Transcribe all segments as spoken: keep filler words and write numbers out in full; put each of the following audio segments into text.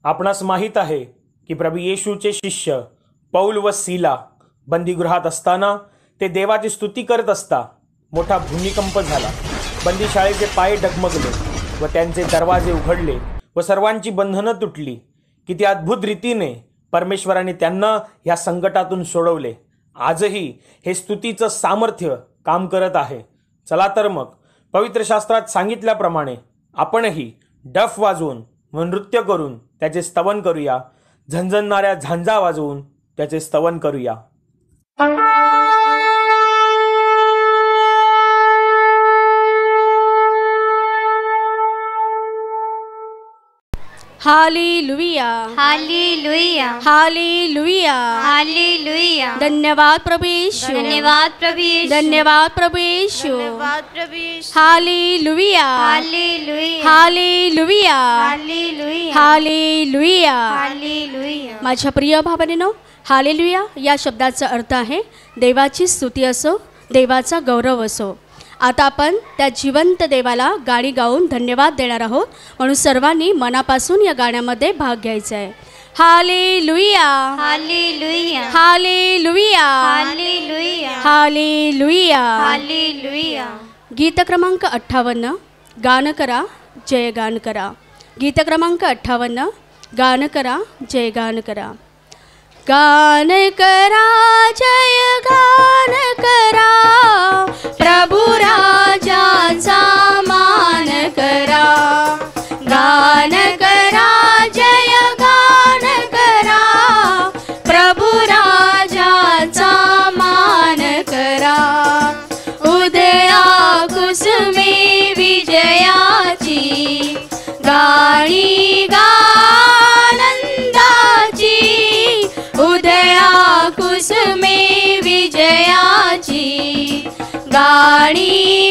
आपणास माहीत आहे की प्रभू येशूचे शिष्य पौल व सीला बंदीगृहात असताना ते देवाची स्तुती करत असता मोठा भूमिकंप झाला. बंदीशाळेचे पाय डगमगले व त्यांचे दरवाजे उघडले व सर्वांची बंधनं तुटली. किती अद्भुत रीतीने परमेश्वराने त्यांना या संकटातून सोडवले. आजही हे स्तुतीचं सामर्थ्य काम करत आहे. चला तर मग पवित्र शास्त्रात सांगितल्याप्रमाणे आपणही डफ वाजवून व नृत्य करून त्याचे स्तवन करूया. झणझणणाऱ्या झांजा वाजवून त्याचे स्तवन करूया. हालेलुया हालेलुया हालेलुया हालेलुया. धन्यवाद प्रभु यीशु, धन्यवाद प्रभु यीशु, धन्यवाद प्रभु यीशु, धन्यवाद प्रभु यीशु. हालेलुया hallelujah hallelujah hallelujah hallelujah. Hallelujah. माझ्या प्रिय भावनेनो, हालेलुया या शब्दाचा अर्थ आहे देवाची स्तुती असो, देवाचा गौरव असो. आता आपण त्या जिवंत देवाला गाणी गाऊन धन्यवाद देणार आहोत, म्हणून सर्वांनी मनापासून या गाण्यामध्ये भाग घ्यायचा आहे. Hallelujah hallelujah hallelujah hallelujah hallelujah. हालेलुया. गीत क्रमांक अठ्ठावन्न, गान करा जय गान करा. गीत क्रमांक अठ्ठावन्न, गान करा जय गान करा. गान करा जय गान करा, प्रभु राजाचा मान करा. गान करा जय गान करा, प्रभु राजाचा मान करा. उदया कुसुमे विजयाची गाणी गानंदाची. उदया कुसुमे विजयाची गाणी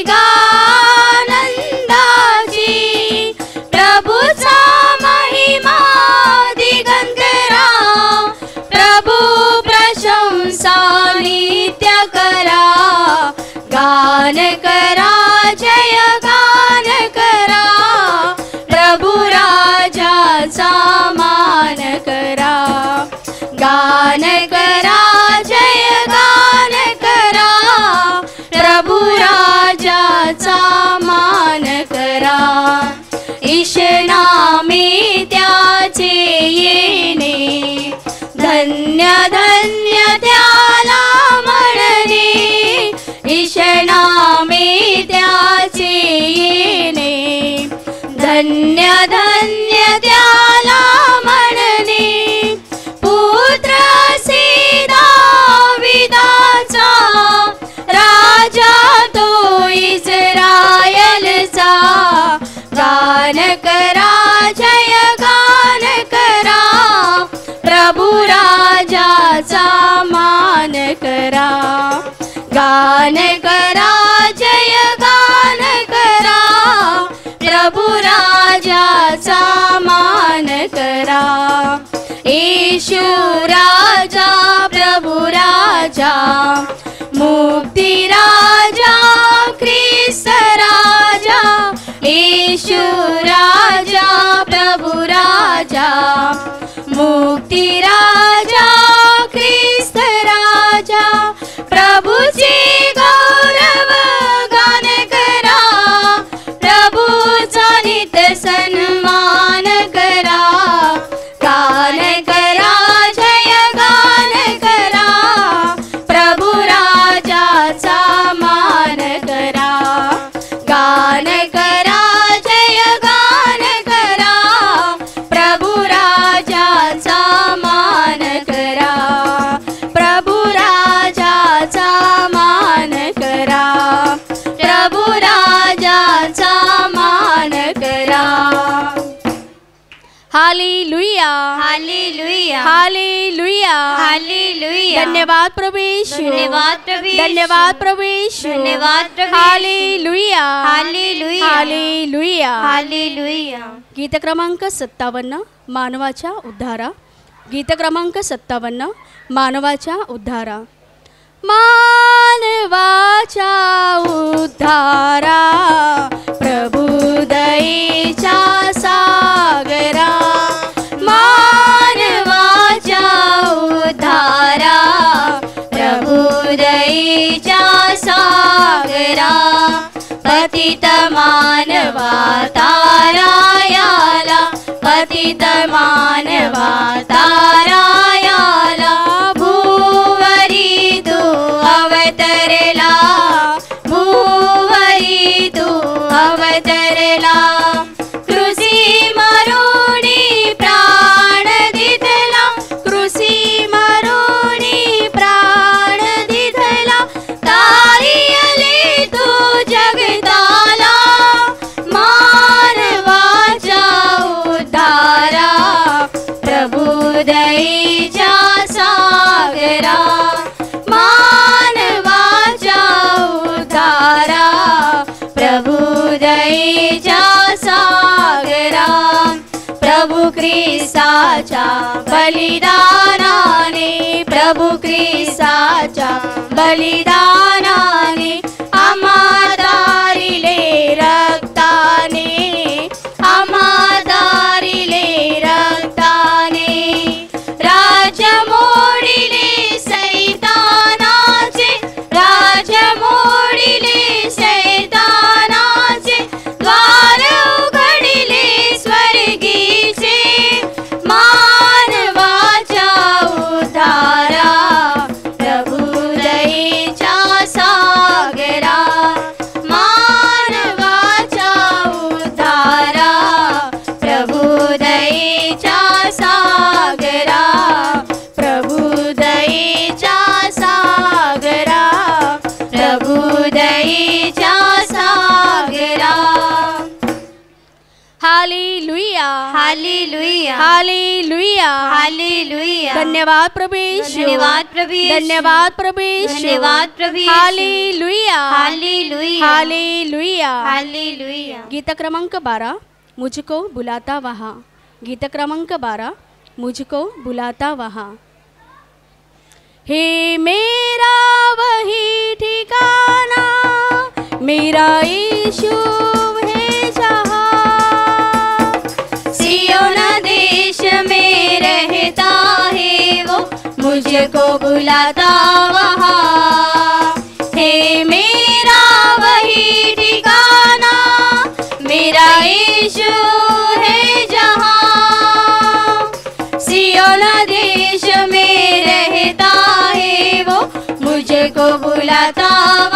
गानंदाची. प्रभूचा महिमा दिगंतरा, प्रभू प्रशंसा नित्य करा. गान करा जय गान करा, प्रभु राजाचा मान करा. गान करा जय गान करा, प्रभु राजाचा मान करा. ईश नामे त्याचे येणे, धन्य धन्य त्याला म्हणणे. ईश नामे त्याचे येणे, धन्य धन्य त्याला म्हणणे. पुत्र सीधा विदाचा, राजा तो इस्रायलचा. गान करा जय गान करा, प्रभु राजाचा मान करा. गान करा जय गान करा, प्रभु राजाचा मान करा. येशू राजा प्रभु राजा, मुक्ती राजा ख्रिस्त राजा. येशू राजा प्रभु राजा, मुक्ती राजा ख्रिस्त राजा. प्रभूचे गौरव गान करा, प्रभूचा नित्य सन्मान करा. गान करा जय गान करा, प्रभु राजाचा मान करा. गान करा जय गान करा, प्रभु राजाचा मान करा. प्रभु राजाचा मान करा, प्रभु राजाचा मान करा. हालेलुया हालेलुया हालेलुया हालेलुया. धन्यवाद प्रभु यीशु, धन्यवाद प्रभु यीशु, धन्यवाद प्रभु यीशु, धन्यवाद प्रभु यीशु. हालेलुया हालेलुया हालेलुया. हालेलुया. गीत क्रमांक सत्तावन्न, मानवाच्या उद्धारा. गीत क्रमांक सत्तावन्न, मानवाच्या उद्धारा. मानवाच्या उद्धारा, प्रभु दयेच्या सागरा. मा दयेच्या सागरा पतित मानवा तारायाला पतित मानवा तारायाला भूवरी तू अवतरला भूवरी तू अवतरला कृषी मरुणी प्राण दिधला कृषी मरुणी प्राण दिधला तारियले तू जगताला मानवाच्या उद्धारा प्रभु दयेच्या सागरा मानवाच्या उद्धारा प्रभु दयेच्या सागरा प्रभु ख्रिस्ताच्या बलिदानाने प्रभु ख्रिस्ताच्या बलिदानाने आम्हा दारिले रक्ताने आम्हा दारिले रक्ताने राज्य मोडिले सैतानाचे राज्य मोडिले सैतानाचे द्वार उघडिले स्वर्गीचे मानवाच्या उद्धारा प्रभु दयेच्या सागरा मानवाच्या उद्धारा प्रभु दयेच्या सागरा प्रभु दयेच्या सागरा प्रभु दयेच्या सागरा हालेलुया हालेलुया हालेलुया हालेलुया धन्यवाद प्रभु यीशु धन्यवाद प्रभु यीशु धन्यवाद प्रभु यीशु धन्यवाद प्रभु यीशु हालेलुया हालेलुया हालेलुया हालेलुया गीत क्रमांक बारह मुझको बुलाता वहाँ गीत क्रमांक बारह मुझको बुलाता वहाँ हे मेरा वही ठिकाना मेरा यीशु है जहाँ सियोन देश में रहता है वो मुझको बुलाता वहाँ हे मेरा वही ठिकाना मेरा यीशु है जहाँ सियोन देश में रहता है वो मुझको बुलाता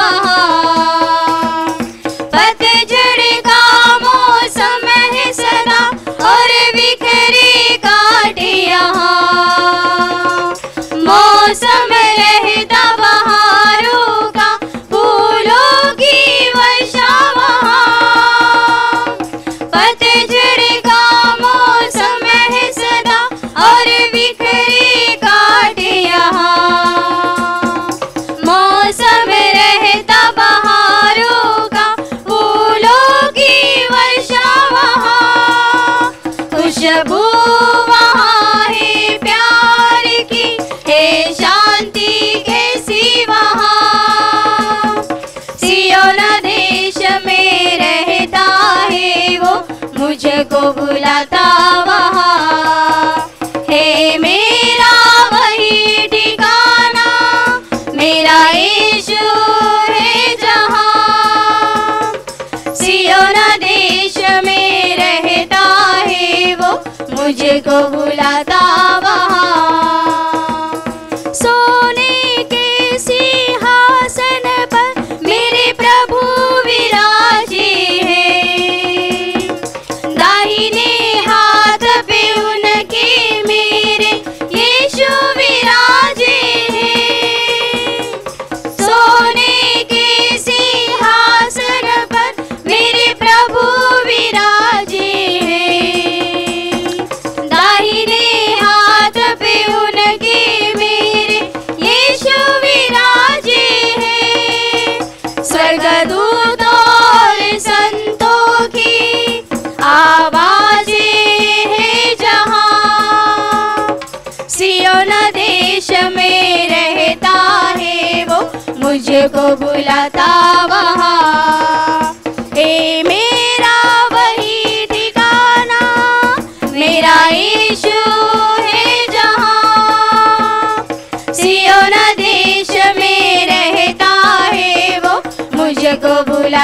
वहाँ पतझड़ का मौसम है सदा और बिखरी काटे यहाँ मौसम रहता बहारों का फूलों की वर्षा वहाँ पतझड़ का मौसम है सदा और बिखरी काटे यहाँ मौसम रहता बहारों का फूलों की वर्षा वहाँ खुशबू वहाँ है प्यार की है शांति कैसी वहाँ सियोन देश में रहता है वो मुझको बुलाता वहाँ हे मेरा वही ठिकाना मेरा यीशु है जहाँ सियोन देश में रहता है वो मुझको बुलाता वहाँ सोने के सिंहासन पर मेरे प्रभु विराजे हैं दाहिने हाथ पे उनके मेरे यीशु विराजे हैं सोने के सिंहासन पर मेरे प्रभु विराजे हैं दाहिने हाथ पे उनके मेरे यीशु विराजे हैं स्वर्गदूतों और संतों की आवाजें हैं जहाँ सियोन देश में रहता है वो मुझको बुलाता वहाँ ए मेरा वही ठिकाना मेरा यीशु है जहाँ सियोन देश में रह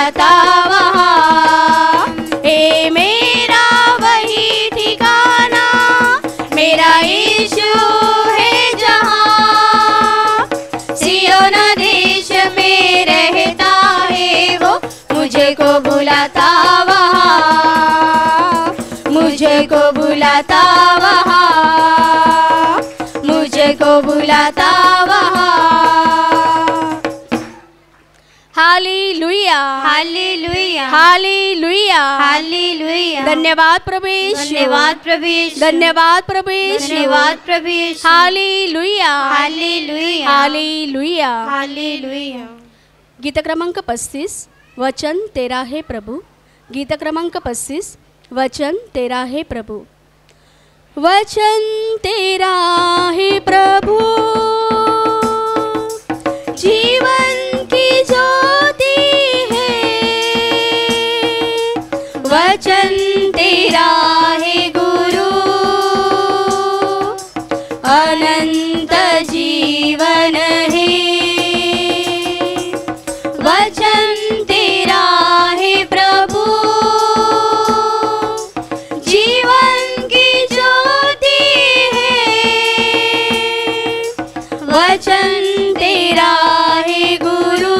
बुलाता वहाँ, ए मेरा वही ठिकाना, मेरा यीशु है जहाँ। सियोन देश में रहता है वो, मुझे को बुलाता वहाँ, मुझे को बुलाता वहाँ, मुझे को बुलाता वहाँ। हालेलुया, हालेलुया, हालेलुया, हालेलुया। धन्यवाद प्रभु यीशु, धन्यवाद प्रभु यीशु, धन्यवाद प्रभु यीशु, धन्यवाद प्रभु यीशु। हालेलुया, हालेलुया, हालेलुया। हालेलुया। गीत क्रमांक पस्तीस, वचन तेरा है प्रभु। गीत क्रमांक पस्तीस, वचन तेरा है प्रभु। वचन तेरा है प्रभु, जीवन की ज्योति है। वचन तेरा है गुरु, अनंत जीवन है। वचन तेरा है प्रभु, जीवन की ज्योति है। वचन तेरा है गुरु,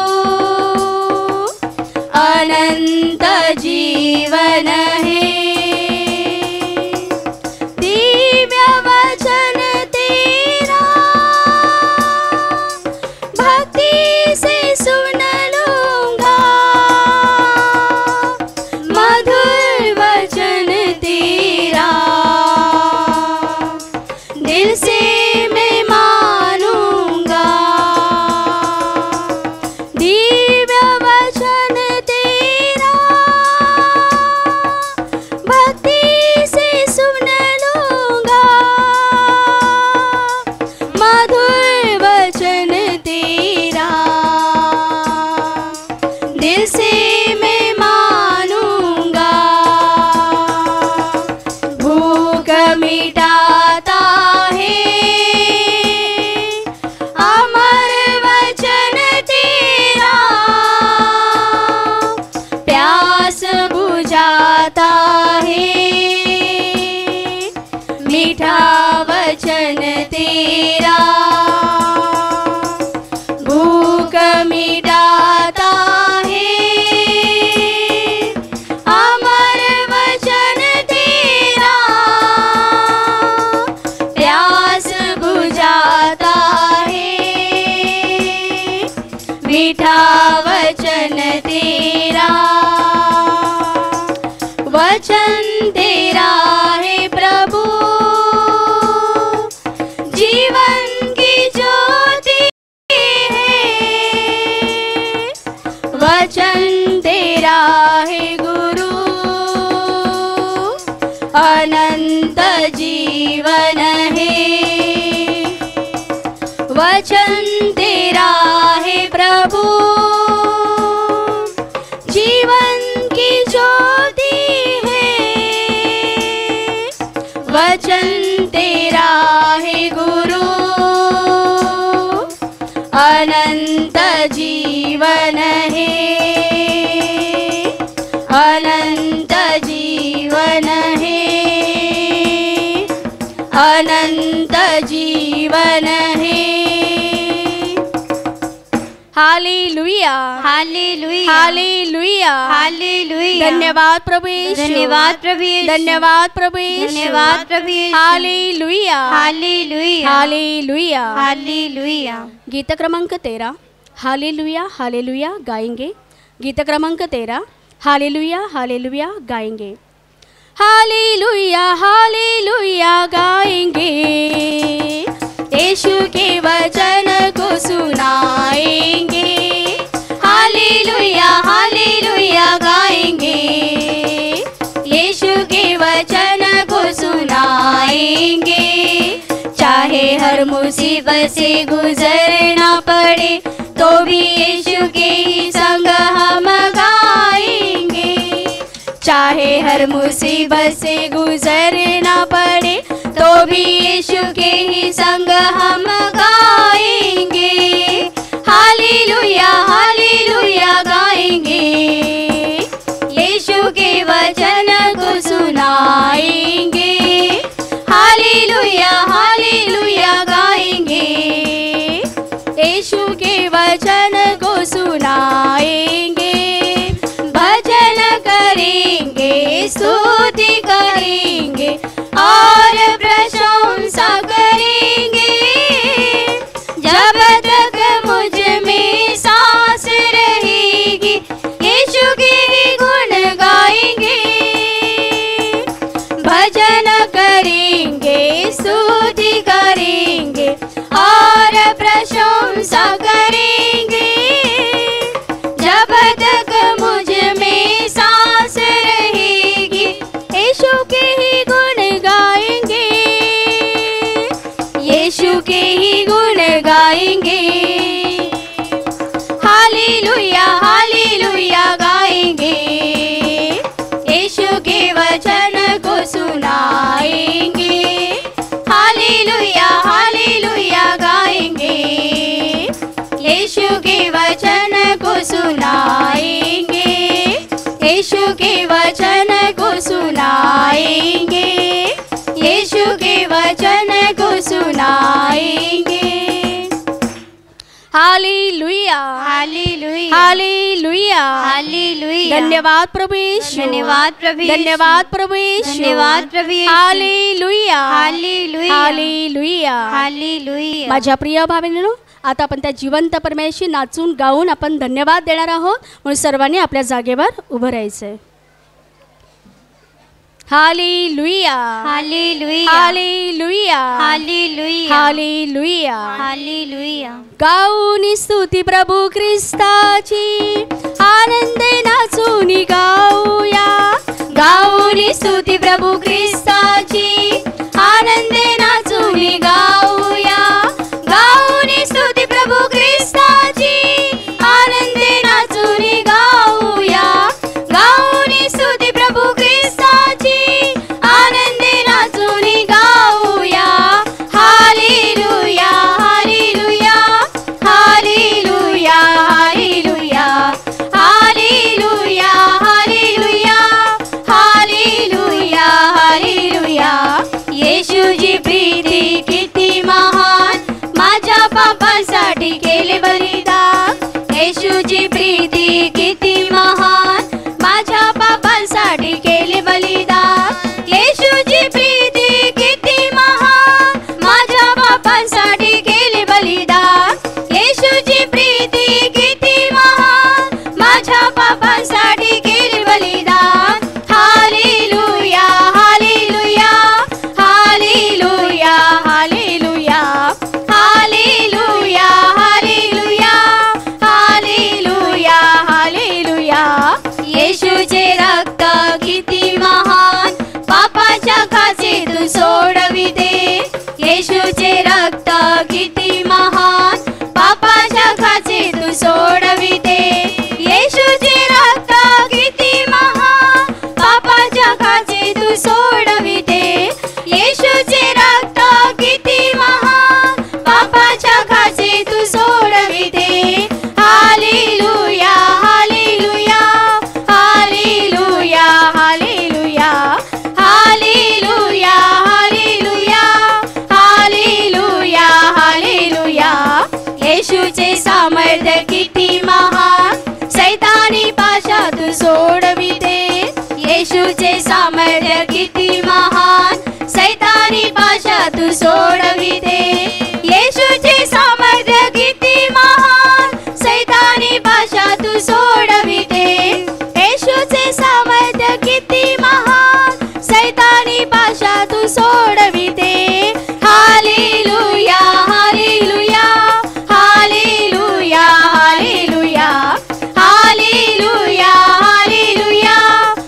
अनंत जीवन है। दिव्य वचन तेरा, भक्ति से सुन लूंगा। मधुर वचन तेरा, दिल से मैं मानूंगा। दिव्य वचन तेरा, भक्ति से सुन लूंगा। मधुर वचन तेरा, दिल से मैं मानूंगा। भूख मिटाता है अमर वचन तेरा, प्यास बुझाता है मीठा वचन तेरा। भूख मिटाता है अमर वचन तेरा, प्यास बुझाता है मीठा वचन तेरा। वचन तेरा है प्रभु, जीवन की ज्योति है। वचन तेरा है गुरु, अनंत जीवन है। वचन तेरा है प्रभु, जीवन की ज्योति है। वचन तेरा है गुरु, अनंत जीवन है। अनंत जीवन है, अनंत जीवन है। हालेलुया, हालेलुया, हालेलुया, हालेलुया। धन्यवाद प्रभु यीशु, धन्यवाद प्रभु यीशु, धन्यवाद प्रभु यीशु, धन्यवाद प्रभु यीशु। हालेलुया, हालेलुया, हालेलुया, हालेलुया। गीत क्रमांक तेरा, हालेलुया हालेलुया गाएंगे। गीत क्रमांक तेरा, हालेलुया हालेलुया गाएंगे। हालेलुया हालेलुया गाएंगे, यीशु के वचन को सुनाएंगे। हालेलुया हालेलुया गाएंगे, यीशु के वचन को सुनाएंगे। चाहे हर मुसीबत से गुजरना पड़े तो भी यीशु के ही संग हम गाएंगे। चाहे हर मुसीबत से गुजरना पड़े तो भी यीशु के ही संग हम गाएंगे। हालेलुया हालेलुया गाएंगे, यीशु के वचन को सुनाएंगे, भजन करेंगे, स्तुति करेंगे और प्रशंसा करेंगे। जब तक मुझ में सांस रहेगी यीशु के ही गुण गाएंगे, भजन करेंगे, स्तुति करेंगे और प्रशंसा करेंगे। जब तक मुझ में सांस रहेगी यीशु के ही गुण गाएंगे, यीशु के ही गुण गाएंगे। हालेलुया हालेलुया गाएंगे, यीशु के वचन को सुनाएंगे। हालेलुया हालेलुया गाएंगे, यीशु के वचन को सुनाएंगे, यीशु के वचन को सुनाएंगे, यीशु के वचन को सुनाएंगे। हालेलुया हालेलुया हालेलुया हालेलुया। धन्यवाद प्रभु यीशु, धन्यवाद प्रभु यीशु, धन्यवाद प्रभु यीशु, धन्यवाद प्रभु यीशु। हालेलुया हालेलुया हालेलुया हालेलुया। माझ्या प्रिय भाविनींनो, आता आपण त्या जिवंत परमेश्वराशी नाचून गाऊन आपण धन्यवाद देणार आहोत, म्हणून सर्वांनी आपल्या जागेवर उभं राहायचंय। हालेलुया हालेलुया हालेलुया हालेलुया हालेलुया। हालेलुया। गाऊनी स्तुती प्रभू ख्रिस्ताची, आनंदे नाचून गाऊया। गाऊनी स्तुती प्रभू ख्रिस्ताची, आनंदे नाचून गाऊया। गाऊनी स्तुती प्रभू ख्रिस्ताची, आनंदे नाचून गाऊया। गाऊनी स्तुती प्रभू ख्रिस्ताची, आनंदे नाचून गाऊया। हालेलुया hallelujah hallelujah hallelujah hallelujah hallelujah hallelujah हालेलुया। येशूची प्रीती किती महान, माझ्या पापांसाठी केले बलिदान। येशूची प्रीती किती महान, माझ्या पापांसाठी केले बलिदान। येशूची प्रीती किती महान, माझ्या पापांसाठी केले बलिदान। येशूची प्रीती किती महान, माझ्या पापांसाठी केले बलिदान। हालेलुया hallelujah hallelujah hallelujah hallelujah hallelujah hallelujah हालेलुया। येशूचे रक्त किती महान, पापाच्या खाचेतून सोडविते। येशूचे रक्त किती महान, पापाच्या खाचेतून सोडविते। येशूचे रक्त किती महान, पापाच्या खाचेतून सोडविते। येशूचे रक्त किती महान, पापाच्या खाचेतून सोडविते। हालेलुया hallelujah hallelujah hallelujah hallelujah hallelujah hallelujah हालेलुया। येशूचे सामर्थ्य किती महान, सैतानी पाशातून सोडविते। येशूचे सामर्थ्य किती महान, सैतानी पाशातून सोडविते। येशूचे सामर्थ्य किती महान, सैतानी पाशातून सोडविते। येशूचे सामर्थ्य किती महान, सैतानी पाशातून सोडविते। हालेलुया hallelujah hallelujah hallelujah hallelujah hallelujah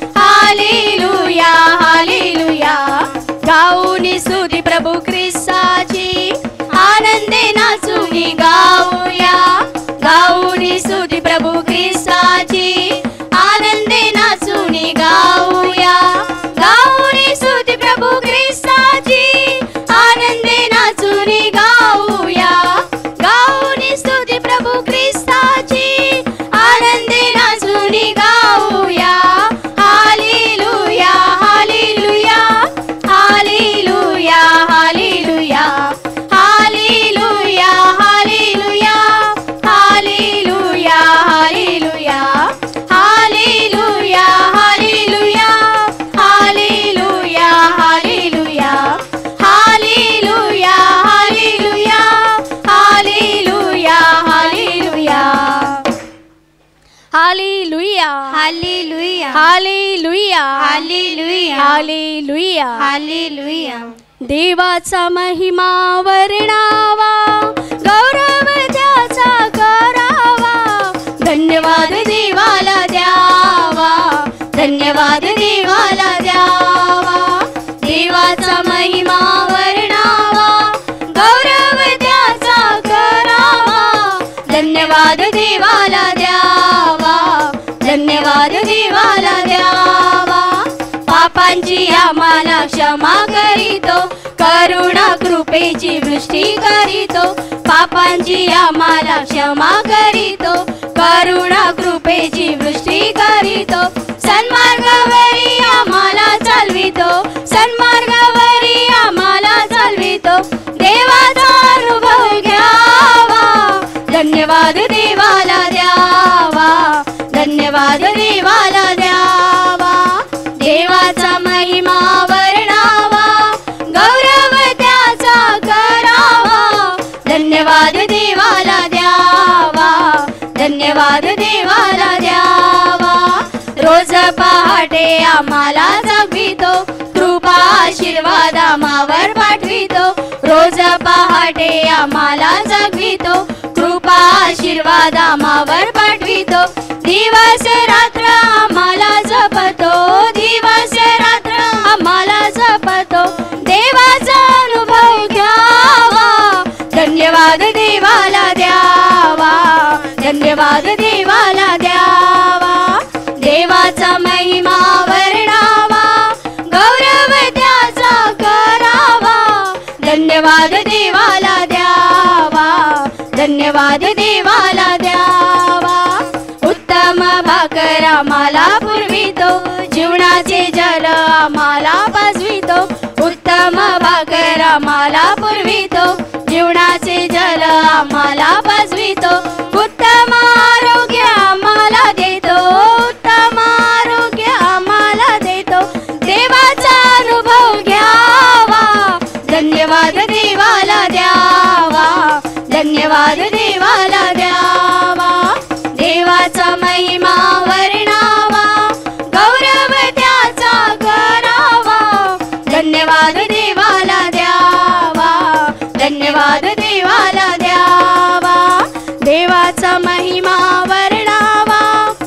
hallelujah हालेलुया। गाऊनी स्तुती प्रभू ख्रिस्ताची, हालेलुया हालेलुया हालेलुया हालेलुया हालेलुया देवाचा महिमा वर्णावा, गौरव त्याचा करावा, धन्यवाद देवाला द्यावा, धन्यवाद देवाला द्यावा. देवाचा महिमा वर्णावा, गौरव त्याचा करावा, धन्यवाद देवाला द्यावा, धन्यवाद देवाला द्यावा. पापांची आम्हाला क्षमा करीतो, करुणा कृपेची वृष्टी करीतो. पापांची आम्हाला क्षमा करीतो, करुणा कृपेची वृष्टी करीतो. सन्मार्गावरी आम्हाला चालवितो, सन्मार्गावरी आम्हाला चालवितो. देवाचा अनुभव घ्यावा, धन्यवाद देवाला द्यावा, धन्यवाद देवाला द्यावा. देवाचा महिमा वर्णावा, गौरव त्याचा करावा, धन्यवाद देवाला द्यावा, धन्यवाद देवाला द्यावा. रोज पहाटे आम्हाला जागवितो, कृपा आशीर्वाद आम्हावर पाठवितो. रोज पहाटे आम्हाला जागवितो, कृपा आशीर्वाद आम्हावर पाठवितो. दिवस रात्र आम्हाला जपतो, दिवस रात्र आम्हाला जपतो. देवाचा अनुभव घ्यावा, धन्यवाद देवाला द्यावा, धन्यवाद देवाला द्यावा. देवाचा महिमा वर्णावा, गौरव त्याचा करावा, धन्यवाद देवाला द्यावा, धन्यवाद देवाला द्यावा. उत्तम भाकर आम्हाला पुरवितो, जीवनाचे जल आम्हाला पाजवितो. उत्तम भाकर आम्हाला पुरवितो, जीवनाचे जल आम्हाला पाजवितो. उत्तम आरोग्य आम्हाला देतो, उत्तम आरोग्य आम्हाला देतो. देवाचा अनुभव घ्यावा, धन्यवाद देवाला द्यावा, धन्यवाद देवाला द्यावा. देवाचा महिमा वर्णावा, गौरव त्याचा करावा, धन्यवाद देवाला द्यावा, धन्यवाद देवाला द्यावा. देवाचा महिमा वर्णावा,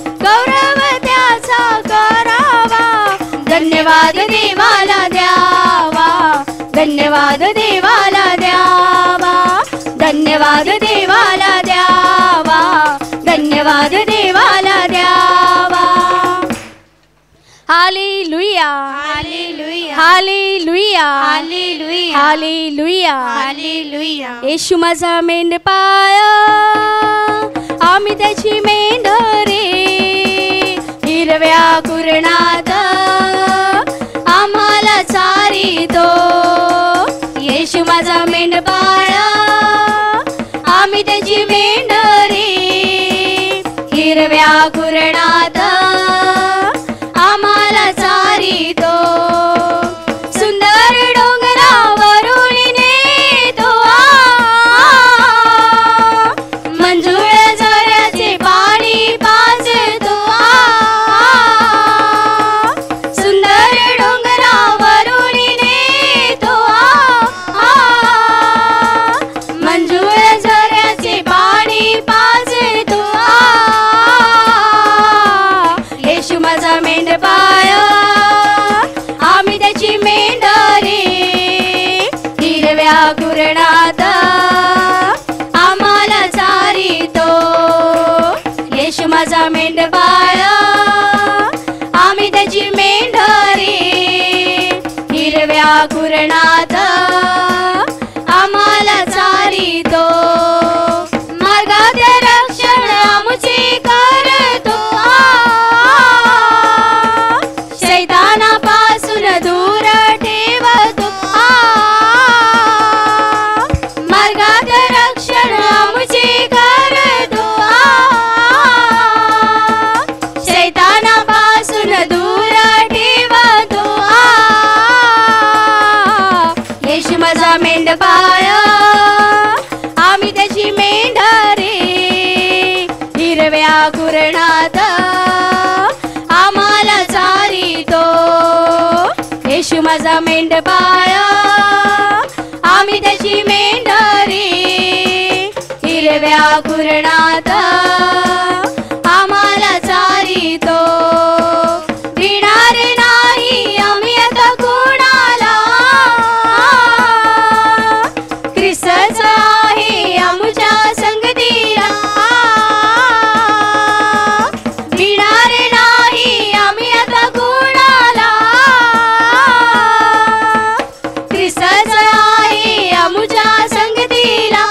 गौरव त्याचा करावा, धन्यवाद देवाला द्यावा, धन्यवाद देवाला द्यावा, धन्यवाद देवाला द्यावा, धन्यवाद देवाला द्यावा. हालेलुया हालेलुया हालेलुया हालेलुया हालेलुया. हालेलुया येशू माझा मेंढपाळ, आम्ही त्याची मेंढरे, हिरव्या कुरणात आम्हाला चारितो. येशू माझा मेंढपाळ, आम्ही त्याची मेंढरे, हिरव्या कुरणात आम्हाला चारितो. सुंदर डोंगरावरून नेतो, मंजुळ झऱ्याचे पाणी पाजतो. सुंदर डोंगरावरून नेतो, मंजुळ झऱ्याचे पाणी पाजतो. येशू माझा मेंढपाळ, आम्ही त्याची मेंढरे, हिरव्या कुरणात आम्हाला चारितो. येशू माझा मेंढपाळ, आम्ही त्याची मेंढरे, हिरव्या कुरणात आम्हाला चारितो. मार्गात रक्षण आमचे करतो, शैतानापासून दूर ठेवतो. मार्गात रक्षण आमचे करतो, शैतानापासून दूर ठेवतो. येशू माझा मेंढपाळ, आम्ही त्याची मेंढरे, हिरव्या कुरणात मेंढपाळ आम्ही त्याची मेंढरी हिरव्या कुरणात आम्हाला चारितो भिणार नाही आम्ही आता कोणाला ख्रिस्तच आहे आमच्या संगतीला भिणार नाही आम्ही आता कोणाला ख्रिस्तच आहे आमच्या संगतीला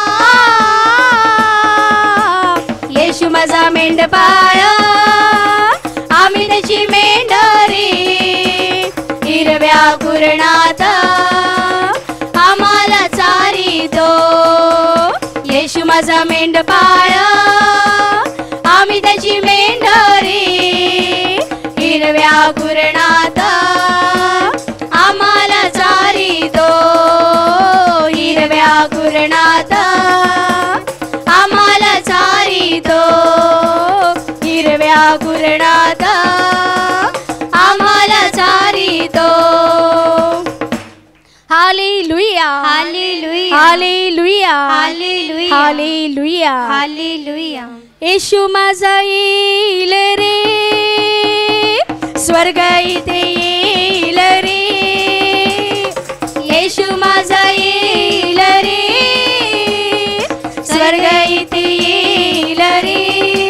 येशू माझा मेंढपाळ आम्ही त्याची मेंढरी हिरव्या कुरणात आम्हाला चारितो येशू माझा मेंढपाळ आम्ही त्याची मेंढरी हिरव्या कुरणात आम्हाला चारितो हिरव्या कुरणात आम्हाला चारितो हिरव्या कुरणात आम्हाला चारितो हालेलुया हालेलुया हालेलुया हालेलुया हालेलुया हालेलुया येशू माझा येईल रे स्वर्ग इथे येईल रे येशू माझा येईल रे स्वर्ग इथे येईल रे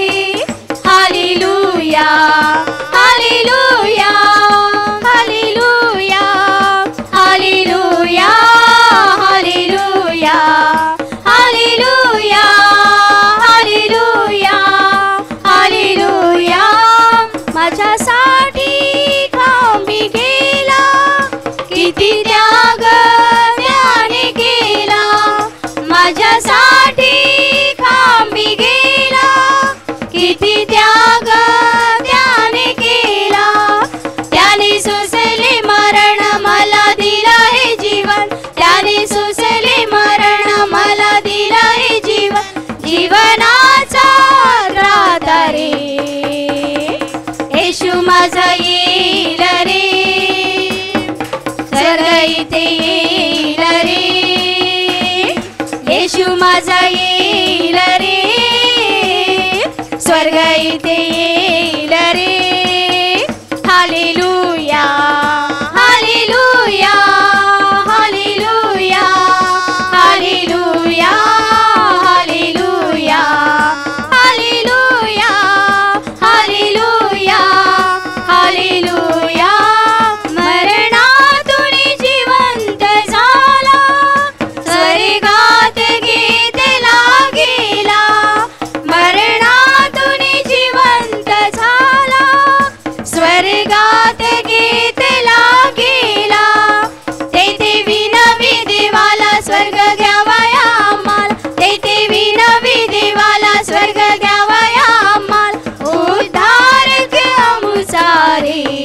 हालेलुया hallelujah hallelujah hallelujah hallelujah hallelujah hallelujah हालेलुया माझ्यासाठी खांबी गेला किती त्याग त्याने केला माझ्यासाठी खांबी गेला किती त्याग त्याने केला त्याने सोसले मरण मला दिला हे जीवन त्याने सोसले मरण मला दिला हे जीवन जीवनाचा राधा रे येशू माझा येईल रे स्वर्ग इथे येईल रे येशू माझा येईल रे स्वर्ग इथे येईल रे हालेलुया hallelujah hallelujah hallelujah hallelujah hallelujah hallelujah हालेलुया मरणातून जिवंत झाला स्वर्गात घेतला गेला मरणातून जिवंत झाला स्वर्गात घेतला गेला तेथे विनवी देवाला स्वर्ग घ्यावाया आम्हाला तेथे विनवी देवाला स्वर्ग घ्यावाया आम्हाला उद्धारक आमचा रे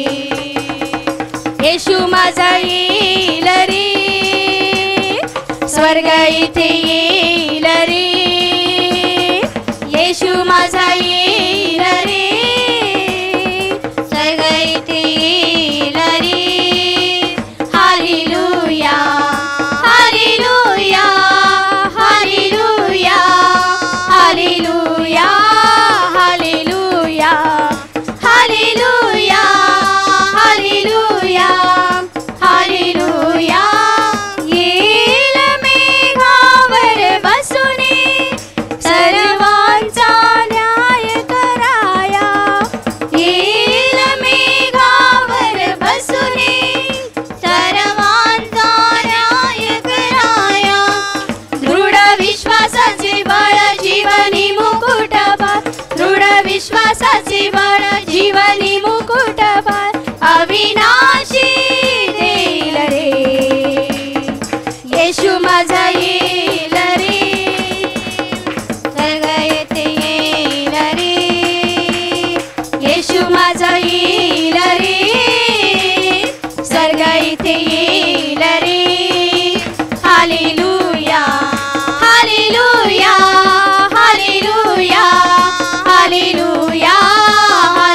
येशू माझा येईल रे स्वर्ग इथे येईल रे येशू माझा येईल रे स्वर्ग इथे येईल रे हालेलुया hallelujah hallelujah hallelujah hallelujah hallelujah hallelujah हालेलुया येईल मेघावर बसून सर्वांचा न्याय कराया येईल मेघावर बसून सर्वांचा न्याय कराया दृढ विश्वासाचे बळ जीवनी मुकुट पार दृढ विश्वासाचे बळ जीवनी मुकुट पार अविनाशी देईल रे येशू माझा येईल रे स्वर्ग येथे येईल रे येशू माझा येईल रे स्वर्ग इथे येईल रे हालेलुया हालेलुया हालेलुया हालेलुया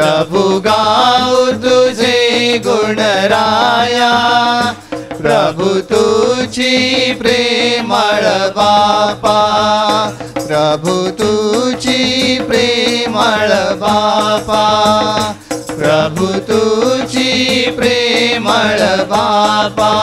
प्रभु गाऊ तुझे गुणराया, प्रभु तुझी प्रेमळ बापा, प्रभु तुझी प्रेमळ बापा, प्रभु तुझी प्रेमळ बापा.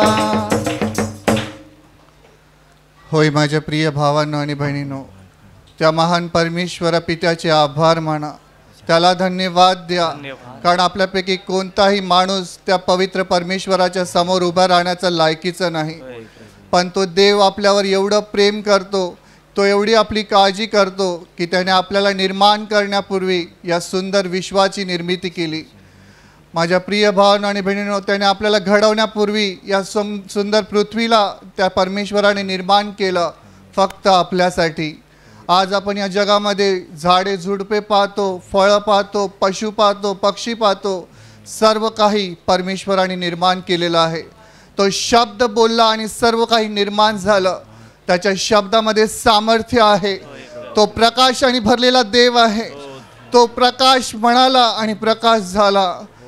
होय माझ्या प्रिय भावांनो आणि बहिणींनो, त्या महान परमेश्वर पित्याचे आभार माना, त्याला धन्यवाद द्या. कारण आपल्यापैकी कोणताही माणूस त्या पवित्र परमेश्वराच्या समोर उभा राहण्याचा लायकीचा नाही, पण तो देव आपल्यावर एवढं प्रेम करतो, तो एवढी आपली काळजी करतो की त्याने आपल्याला निर्माण करण्यापूर्वी या सुंदर विश्वाची निर्मिती केली. माझ्या प्रिय भावांनो आणि बहिणींनो, त्याने आपल्याला घडवण्यापूर्वी या सुं सुंदर पृथ्वीला त्या परमेश्वराने निर्माण केलं फक्त आपल्यासाठी. आज आपण या जगामध्ये झाडे झुडपे पाहतो, फळं पाहतो, पशु पाहतो, पक्षी पाहतो, सर्व काही परमेश्वराने निर्माण केलेलं आहे. तो शब्द बोलला आणि सर्व काही निर्माण झालं. त्याच्या शब्दामध्ये सामर्थ्य आहे. तो प्रकाशाने भरलेला देव आहे. तो प्रकाश म्हणाला आणि प्रकाश झाला.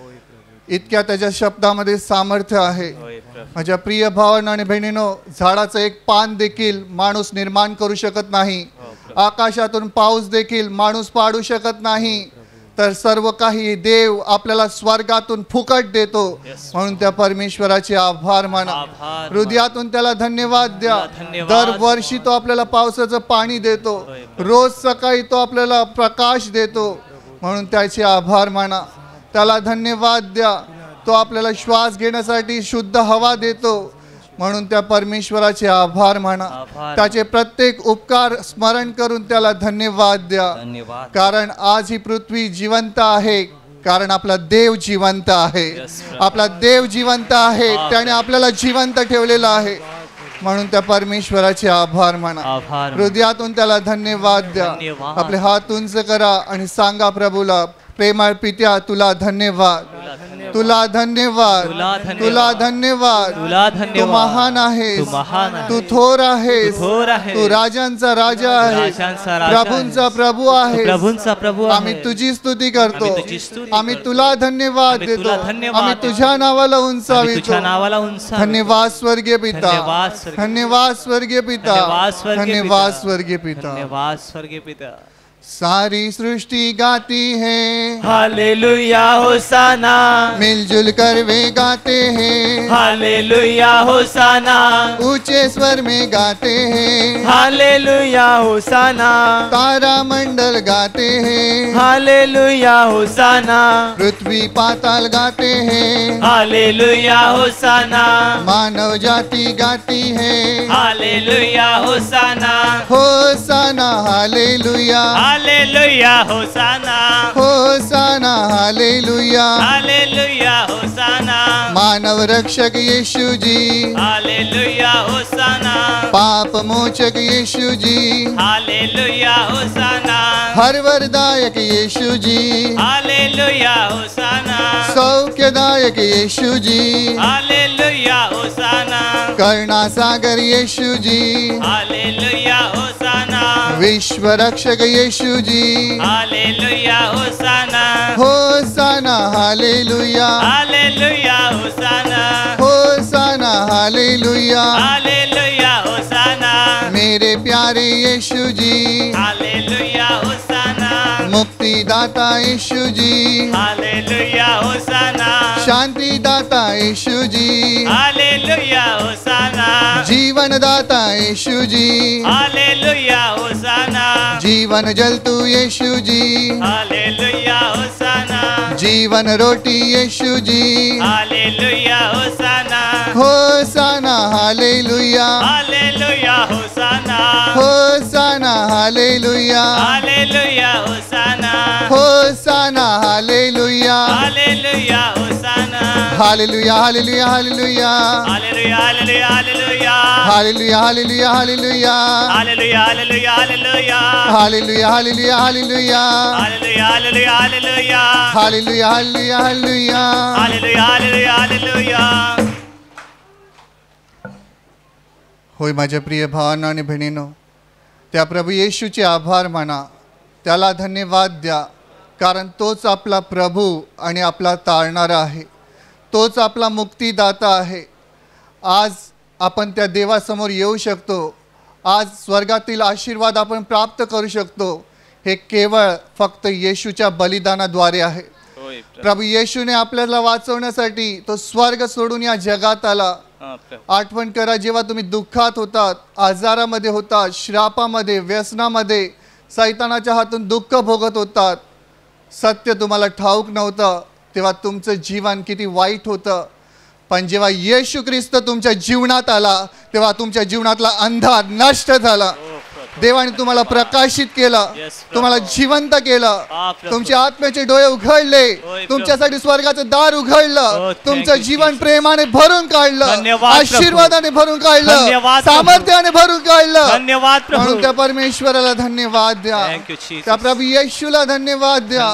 इतक्या त्याच्या शब्दामध्ये सामर्थ्य आहे. माझ्या प्रिय भावांनो आणि बहिणींनो, झाडाचं एक पान देखील माणूस निर्माण करू शकत नाही, आकाशातून पाऊस देखील माणूस पाडू शकत नाही, तर सर्व काही देव आपल्याला स्वर्गातून फुकट देतो. म्हणून त्या परमेश्वराचे आभार माना, हृदयातून त्याला धन्यवाद द्या. दरवर्षी तो आपल्याला पावसाचं पाणी देतो, रोज सकाळी तो आपल्याला प्रकाश देतो. म्हणून त्याचे आभार माना, त्याला धन्यवाद द्या. तो आपल्याला श्वास घेण्यासाठी शुद्ध हवा देतो. म्हणून त्या परमेश्वराचे आभार माना. त्याचे प्रत्येक उपकार स्मरण करून त्याला धन्यवाद द्या. कारण आज ही पृथ्वी जिवंत आहे, कारण आपला देव जिवंत आहे. आपला देव जिवंत आहे, त्याने आपल्याला जिवंत ठेवलेला आहे. म्हणून त्या परमेश्वराचे आभार माना, हृदयातून त्याला धन्यवाद द्या. आपले हात उंच करा आणि सांगा प्रभूला, प्रेमळ पित्या तुला धन्यवाद, तुला धन्यवाद, तुला धन्यवाद. तू महान आहेस, तू थोर आहेस, तू राजांचा राजा आहेस, प्रभूंचा प्रभू आहेस. प्रभूंचा प्रभू आम्ही तुझी स्तुती करतो, आम्ही तुला धन्यवाद देतो, आम्ही तुझ्या नावाला उंचावितो. धन्यवाद स्वर्गीय पिता, धन्यवाद स्वर्गीय पिता, धन्यवाद स्वर्गीय पिता, धन्यवाद स्वर्गीय पिता. सारी सृष्टि गाती है हालेलुया होसाना, मिलजुल कर वे गाते हैं हालेलुया होसाना, ऊंचे स्वर में गाते हैं हालेलुया होसाना, तारा मंडल गाते हैं हालेलुया होसाना, पृथ्वी पाताल गाते हैं हालेलुया होसाना, मानव जाति गाती है हालेलुया होसाना, होसाना हालेलुया, हालेलुया होसाना, होसाना हालेलुया, हालेलुया होसाना, मानव रक्षक यीशु जी, हालेलुया होसाना, पाप मोचक यीशु जी, हालेलुया होसाना, हर वरदायक यीशु जी, हालेलुया होसाना, सौख्यदायक यीशु जी, हालेलुया होसाना, करुणा सागर यीशु जी, हालेलुया होसाना, विश्व रक्षक यीशु जी, हालेलुया होसाना, होसाना हालेलुया, हालेलुया होसाना, होसाना हालेलुया, हालेलुया होसाना, मेरे प्यारे यीशु जी, हालेलुया होसाना, मुक्तिदाता यीशु जी, हालेलुया होसाना, शांति दाता यीशु जी, हालेलुया होसाना, जीवन दाता यीशु जी, हालेलुया होसाना, जीवन जल तू यीशु जी, हालेलुया होसाना, जीवन रोटी यीशु जी, हालेलुया होसाना, होसाना हालेलुया, हालेलुया होसाना, होसाना हालेलुया, हालेलुया होसाना, होसाना हालेलुया, हालेलुया होसाना, हालेलुया hallelujah hallelujah, hallelujah hallelujah hallelujah, hallelujah hallelujah hallelujah, hallelujah hallelujah hallelujah, hallelujah hallelujah hallelujah, hallelujah hallelujah hallelujah, hallelujah hallelujah hallelujah. Hallelujah hallelujah हालेलुया. होय माझ्या प्रिय भावांनो आणि बहिणींनो, त्या प्रभू येशूचे आभार माना, त्याला धन्यवाद द्या. कारण तोच आपला प्रभू आणि आपला तारणारा आहे, तोच आपला मुक्तीदाता आहे. आज आपण त्या देवासमोर येऊ शकतो, आज स्वर्गातील आशीर्वाद आपण प्राप्त करू शकतो. हे केवळ फक्त येशूच्या बलिदानाद्वारे आहे. प्रभू येशूने आपल्याला वाचवण्यासाठी तो स्वर्ग सोडून या जगात आला. आठवण करा, जेव्हा तुम्ही दुःखात होतात, आजारामध्ये होतात, श्रापामध्ये, व्यसनामध्ये, सैतानाच्या हातून दुःख भोगत होतात, सत्य तुम्हाला ठाऊक नव्हतं, तेव्हा तुमचं जीवन किती वाईट होतं. पण जेव्हा येशू ख्रिस्त तुमच्या जीवनात आला तेव्हा तुमच्या जीवनातला अंधार नष्ट झाला. देवाने तुम्हाला प्रकाशित केलं, तुम्हाला जिवंत केलं, तुमचे आत्म्याचे डोळे उघडले, तुमच्यासाठी स्वर्गाचं दार उघडलं, तुमचं जीवन प्रेमाने भरून काढलं, आशीर्वादाने भरून काढलं, सामर्थ्याने भरून काढलं. म्हणून त्या परमेश्वराला धन्यवाद द्या, त्या प्रभू येशूला धन्यवाद द्या,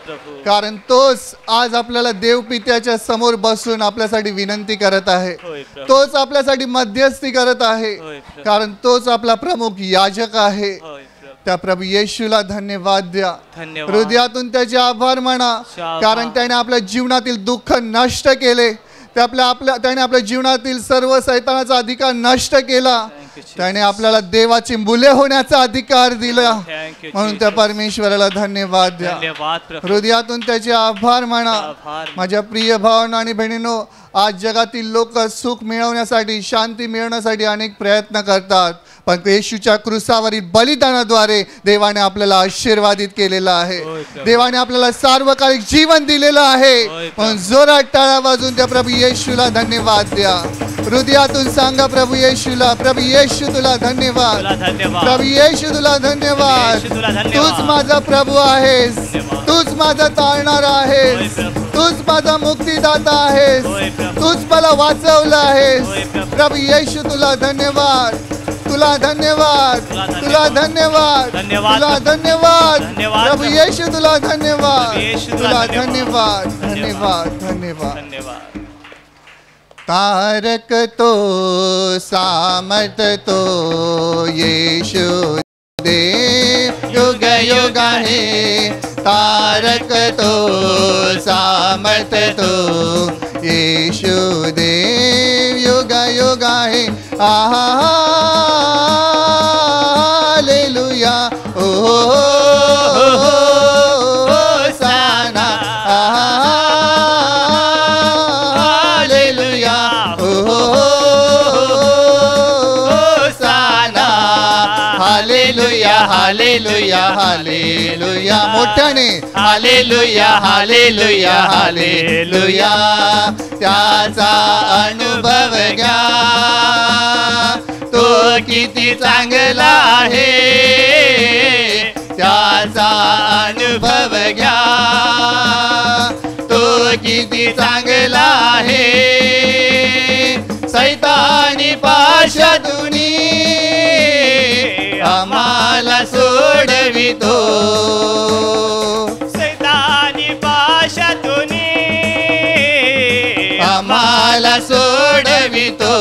कारण तोच आज आपल्याला देवपित्याच्या समोर बसून आपल्यासाठी विनंती करत आहे, तोच आपल्यासाठी मध्यस्थी करत आहे, कारण तोच आपला प्रमुख याजक आहे. त्या प्रभू येशूला धन्यवाद द्या, हृदयातून त्याचे आभार म्हणा, कारण त्याने आपल्या जीवनातील दुःख नष्ट केले, ते आपल्या आपल्या त्याने आपल्या जीवनातील सर्व सैतानाचा अधिकार नष्ट केला, त्याने आपल्याला देवाची मुले होण्याचा अधिकार दिला. म्हणून त्या परमेश्वराला धन्यवाद द्या, हृदयातून त्याचे आभार म्हणा. माझ्या प्रिय भावांनो आणि बहिणींनो, आज जगातील लोक सुख मिळवण्यासाठी, शांती मिळवण्यासाठी अनेक प्रयत्न करतात, पण येशूच्या क्रूसावरील बलिदानाद्वारे देवाने आपल्याला आशीर्वादित केलेला आहे, देवाने आपल्याला सार्वकालिक जीवन दिलेलं आहे. पण जोरात टाळ्या वाजून त्या प्रभू येशूला धन्यवाद द्या, हृदयातून सांगा प्रभू येशूला, प्रभू येशू तुला धन्यवाद, प्रभू येशू तुला धन्यवाद. तूच माझा प्रभू आहेस, तूच माझा तारणारा आहेस, तूच माझा मुक्तीदाता आहेस, तूच मला वाचवलं आहेस. प्रभू येशू तुला धन्यवाद, तुला धन्यवाद, तुला धन्यवाद, तुला धन्यवाद. प्रभू येशू तुला धन्यवाद, तुला धन्यवाद, धन्यवाद, धन्यवाद. तारक तो सामर्थ तो येशू देव युग युग आहे, तारक तो सामर्थ तो येशू देव युग युग आहे. आहा हालेलुया, ओ साना, हालेलुया, ओ साना, हालेलुया, हालेलुया, हालेलुया. मोठ्याने हालेलुया, हालेलुया, हालेलुया. त्याचा अनुभव घ्या, तो किती चांगला आहे, त्याचा अनुभव घ्या, तो किती चांगला आहे. सैतानी पाशातून आम्हाला सोडवितो, सैतानी पाशातून आम्हाला सोडवितो.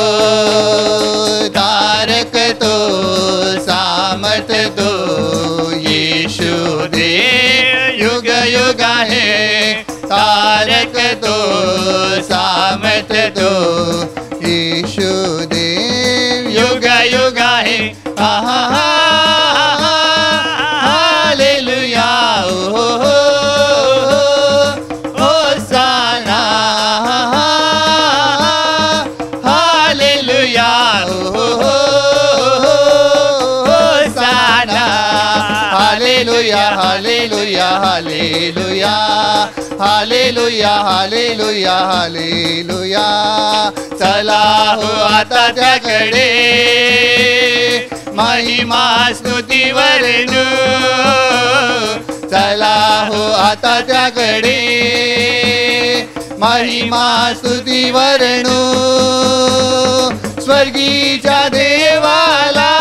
तारक तो सामर्थ तो येशू देव युग युग आहे, तारक तो सामर्थ तो येशू देव युग युग आहे. आहा हालेलुया, ओ होसाना, हालेलुया, ओ होसाना, हालेलुया, हालेलुया, हालेलुया, हालेलुया, हालेलुया, हालेलुया. चला हो आता त्याकडे महिमा स्तुती वर्णू, चला हो आता त्याकडे महिमा स्तुती वर्णू. स्वर्गीच्या देवाला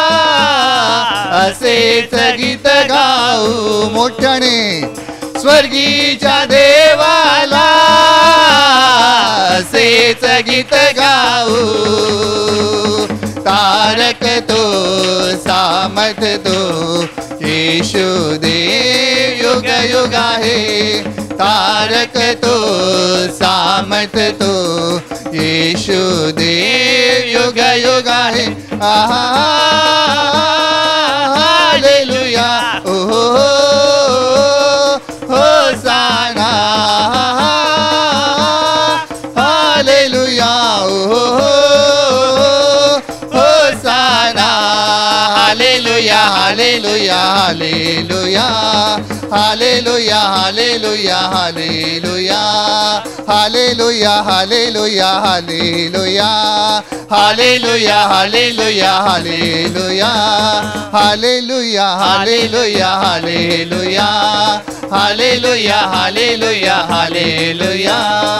असेच गीत गाऊ, मोठ्याने स्वर्गीच्या देवाला असेच गीत गाऊ. तारक तो सामर्थ तो येशू देव युग युग आहे तारक तो सामर्थ तो येशू देव युग युग आहे आहा हालेलुया ओ होसाना हालेलुया ओ होसाना हालेलुया hallelujah hallelujah hallelujah hallelujah hallelujah hallelujah hallelujah hallelujah hallelujah hallelujah hallelujah hallelujah hallelujah hallelujah hallelujah हालेलुया.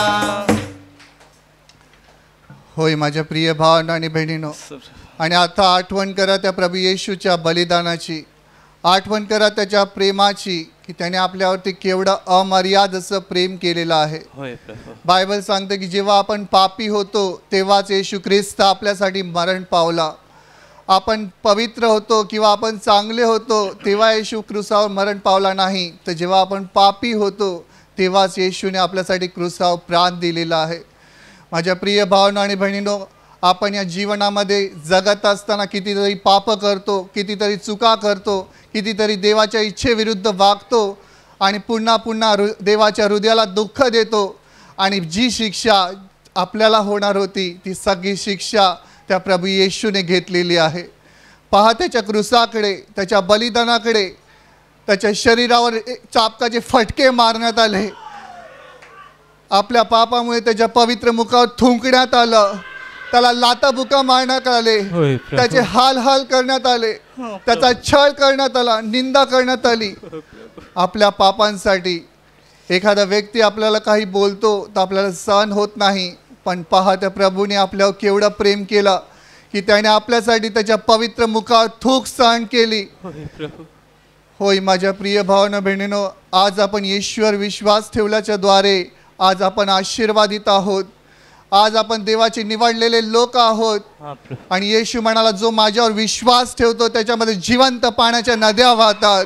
होय माझ्या प्रिय भावांनो आणि बहिणींनो, आणि आता आठवण करा त्या प्रभू येशूच्या बलिदानाची, आठवण करा त्याच्या प्रेमाची की त्याने आपल्यावरती केवढं अमर्याद असं प्रेम केलेलं आहे. बायबल सांगते की जेव्हा आपण पापी होतो तेव्हाच येशू ख्रिस्त आपल्यासाठी मरण पावला. आपण पवित्र होतो किंवा आपण चांगले होतो तेव्हा येशू क्रूसावर मरण पावला नाही, तर जेव्हा आपण पापी होतो तेव्हाच येशूने आपल्यासाठी क्रूसावर प्राण दिलेला आहे. माझ्या प्रिय भावांनो आणि बहिणींनो, आपण या जीवनामध्ये जगत असताना कितीतरी पाप करतो, कितीतरी चुका करतो, कितीतरी देवाच्या इच्छेविरुद्ध वागतो आणि पुन्हा पुन्हा हृ देवाच्या हृदयाला दुःख देतो. आणि जी शिक्षा आपल्याला होणार होती ती सगळी शिक्षा त्या प्रभू येशूने घेतलेली आहे. पहा त्याच्या क्रूसाकडे, त्याच्या बलिदानाकडे, त्याच्या शरीरावर चाबकाचे फटके मारण्यात आले, आपल्या पापामुळे त्याच्या पवित्र मुखावर थुंकण्यात आलं, त्याला लाताबुका मारण्यात आले, त्याचे हाल हाल करण्यात आले, त्याचा छळ करण्यात आला, निंदा करण्यात आली आपल्या पापांसाठी. एखादा व्यक्ती आपल्याला काही बोलतो तर आपल्याला सहन होत नाही, पण पहा त्या प्रभूने आपल्यावर केवढं प्रेम केलं की त्याने आपल्यासाठी त्याच्या पवित्र मुखावर थूक सहन केली. होय माझ्या प्रिय भावांनो बहिणींनो, आज आपण येशूवर विश्वास ठेवल्याच्या द्वारे आज आपण आशीर्वादित आहोत. आज आपण देवाचे निवडलेले लोक आहोत. आणि येशू म्हणाला, जो माझ्यावर विश्वास ठेवतो त्याच्यामध्ये जिवंत पाण्याच्या नद्या वाहतात.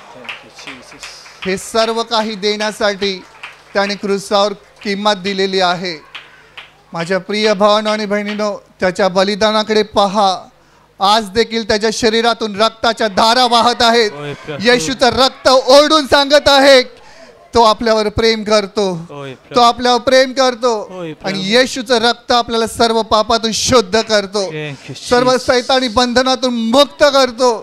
हे सर्व काही देण्यासाठी त्याने क्रूसावर किंमत दिलेली आहे. माझ्या प्रिय भावांनो आणि बहिणींनो, त्याच्या बलिदानाकडे पहा. आज देखील त्याच्या शरीरातून रक्ताच्या धारा वाहत आहेत. येशूचं रक्त ओरडून सांगत आहे तो आपल्यावर प्रेम करतो, तो आपल्यावर प्रेम करतो. आणि येशूचं रक्त आपल्याला सर्व पापातून शुद्ध करतो, सर्व शैतानी बंधनातून मुक्त करतो.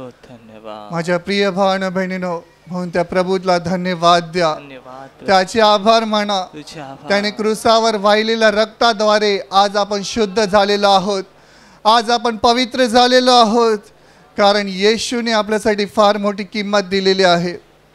माझ्या प्रिय भावांनो बहिणींनो, म्हणून त्या प्रभूला धन्यवाद द्या, त्याचे आभार माना. त्याने क्रूसावर वाहिलेल्या रक्ताद्वारे आज आपण शुद्ध झालेलो आहोत, आज आपण पवित्र झालेलो आहोत, कारण येशूने आपल्यासाठी फार मोठी किंमत दिलेली आहे.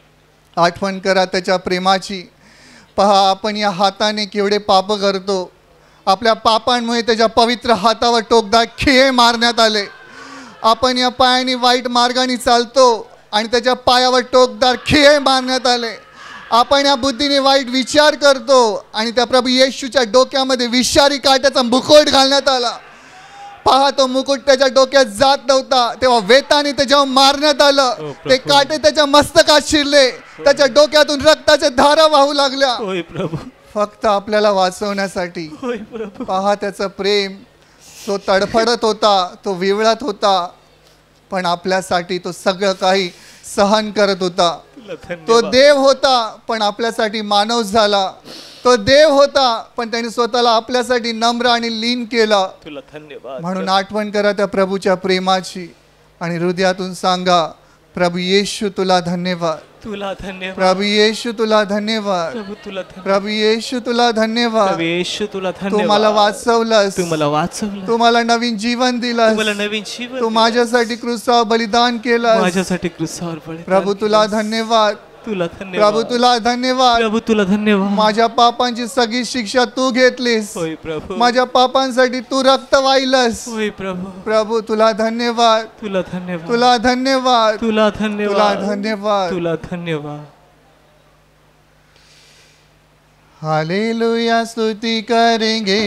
आठवण करा त्याच्या प्रेमाची. पहा आपण या हाताने केवढे पाप करतो. आपल्या पापांमुळे त्याच्या पवित्र हातावर टोकदार खिळे मारण्यात आले. आपण या पायाने वाईट मार्गाने चालतो आणि त्याच्या पायावर टोकदार खिळे मारण्यात आले. आपण या बुद्धीने वाईट विचार करतो आणि त्या प्रभू येशूच्या डोक्यामध्ये विषारी काट्याचा मुकुट घालण्यात आला. पहा तो मुकुट त्याच्या डोक्यात जात नव्हता, तेव्हा वेताने त्याच्यावर मारण्यात आलं. ते काटे त्याच्या मस्तकात शिरले, त्याच्या डोक्यातून रक्ताच्या धारा वाहू लागल्या, फक्त आपल्याला वाचवण्यासाठी. पहा त्याचं प्रेम. तो तडफडत होता, तो विवळत होता, पण आपल्यासाठी तो सगळं काही सहन करत होता. तो देव होता पण आपल्यासाठी मानव झाला. तो देव होता पण त्याने स्वतःला आपल्यासाठी नम्र आणि लीन केला. म्हणून आठवण करा त्या प्रभूच्या प्रेमाची आणि हृदयातून सांगा, प्रभू येशू तुला धन्यवाद, तुला धन्यवाद प्रभू येशू तुला धन्यवाद, प्रभू तुला धन्यवाद, प्रभू येशू तुला धन्यवाद. प्रभू येशू तुला धन्यवाद. तू मला वाचवलंस, तू मला वाचवलं, तू मला नवीन जीवन दिलंस, मला नवीन जीवन, तू माझ्यासाठी क्रूसावर बलिदान केलंस. माझ्यासाठी क्रूसावर बलिदान. प्रभू तुला धन्यवाद, तुला धन्यवाद, प्रभू तुला धन्यवाद. प्रभू तुला धन्यवाद. माझ्या पापांची सगळी शिक्षा तू घेतलीस. होय प्रभू, माझ्या पापांसाठी तू रक्त वाहिलंस. होय प्रभू, प्रभू तुला धन्यवाद, तुला धन्यवाद, तुला धन्यवाद, तुला धन्यवाद, तुला धन्यवाद. तुला धन्यवाद. हालेलुया स्तुति करेंगे,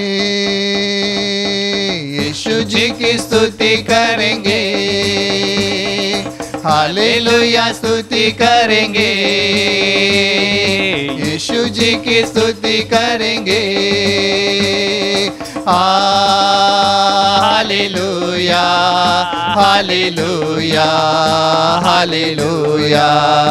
यीशु जी की स्तुति करेंगे। हालेलुया स्तुति करेंगे, यीशु जी की स्तुति करेंगे। हालेलुया हालेलुया हालेलुया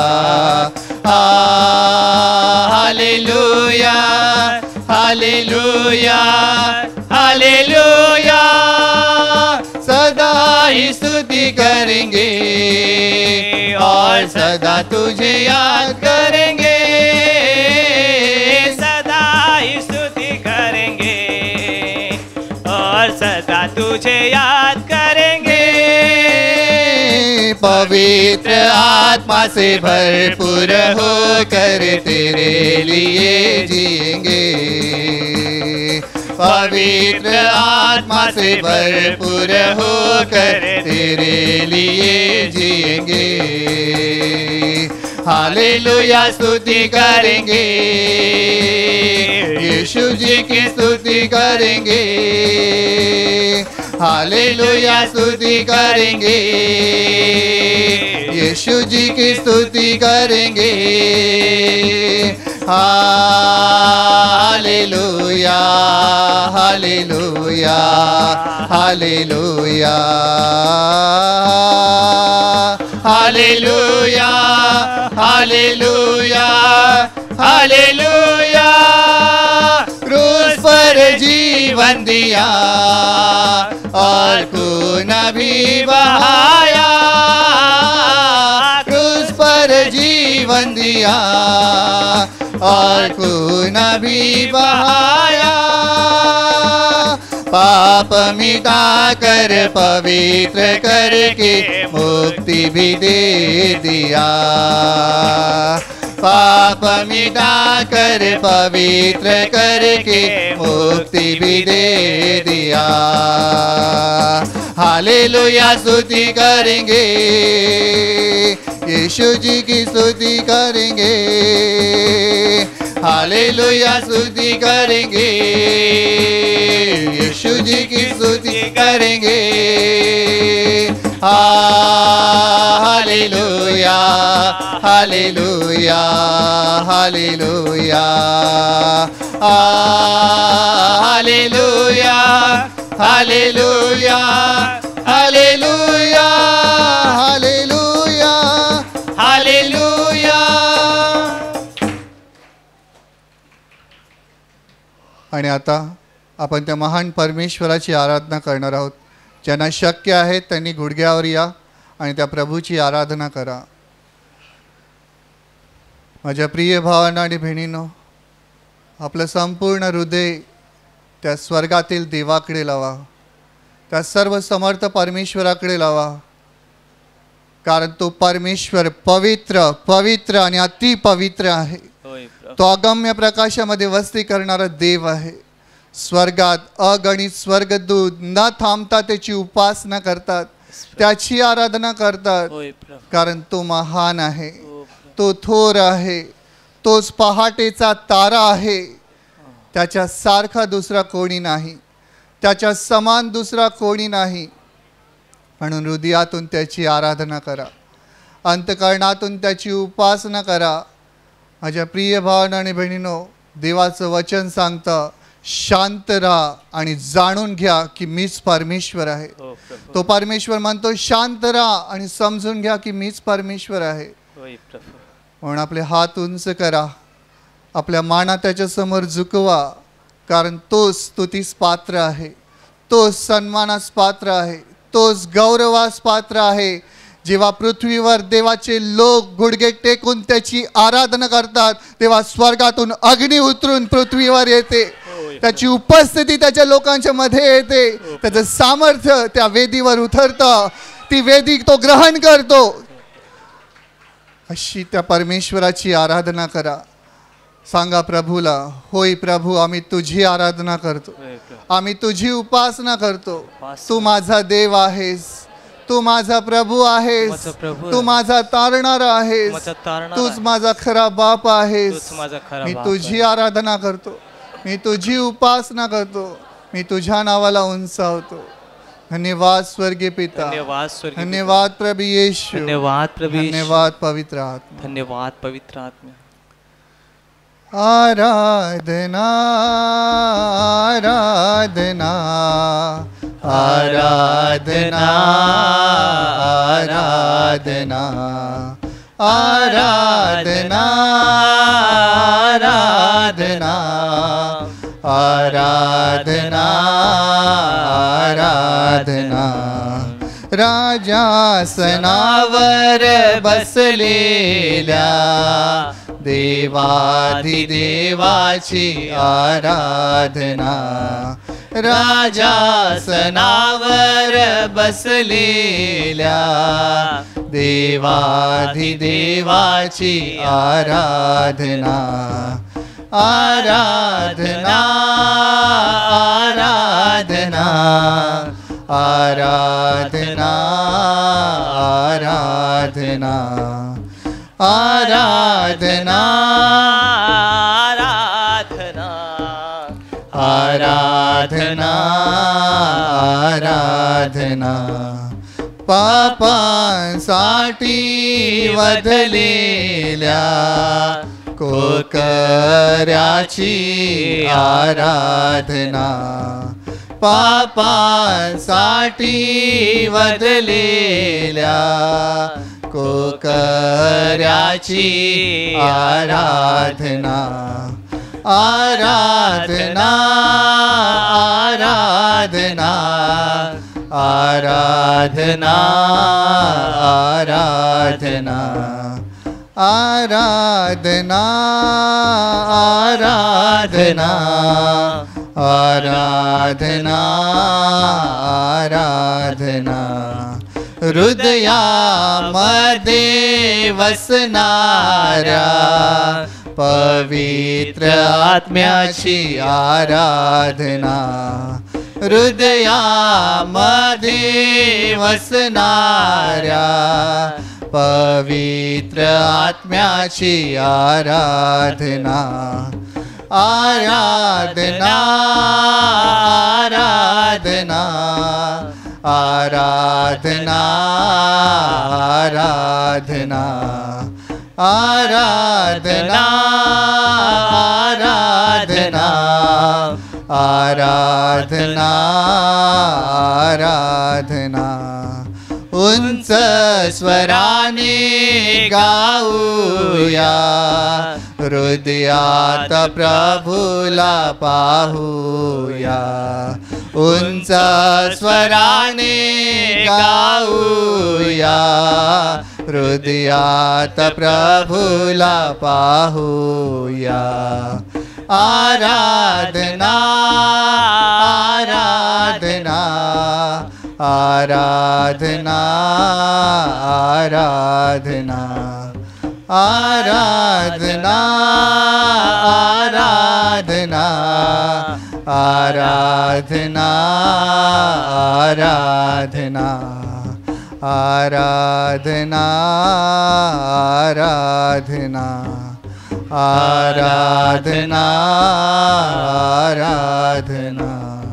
हालेलुया हालेलुया हालेलुया। सदा ही स्तुति करेंगे और सदा तुझे याद करेंगे। सदा ही स्तुति करेंगे और सदा तुझे याद करेंगे। पवित्र आत्मा से भरपूर होकर तेरे लिए जिएंगे। पवित्र आत्मा से भरपूर होकर तेरे लिए जिएंगे। हालेलुया स्तुति करेंगे, यीशु जी की स्तुति करेंगे। हालेलुया स्तुति करेंगे, यीशु जी की स्तुति करेंगे। हालेलुया हालेलुया हालेलुया हालेलुया हालेलुया हालेलुया। क्रूस पर जीवन दिया और खून भी बहाया। क्रूस पर जीवन दिया और खून भी बहाया। पाप मिटा कर पवित्र करके मुक्ति भी दे दिया। पाप मिटा कर पवित्र करके मुक्ति भी दे दिया। हालेलुया स्तुति करेंगे, यीशु जी की स्तुति करेंगे। हालेलुया स्तुति करेंगे, यीशु जी की स्तुति करेंगे। हालेलुया hallelujah hallelujah hallelujah hallelujah hallelujah hallelujah hallelujah. आणि आता आपण त्या महान परमेश्वराची आराधना करणार आहोत। ज्यांना शक्य आहे त्यांनी गुडघ्यावर या आणि त्या प्रभूची आराधना करा। माझ्या प्रिय भावांनो आणि बहिणींनो, आपलं संपूर्ण हृदय त्या स्वर्गातील देवाकडे लावा, त्या सर्व समर्थ परमेश्वराकडे लावा, कारण तो परमेश्वर पवित्र पवित्र आणि अति पवित्र आहे। तो अगम्य प्रकाशामध्ये वस्ती करणारा देव आहे। स्वर्गात अगणित स्वर्गदूत न थांबता त्याची उपासना करतात, त्याची आराधना करतात, कारण तो महान आहे, तो थोर आहे, तोच पहाटेचा तारा आहे। त्याच्या सारखा दुसरा कोणी नाही, त्याच्या समान दुसरा कोणी नाही। म्हणून हृदयातून त्याची आराधना करा, अंतःकरणातून त्याची उपासना करा। माझ्या प्रिय भावांनो आणि बहिणींनो, देवाचं वचन सांगतं, शांत राहा आणि जाणून घ्या की मीच परमेश्वर आहे। तो परमेश्वर म्हणतो शांत राहा आणि समजून घ्या की मीच परमेश्वर आहे। म्हणून आपले हात उंच करा, आपल्या माना त्याच्या समोर झुकवा, कारण तोच स्तुतीस पात्र आहे, तोच सन्मानास पात्र आहे, तोच गौरवास पात्र आहे। जेव्हा पृथ्वीवर देवाचे लोक गुडघे टेकून त्याची आराधना करतात, तेव्हा स्वर्गातून अग्नी उतरून पृथ्वीवर येते, त्याची उपस्थिती त्याच्या लोकांच्या मध्ये येते, त्याचं सामर्थ्य त्या वेदीवर उतरतं, ती वेदी तो ग्रहण करतो। अशी त्या परमेश्वराची आराधना करा। सांगा प्रभूला, होय प्रभू, आम्ही तुझी आराधना करतो, आम्ही तुझी उपासना करतो। तू माझा देव आहेस, तू माझा प्रभू आहेस, माझा प्रभू तू आहे. माझा तारणारा आहेस, माझा तारणारा तूच आहे. माझा खरा बाप आहेस. तूच माझा खरा मी बाप तुझी आराधना करतो, मी तुझी उपासना करतो, मी तुझ्या नावाला उंचावतो. धन्यवाद स्वर्गीय पिता, धन्यवाद स्वर्गीय पिता. धन्यवाद प्रभू येशू, धन्यवाद प्रभु येशू. धन्यवाद पवित्र आत्मा. धन्यवाद पवित्र आत्मा. आराधना आराधना आराधना आराधना आराधना आराधना आराधना आराधना राजासनावर बसलेल्या देवाधिदेवाची आराधना. राजासनावर बसलेल्या देवाधिदेवाची आराधना. आराधना आराधना आराधना आराधना आराधना आराधना आराधना पापांसाठी वधलेल्या कोकऱ्याची आराधना. पापांसाठी वधलेल्या कोकऱ्याची आराधना. आराधना आराधना आराधना आराधना आराधना आराधना आराधना आराधना हृदयामध्ये वसणाऱ्या पवित्र आत्म्याची आराधना. हृदयामध्ये वसणाऱ्या पवित्र आत्म्याची आराधना. आराधना आराधना आराधना आराधना आराधना आराधना आराधना आराधना. उंच स्वराने गाऊया, हृदयात प्रभूला पाहूया. उंच स्वराने गाऊया, हृदयात प्रभूला पाहूया. आराधना आराधना आराधना आराधना आराधना आराधना आराधना आराधना आराधना आराधना आराधना आराधना.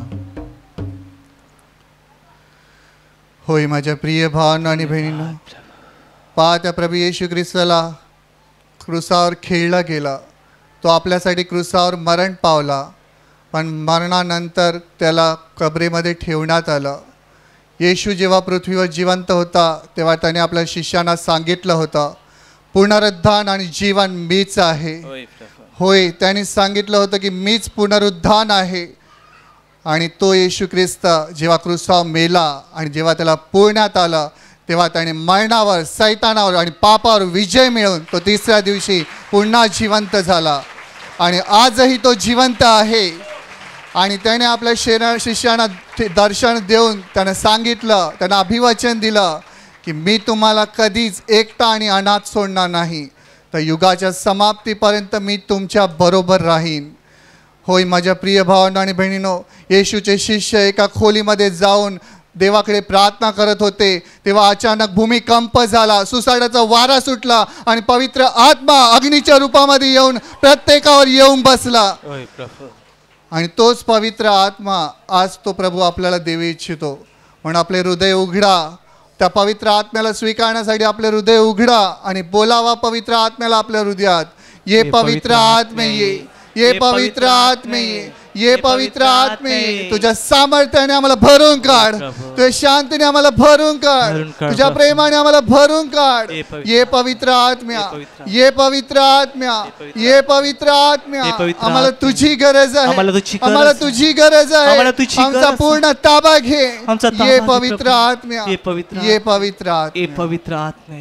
होय माझ्या प्रिय भावांनो आणि बहिणींनो, पहा त्या प्रभू येशू ख्रिस्ताला क्रुसावर खेळला गेला. तो आपल्यासाठी क्रुसावर मरण पावला, पण मरणानंतर त्याला कबरेमध्ये ठेवण्यात आलं. येशू जेव्हा पृथ्वीवर जिवंत होता तेव्हा त्याने आपल्या शिष्यांना सांगितलं होतं, पुनरुत्थान आणि जीवन मीच आहे. होय, त्यांनी सांगितलं होतं की मीच पुनरुत्थान आहे. आणि तो येशू ख्रिस्त जेव्हा क्रुसावर मेला आणि जेव्हा त्याला पुरण्यात आलं तेव्हा त्याने मरणावर, सैतानावर आणि पापावर विजय मिळवून तो तिसऱ्या दिवशी पुन्हा जिवंत झाला. आणि आजही तो जिवंत आहे. आणि त्याने आपल्या शेरा शिष्यांना दर्शन देऊन त्यानं सांगितलं, त्यांना अभिवचन दिलं की मी तुम्हाला कधीच एकटा आणि अनाथ सोडणार नाही, तर युगाच्या समाप्तीपर्यंत मी तुमच्या बरोबर राहीन. होय माझ्या प्रिय भावांनो आणि बहिणींनो, येशूचे शिष्य एका खोलीमध्ये जाऊन देवाकडे प्रार्थना करत होते तेव्हा अचानक भूमिकंप झाला, सुसाटाचा वारा सुटला आणि पवित्र आत्मा अग्नीच्या रूपामध्ये येऊन प्रत्येकावर येऊन बसला. आणि तोच पवित्र आत्मा आज तो प्रभू आपल्याला देऊ इच्छितो. म्हणून आपले हृदय उघडा, त्या पवित्र आत्म्याला स्वीकारण्यासाठी आपले हृदय उघडा आणि बोलावा पवित्र आत्म्याला आपल्या हृदयात, ये पवित्र आत्मे ये, ये पवित्र आत्मे ये, ये पवित्र आत्मे ये. तुझ्या सामर्थ्याने आम्हाला भरून काढ, तुझ्या शांतीने आम्हाला भरून काढ, तुझ्या प्रेमाने आम्हाला भरून काढ. ये पवित्र आत्म्या, ये पवित्र आत्म्या, ये पवित्र आत्म्या. आम्हाला तुझी गरज आहे, आम्हाला तुझी गरज आहे. आमचा पूर्ण ताबा घे. ये पवित्र आत्म्या, ये पवित्र आत्मा, ये पवित्र आत्मा.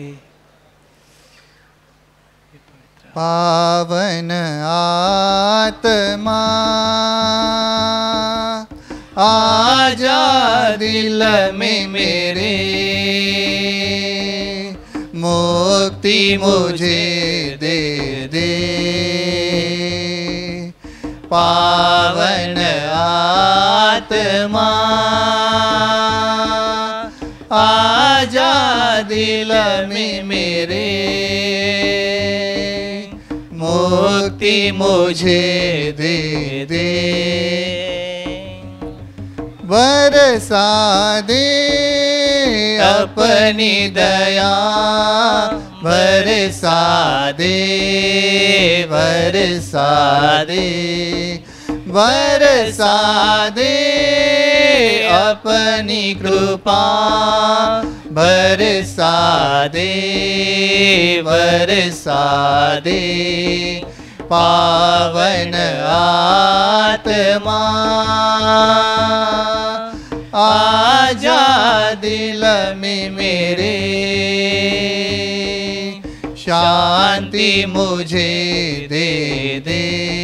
पावन आत्मा आजा दिल में मेरे, मुक्ति मुझे दे दे. पावन आत्मा आजा दिल में मेरे, मुक्ति मुझे दे दे. बरसा दे अपनी दया, बरसा दे, बरसा दे, बरसा दे अपनी कृपा, बरसा दे, बरसा दे. पावन आत्मा आजा दिल में मेरे, शांति मुझे दे दे.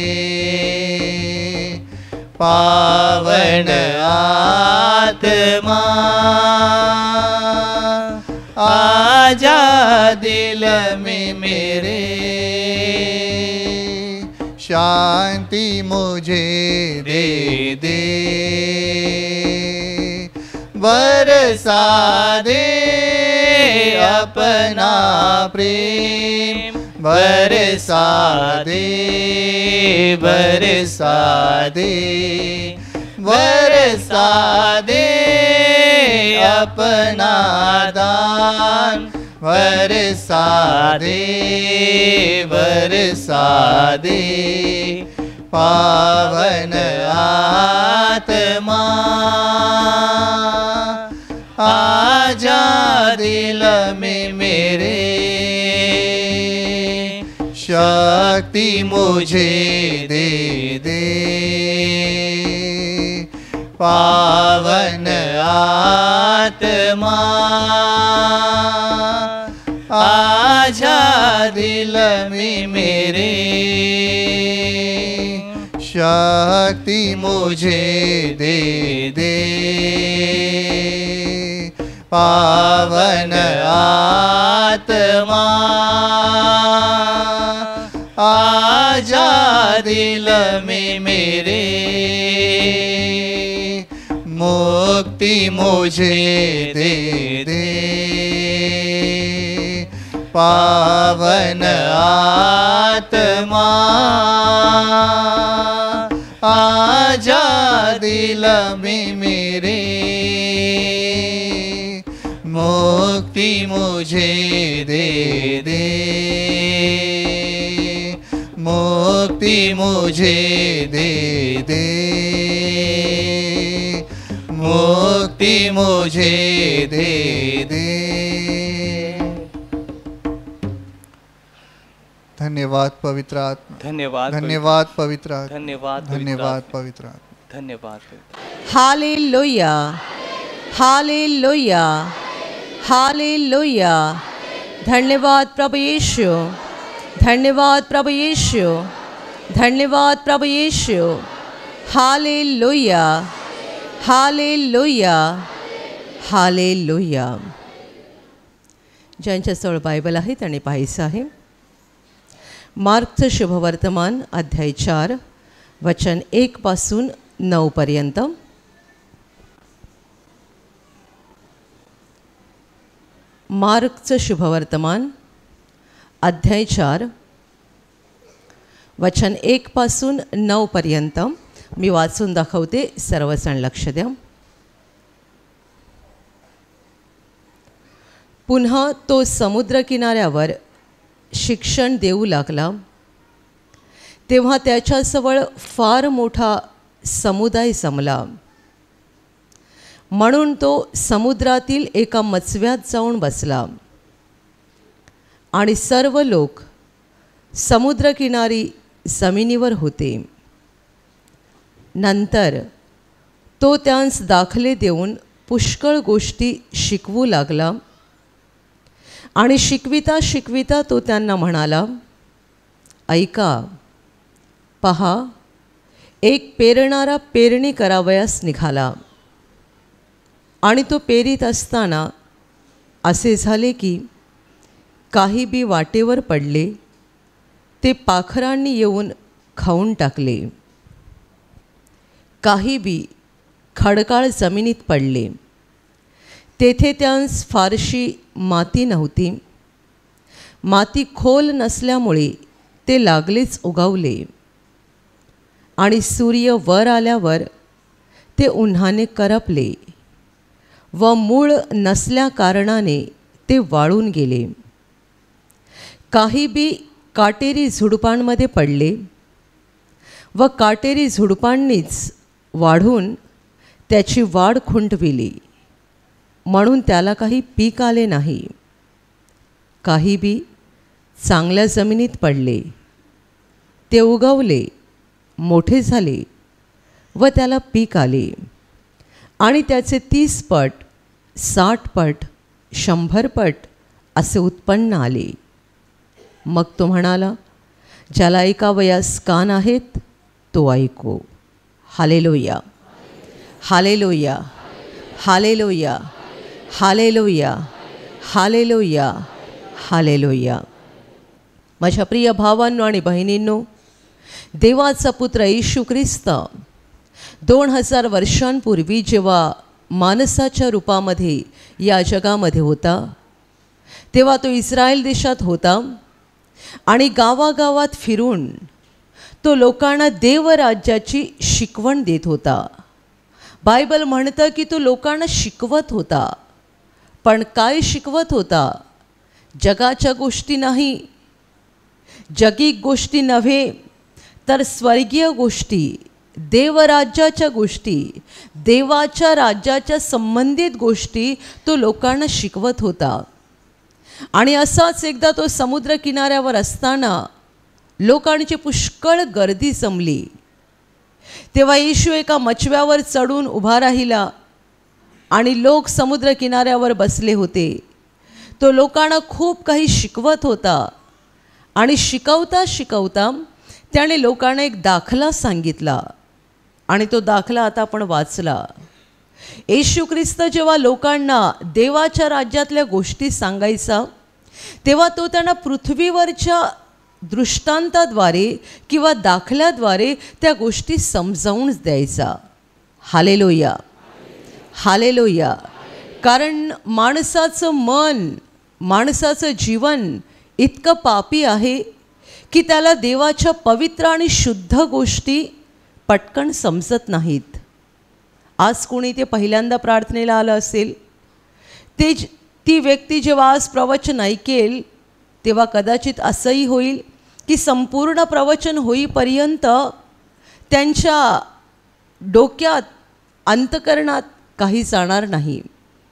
पावन आत्मा आजा दिल में मेरे, शांति मुझे दे दे. बरसा दे अपना प्रेम, बरसा दे, बरसा दे, बरसा दे अपना दान, बरसा दे, बरसा दे. पावन आत्मा आजा दिल में मेरे, शक्ति मुझे दे दे. पावन आत्मा आजा दिल में मेरे, शक्ति मुझे दे दे. पावन आत्मा आजा दिल में मेरे, मुक्ति मुझे दे दे. पावन आत्मा आजा दिल में मेरे, मुक्ति मुझे दे दे. मुक्ति मुझे दे दे. मुक्ति मुझे दे दे. धन्यवाद पवित्र आत्मा, धन्यवाद धन्यवाद पवित्र आत्मा, धन्यवाद धन्यवाद पवित्र आत्मा, धन्यवाद. हालेलुया, हालेलुया, हालेलुया. धन्यवाद प्रभु यीशु, धन्यवाद प्रभु यीशु, धन्यवाद प्रभु यीशु. हालेलुया, हालेलुया, हालेलुया. ज्यांच्याजवळ बायबल आहे त्याने पाहायचं आहे मार्कचं शुभवर्तमान अध्याय चार वचन एक पासून नऊ पर्यंत. मार्कचं शुभवर्तमान अध्याय चार वचन एकपासून नऊपर्यंत मी वाचून दाखवते. सर्वजण लक्ष द्या. पुन्हा तो समुद्रकिनाऱ्यावर शिक्षण देऊ लागला. तेव्हा त्याच्याजवळ फार मोठा समुदाय जमला. म्हणून तो समुद्रातील एका मचव्यात जाऊन बसला आणि सर्व लोक समुद्रकिनारी जमिनीवर होते. नंतर तो त्यांस दाखले देऊन पुष्कळ गोष्टी शिकवू लागला आणि शिकविता शिकविता तो त्यांना म्हणाला, ऐका, पहा, एक पेरणारा पेरणी करावयास निघाला. आणि तो पेरीत असताना असे झाले की काही बी वाटेवर पडले, ते पाखरांनी येऊन खाऊन टाकले. काही बी खडकाळ जमिनीत पडले, तेथे त्यांस फारशी माती नव्हती. माती खोल नसल्यामुळे ते लागलेच उगवले. आणि सूर्य वर आल्यावर ते उन्हाने करपले व मूळ नसल्या कारणाने ते वाळून गेले. काही बी काटेरी झुडपांमध्ये पडले व काटेरी झुडपांनीच वाढून त्याची वाढ खुंटविली, म्हणून त्याला काही पीक आले नाही. काही बी चांगल्या जमिनीत पडले, ते उगवले, मोठे झाले व त्याला पीक आले आणि त्याचे तीस पट, साठ पट, शंभर पट असे उत्पन्न आले. मग तो म्हणाला, ज्याला ऐकावयास कान आहेत तो ऐको. हालेलुया, hallelujah, hallelujah, hallelujah, hallelujah, hallelujah. माझ्या प्रिय भावांनो आणि बहिणींनो, देवाचा पुत्र येशू ख्रिस्त दोन हजार वर्षांपूर्वी जेव्हा माणसाच्या रूपामध्ये या जगामध्ये होता, तेव्हा तो इस्रायल देशात होता आणि गावागावात फिरून तो लोकांना देवराज्याची शिकवण देत होता. बायबल म्हणतं की तो लोकांना शिकवत होता. पण काय शिकवत होता? जगाच्या गोष्टी नाही, जगिक गोष्टी नव्हे, तर स्वर्गीय गोष्टी, देवराज्याच्या गोष्टी, देवाच्या राज्याच्या संबंधित गोष्टी तो लोकांना शिकवत होता. आणि असाच एकदा तो समुद्र किनाऱ्यावर असताना लोकांची पुष्कळ गर्दी जमली. तेव्हा येशू एका मचव्यावर चढून उभा राहिला आणि लोक समुद्र किनाऱ्यावर बसले होते. तो लोकांना खूप काही शिकवत होता आणि शिकवता शिकवता त्याने लोकांना एक दाखला सांगितला आणि तो दाखला आता आपण वाचला. येशू ख्रिस्त जेव्हा लोकांना देवाच्या राज्यातल्या गोष्टी सांगायचा, तेव्हा तो त्यांना पृथ्वीवरच्या दृष्टांताद्वारे किंवा दाखल्याद्वारे त्या गोष्टी समजावून द्यायचा. हालेलुया, हालेलुया. कारण माणसाचं मन, माणसाचं जीवन इतकं पापी आहे की त्याला देवाच्या पवित्र आणि शुद्ध गोष्टी पटकन समजत नाहीत. आज कोणी ते पहिल्यांदा प्रार्थनेला आलं असेल, ते ती व्यक्ती जेव्हा आज प्रवचन ऐकेल तेव्हा कदाचित असंही होईल की संपूर्ण प्रवचन होईपर्यंत त्यांच्या डोक्यात, अंतकरणात काही जाणार नाही.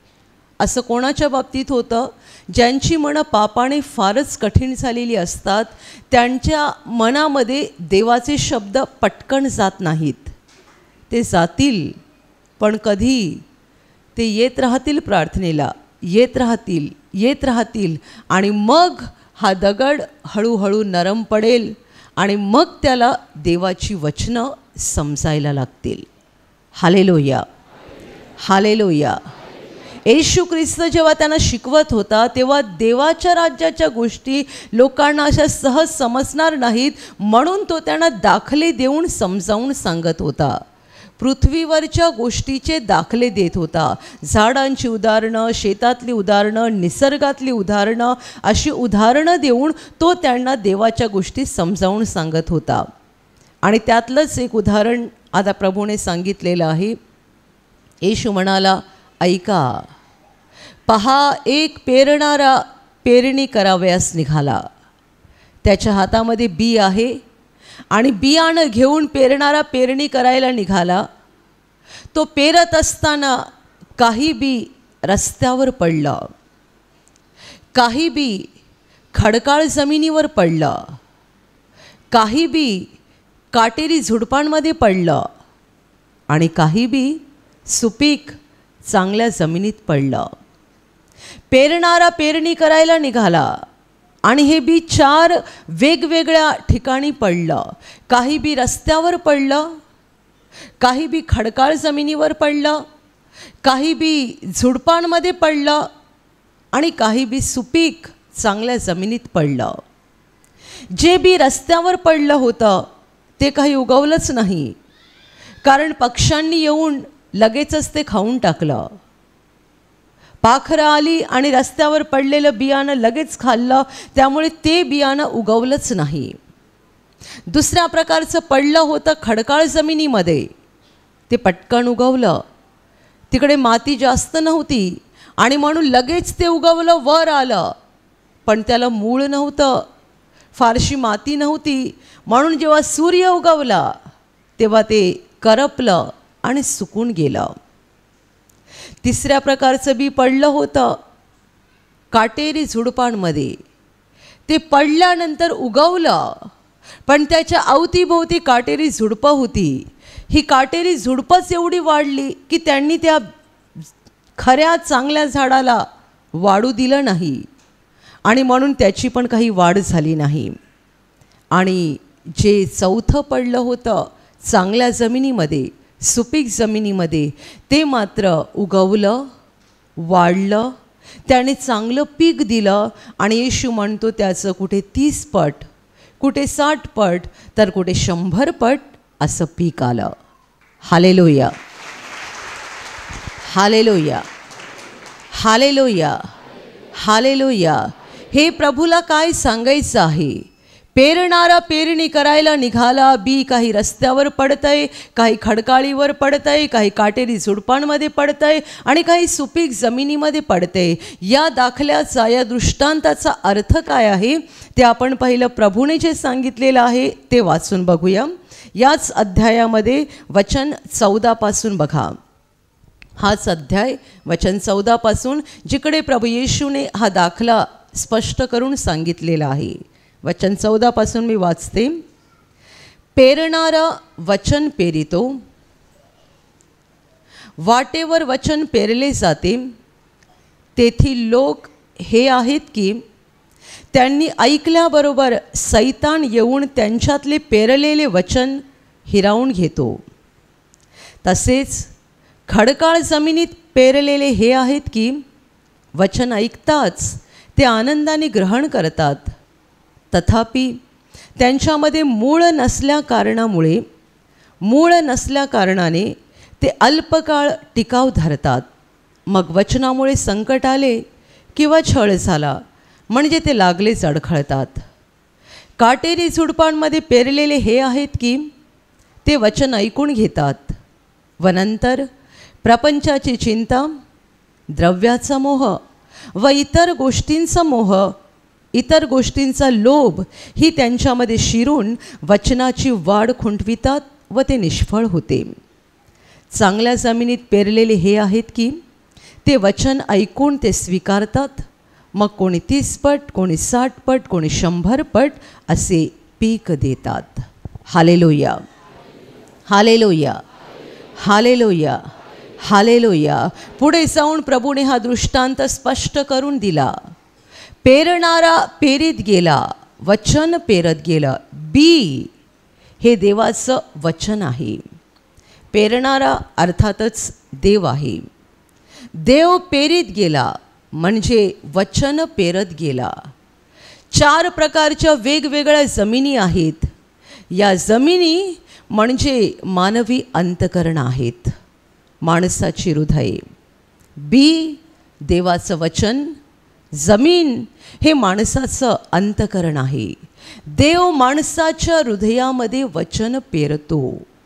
असं कोणाच्या बाबतीत होतं? ज्यांची मनं पापाने फारच कठीण झालेली असतात, त्यांच्या मनामध्ये देवाचे शब्द पटकन जात नाहीत. ते जातील, पण कधी? ते येत राहतील प्रार्थनेला, येत राहतील, येत राहतील आणि मग हा दगड हळूहळू नरम पडेल आणि मग त्याला देवाची वचनं समजायला लागतील. हालेलुया, हालेलुया. येशू ख्रिस्त जेव्हा त्यांना शिकवत होता तेव्हा देवाच्या राज्याच्या गोष्टी लोकांना अशा सहज समजणार नाहीत, म्हणून तो त्यांना दाखले देऊन समजावून सांगत होता. पृथ्वीवरच्या गोष्टीचे दाखले देत होता. झाडांची उदाहरणं, शेतातली उदाहरणं, निसर्गातली उदाहरणं, अशी उदाहरणं देऊन तो त्यांना देवाच्या गोष्टी समजावून सांगत होता. आणि त्यातलंच एक उदाहरण आता प्रभूने सांगितलेलं आहे. येशू म्हणाला, ऐका, पहा, एक पेरणारा पेरणी करावयास निघाला. त्याच्या हातामध्ये बी आहे आणि बियाणं घेऊन पेरणारा पेरणी करायला निघाला. तो पेरत असताना काही बी रस्त्यावर पडलं, काही बी खडकाळ जमिनीवर पडलं, काही बी काटेरी झुडपांमध्ये पडलं आणि काही बी सुपीक चांगल्या जमिनीत पडलं. पेरणारा पेरणी करायला निघाला आणि हे बी चार वेगवेगळ्या ठिकाणी पडलं. काही बी रस्त्यावर पडलं, काही बी खडकाळ जमिनीवर पडलं, काही बी झुडपांमध्ये पडलं आणि काही बी सुपीक चांगल्या जमिनीत पडलं. जे बी रस्त्यावर पडलं होतं ते काही उगवलंच नाही, कारण पक्ष्यांनी येऊन लगेचच ते खाऊन टाकलं. पाखरं आली आणि रस्त्यावर पडलेलं बियाणं लगेच खाल्लं, त्यामुळे ते बियाणं उगवलंच नाही. दुसऱ्या प्रकारचं पडलं होतं खडकाळ जमिनीमध्ये, ते पटकन उगवलं. तिकडे माती जास्त नव्हती आणि म्हणून लगेच ते उगवलं, वर आलं, पण त्याला मूळ नव्हतं, फारशी माती नव्हती, म्हणून जेव्हा सूर्य उगवला तेव्हा ते करपलं आणि सुकून गेलं. तिसऱ्या प्रकारचं बी पडलं होतं काटेरी झुडपांमध्ये. ते पडल्यानंतर उगवलं, पण त्याच्या अवतीभोवती काटेरी झुडपं होती. ही काटेरी झुडपंच एवढी वाढली की त्यांनी त्या खऱ्या चांगल्या झाडाला वाढू दिलं नाही आणि म्हणून त्याची पण काही वाढ झाली नाही. आणि जे चौथं पडलं होतं चांगल्या जमिनीमध्ये, सुपीक जमिनीमध्ये, ते मात्र उगवलं, वाढलं, त्याने चांगलं पीक दिलं आणि येशू म्हणतो त्याचं कुठे तीस पट, कुठे साठ पट, तर कुठे शंभर पट असं पीक आलं. हालेलुया, हालेलुया, हालेलुया, हालेलुया. हे प्रभूला काय सांगायचं आहे? पेरणारा पेरणी करायला निघाला, बी काही रस्त्यावर पडतंय, काही खडकाळीवर पडतंय, काही काटेरी झुडपांमध्ये पडतंय आणि काही सुपीक जमिनीमध्ये पडतंय. या दाखल्याचा, या दृष्टांताचा अर्थ काय आहे ते आपण पहिलं प्रभूने जे सांगितलेलं आहे ते वाचून बघूया. याच अध्यायामध्ये वचन चौदापासून बघा. हाच अध्याय वचन चौदापासून, जिकडे प्रभू येशूने हा दाखला स्पष्ट करून सांगितलेला आहे. वचन चौदापासून मी वाचते. पेरणारा वचन पेरितो, वाटेवर वचन पेरले जाते, तेथील लोक हे आहेत की त्यांनी ऐकल्याबरोबर सैतान येऊन त्यांच्यातले पेरलेले वचन हिरावून घेतो. तसेच खडकाळ जमिनीत पेरलेले हे आहेत की वचन ऐकताच ते आनंदाने ग्रहण करतात, तथापि त्यांच्यामध्ये मूळ नसल्या कारणामुळे मूळ नसल्या कारणाने ते अल्पकाळ टिकाव धरतात. मग वचनामुळे संकट आले किंवा छळ झाला म्हणजे ते लागलेच अडखळतात. काटेरी झुडपांमध्ये पेरलेले हे आहेत की ते वचन ऐकून घेतात व नंतर प्रपंचाची चिंता, द्रव्याचा मोह व इतर गोष्टींचा मोह, इतर गोष्टींचा लोभ ही त्यांच्यामध्ये शिरून वचनाची वाढ खुंटवितात व ते निष्फळ होते. चांगल्या जमिनीत पेरलेले हे आहेत की ते वचन ऐकून ते स्वीकारतात, मग कोणी तीस पट, कोणी साठ पट, कोणी शंभर पट असे पीक देतात. हालेलुया, हालेलुया, हालेलुया, हालेलुया. पुढे जाऊन प्रभूने हा दृष्टांत स्पष्ट करून दिला. पेरणारा पेरीत गेला, वचन पेरत गेलं. बी हे देवाचं वचन आहे. पेरणारा अर्थातच देव आहे. देव पेरीत गेला म्हणजे वचन पेरत गेला. चार प्रकारच्या वेगवेगळ्या जमिनी आहेत. या जमिनी म्हणजे मानवी अंतकरण आहेत, माणसाची हृदय. बी देवाचं वचन. जमीन हे माणसाचं अंतकरण आहे. देव माणसाच्या हृदयामध्ये वचन पेरतो.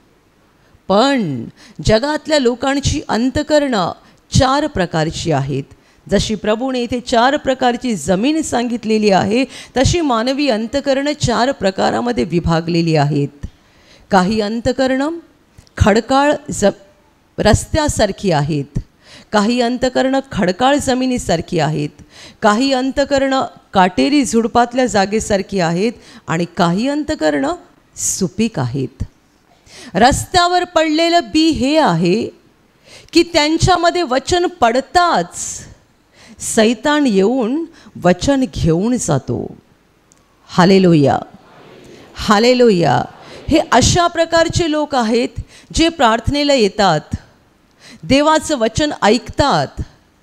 पण जगातल्या लोकांची अंतकरणं चार प्रकारची आहेत. जशी प्रभूने इथे चार प्रकारची जमीन सांगितलेली आहे, तशी मानवी अंतकरणं चार प्रकारामध्ये विभागलेली आहेत. काही अंतकरणं खडकाळ ज रस्त्यासारखी आहेत, काही अंतकरणं खडकाळ जमिनीसारखी आहेत, काही अंतकरणं काटेरी झुडपातल्या जागेसारखी आहेत आणि काही अंतकरणं सुपीक आहेत. रस्त्यावर पडलेलं बी हे आहे की त्यांच्यामध्ये वचन पडताच सैतान येऊन वचन घेऊन जातो. हालेलुया, हालेलुया. हे अशा प्रकारचे लोक आहेत जे प्रार्थनेला येतात, देवाचं वचन ऐकतात,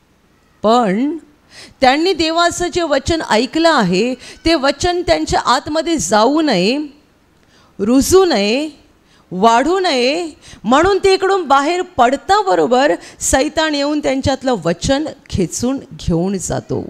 पण त्यांनी देवाचं जे वचन ऐकलं आहे ते वचन त्यांच्या आतमध्ये जाऊ नये, रुजू नये, वाढू नये, म्हणून ते इकडून बाहेर पडता बरोबर सैतान येऊन त्यांच्यातलं वचन खेचून घेऊन जातो.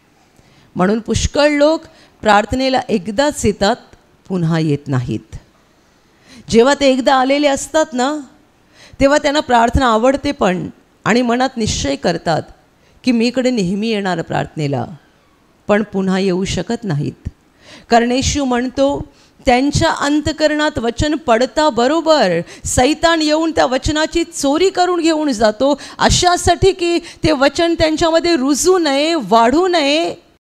म्हणून पुष्कळ लोक प्रार्थनेला एकदाच येतात, पुन्हा येत नाहीत. जेव्हा ते एकदा आलेले असतात ना, तेव्हा त्यांना प्रार्थना आवडते पण, आणि मनात निश्चय करतात की मी इकडे नेहमी येणार प्रार्थनेला, पण पुन्हा येऊ शकत नाहीत. कारण येशू म्हणतो त्यांच्या अंतकरणात वचन पडता बरोबर सैतान येऊन त्या वचनाची चोरी करून घेऊन जातो, अशासाठी की ते वचन त्यांच्यामध्ये रुजू नये, वाढू नये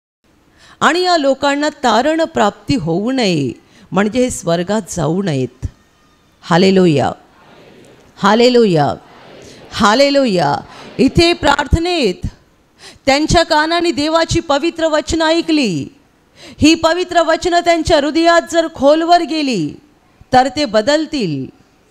आणि या लोकांना तारण प्राप्ती होऊ नये, म्हणजे हे स्वर्गात जाऊ नयेत. हालेलुया, हालेलुया, हालेलुया. इथे प्रार्थनेत त्यांच्या कानाने देवाची पवित्र वचनं ऐकली. ही पवित्र वचनं त्यांच्या हृदयात जर खोलवर गेली तर ते बदलतील,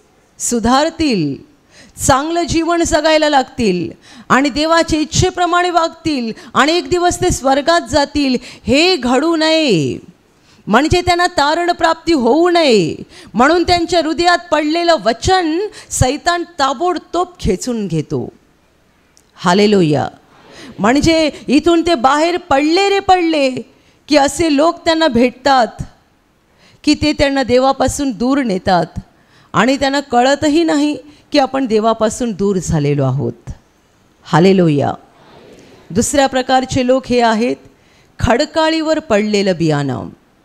सुधारतील, चांगलं जीवन जगायला लागतील आणि देवाच्या इच्छेप्रमाणे वागतील आणि एक दिवस ते स्वर्गात जातील. हे घडू नये, म्हणजे त्यांना तारण प्राप्ती होऊ नये, म्हणून त्यांच्या हृदयात पडलेलं वचन सैतान ताबडतोब खेचून घेतो. हालेलुया. म्हणजे इथून ते बाहेर पडले रे पडले की असे लोक त्यांना भेटतात की ते त्यांना देवापासून दूर नेतात आणि त्यांना कळतही नाही की आपण देवापासून दूर झालेलो आहोत. हालेलुया. दुसऱ्या प्रकारचे लोक हे आहेत खडकाळीवर पडलेलं बियाणं.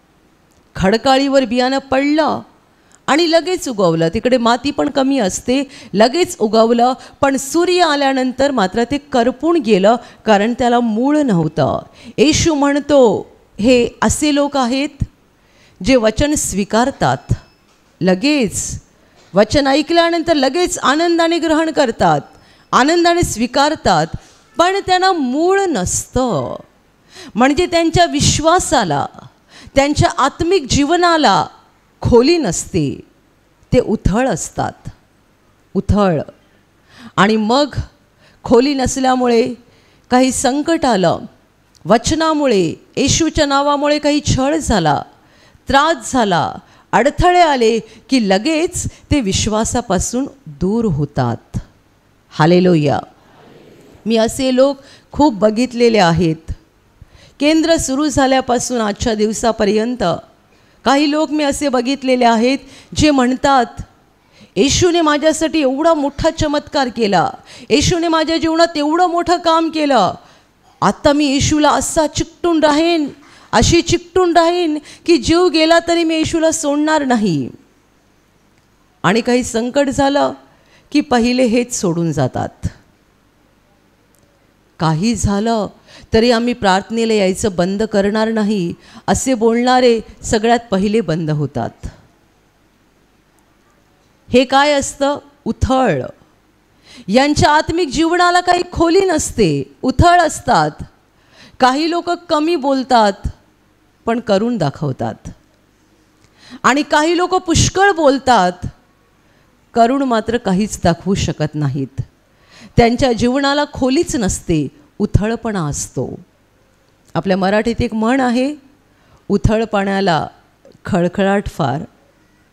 खडकाळीवर बियाणं पडलं आणि लगेच उगवलं. तिकडे माती पण कमी असते, लगेच उगवलं, पण सूर्य आल्यानंतर मात्र ते करपून गेलं, कारण त्याला मूळ नव्हतं. येशू म्हणतो हे असे लोक आहेत जे वचन स्वीकारतात, लगेच वचन ऐकल्यानंतर लगेच आनंदाने ग्रहण करतात, आनंदाने स्वीकारतात, पण त्यांना मूळ नसतं. म्हणजे त्यांच्या विश्वासाला, त्यांच्या आत्मिक जीवनाला खोली नसते, ते उथळ असतात, उथळ. आणि मग खोली नसल्यामुळे काही संकट आलं, वचनामुळे, येशूच्या नावामुळे काही छळ झाला, त्रास झाला, अडथळे आले की लगेच ते विश्वासापासून दूर होतात. हालेलुया. मी असे लोक खूप बघितलेले आहेत. केंद्र सुरू झाल्यापासून आजच्या दिवसापर्यंत काही लोक मी असे बघितलेले आहेत जे म्हणतात येशूने माझ्यासाठी एवढा मोठा चमत्कार केला, येशूने माझ्या जीवनात एवढं मोठं काम केलं, आता मी येशूला असा चिकटून राहीन, अशी चिकटून राहीन की जीव गेला तरी मी येशूला सोडणार नाही. आणि काही संकट झालं की पहिले हेच सोडून जातात. काही झालं तरी आम्ही प्रार्थनेला यायचं बंद करणार नाही, असे बोलणारे सगळ्यात पहिले बंद होतात. हे काय असतं? उथळ. यांच्या आत्मिक जीवनाला काही खोली नसते, उथळ असतात. काही लोक कमी बोलतात पण करून दाखवतात, आणि काही लोक पुष्कळ बोलतात, करून मात्र काहीच दाखवू शकत नाहीत. त्यांच्या जीवनाला खोलीच नसते, उथळपणा असतो. आपल्या मराठीत एक म्हण आहे, उथळ पाण्याला खळखळाट फार.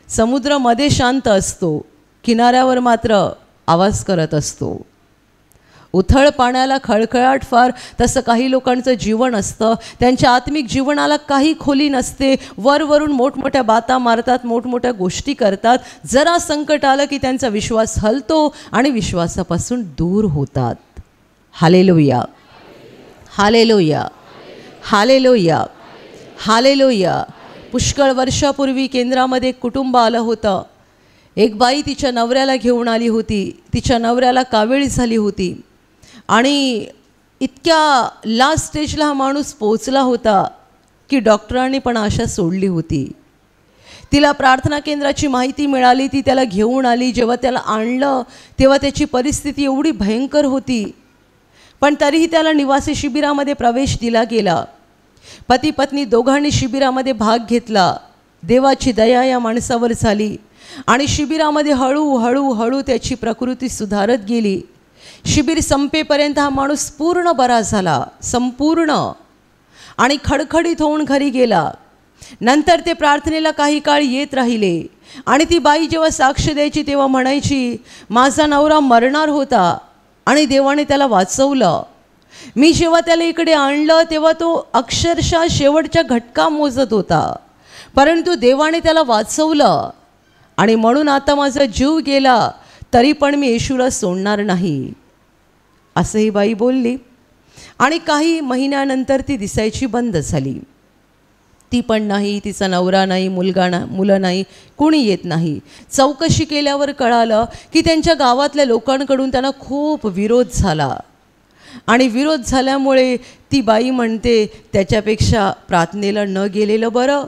समुद्र मध्ये शांत असतो, किनाऱ्यावर मात्र आवाज करत असतो. उथळ पाण्याला खळखळाट फार, तसं काही लोकांचं जीवन असतं. त्यांच्या आत्मिक जीवनाला काही खोली नसते. वरवरून मोठमोठ्या बाता मारतात, मोठमोठ्या गोष्टी करतात. जरा संकट आलं की त्यांचा विश्वास हलतो आणि विश्वासापासून दूर होतात. हालेलुया, हालेलुया, हालेलुया, हालेलुया. पुष्कळ वर्षापूर्वी केंद्रामध्ये एक कुटुंब आलं होतं. एक बाई तिच्या नवऱ्याला घेऊन आली होती. तिच्या नवऱ्याला कावेळी झाली होती आणि इतक्या लास्ट स्टेजला हा माणूस पोचला होता की डॉक्टरांनी पण आशा सोडली होती. तिला प्रार्थना केंद्राची माहिती मिळाली, ती त्याला घेऊन आली. जेव्हा त्याला आणलं तेव्हा त्याची परिस्थिती एवढी भयंकर होती, पण तरीही त्याला निवासी शिबिरामध्ये प्रवेश दिला गेला. पती पत्नी दोघांनी शिबिरामध्ये भाग घेतला. देवाची दया या माणसावर झाली आणि शिबिरामध्ये हळूहळू हळू त्याची प्रकृती सुधारत गेली. शिबिर संपेपर्यंत हा माणूस पूर्ण बरा झाला, संपूर्ण, आणि खडखडीत होऊन घरी गेला. नंतर ते प्रार्थनेला काही काळ येत राहिले आणि ती बाई जेव्हा साक्ष द्यायची तेव्हा म्हणायची, माझा नवरा मरणार होता आणि देवाने त्याला वाचवलं. मी जेव्हा त्याला इकडे आणलं तेव्हा तो अक्षरशः शेवटच्या घटका मोजत होता, परंतु देवाने त्याला वाचवलं आणि म्हणून आता माझा जीव गेला तरी पण मी येशूला सोडणार नाही, असं ही बाई बोलली. आणि काही महिन्यानंतर ती दिसायची बंद झाली. ती पण नाही, तिचा नवरा नाही, मुलगा ना मुलं नाही, कोणी येत नाही. चौकशी केल्यावर कळालं की त्यांच्या गावातल्या लोकांकडून त्यांना खूप विरोध झाला आणि विरोध झाल्यामुळे ती बाई म्हणते त्याच्यापेक्षा प्रार्थनेला न गेलेलं बरं,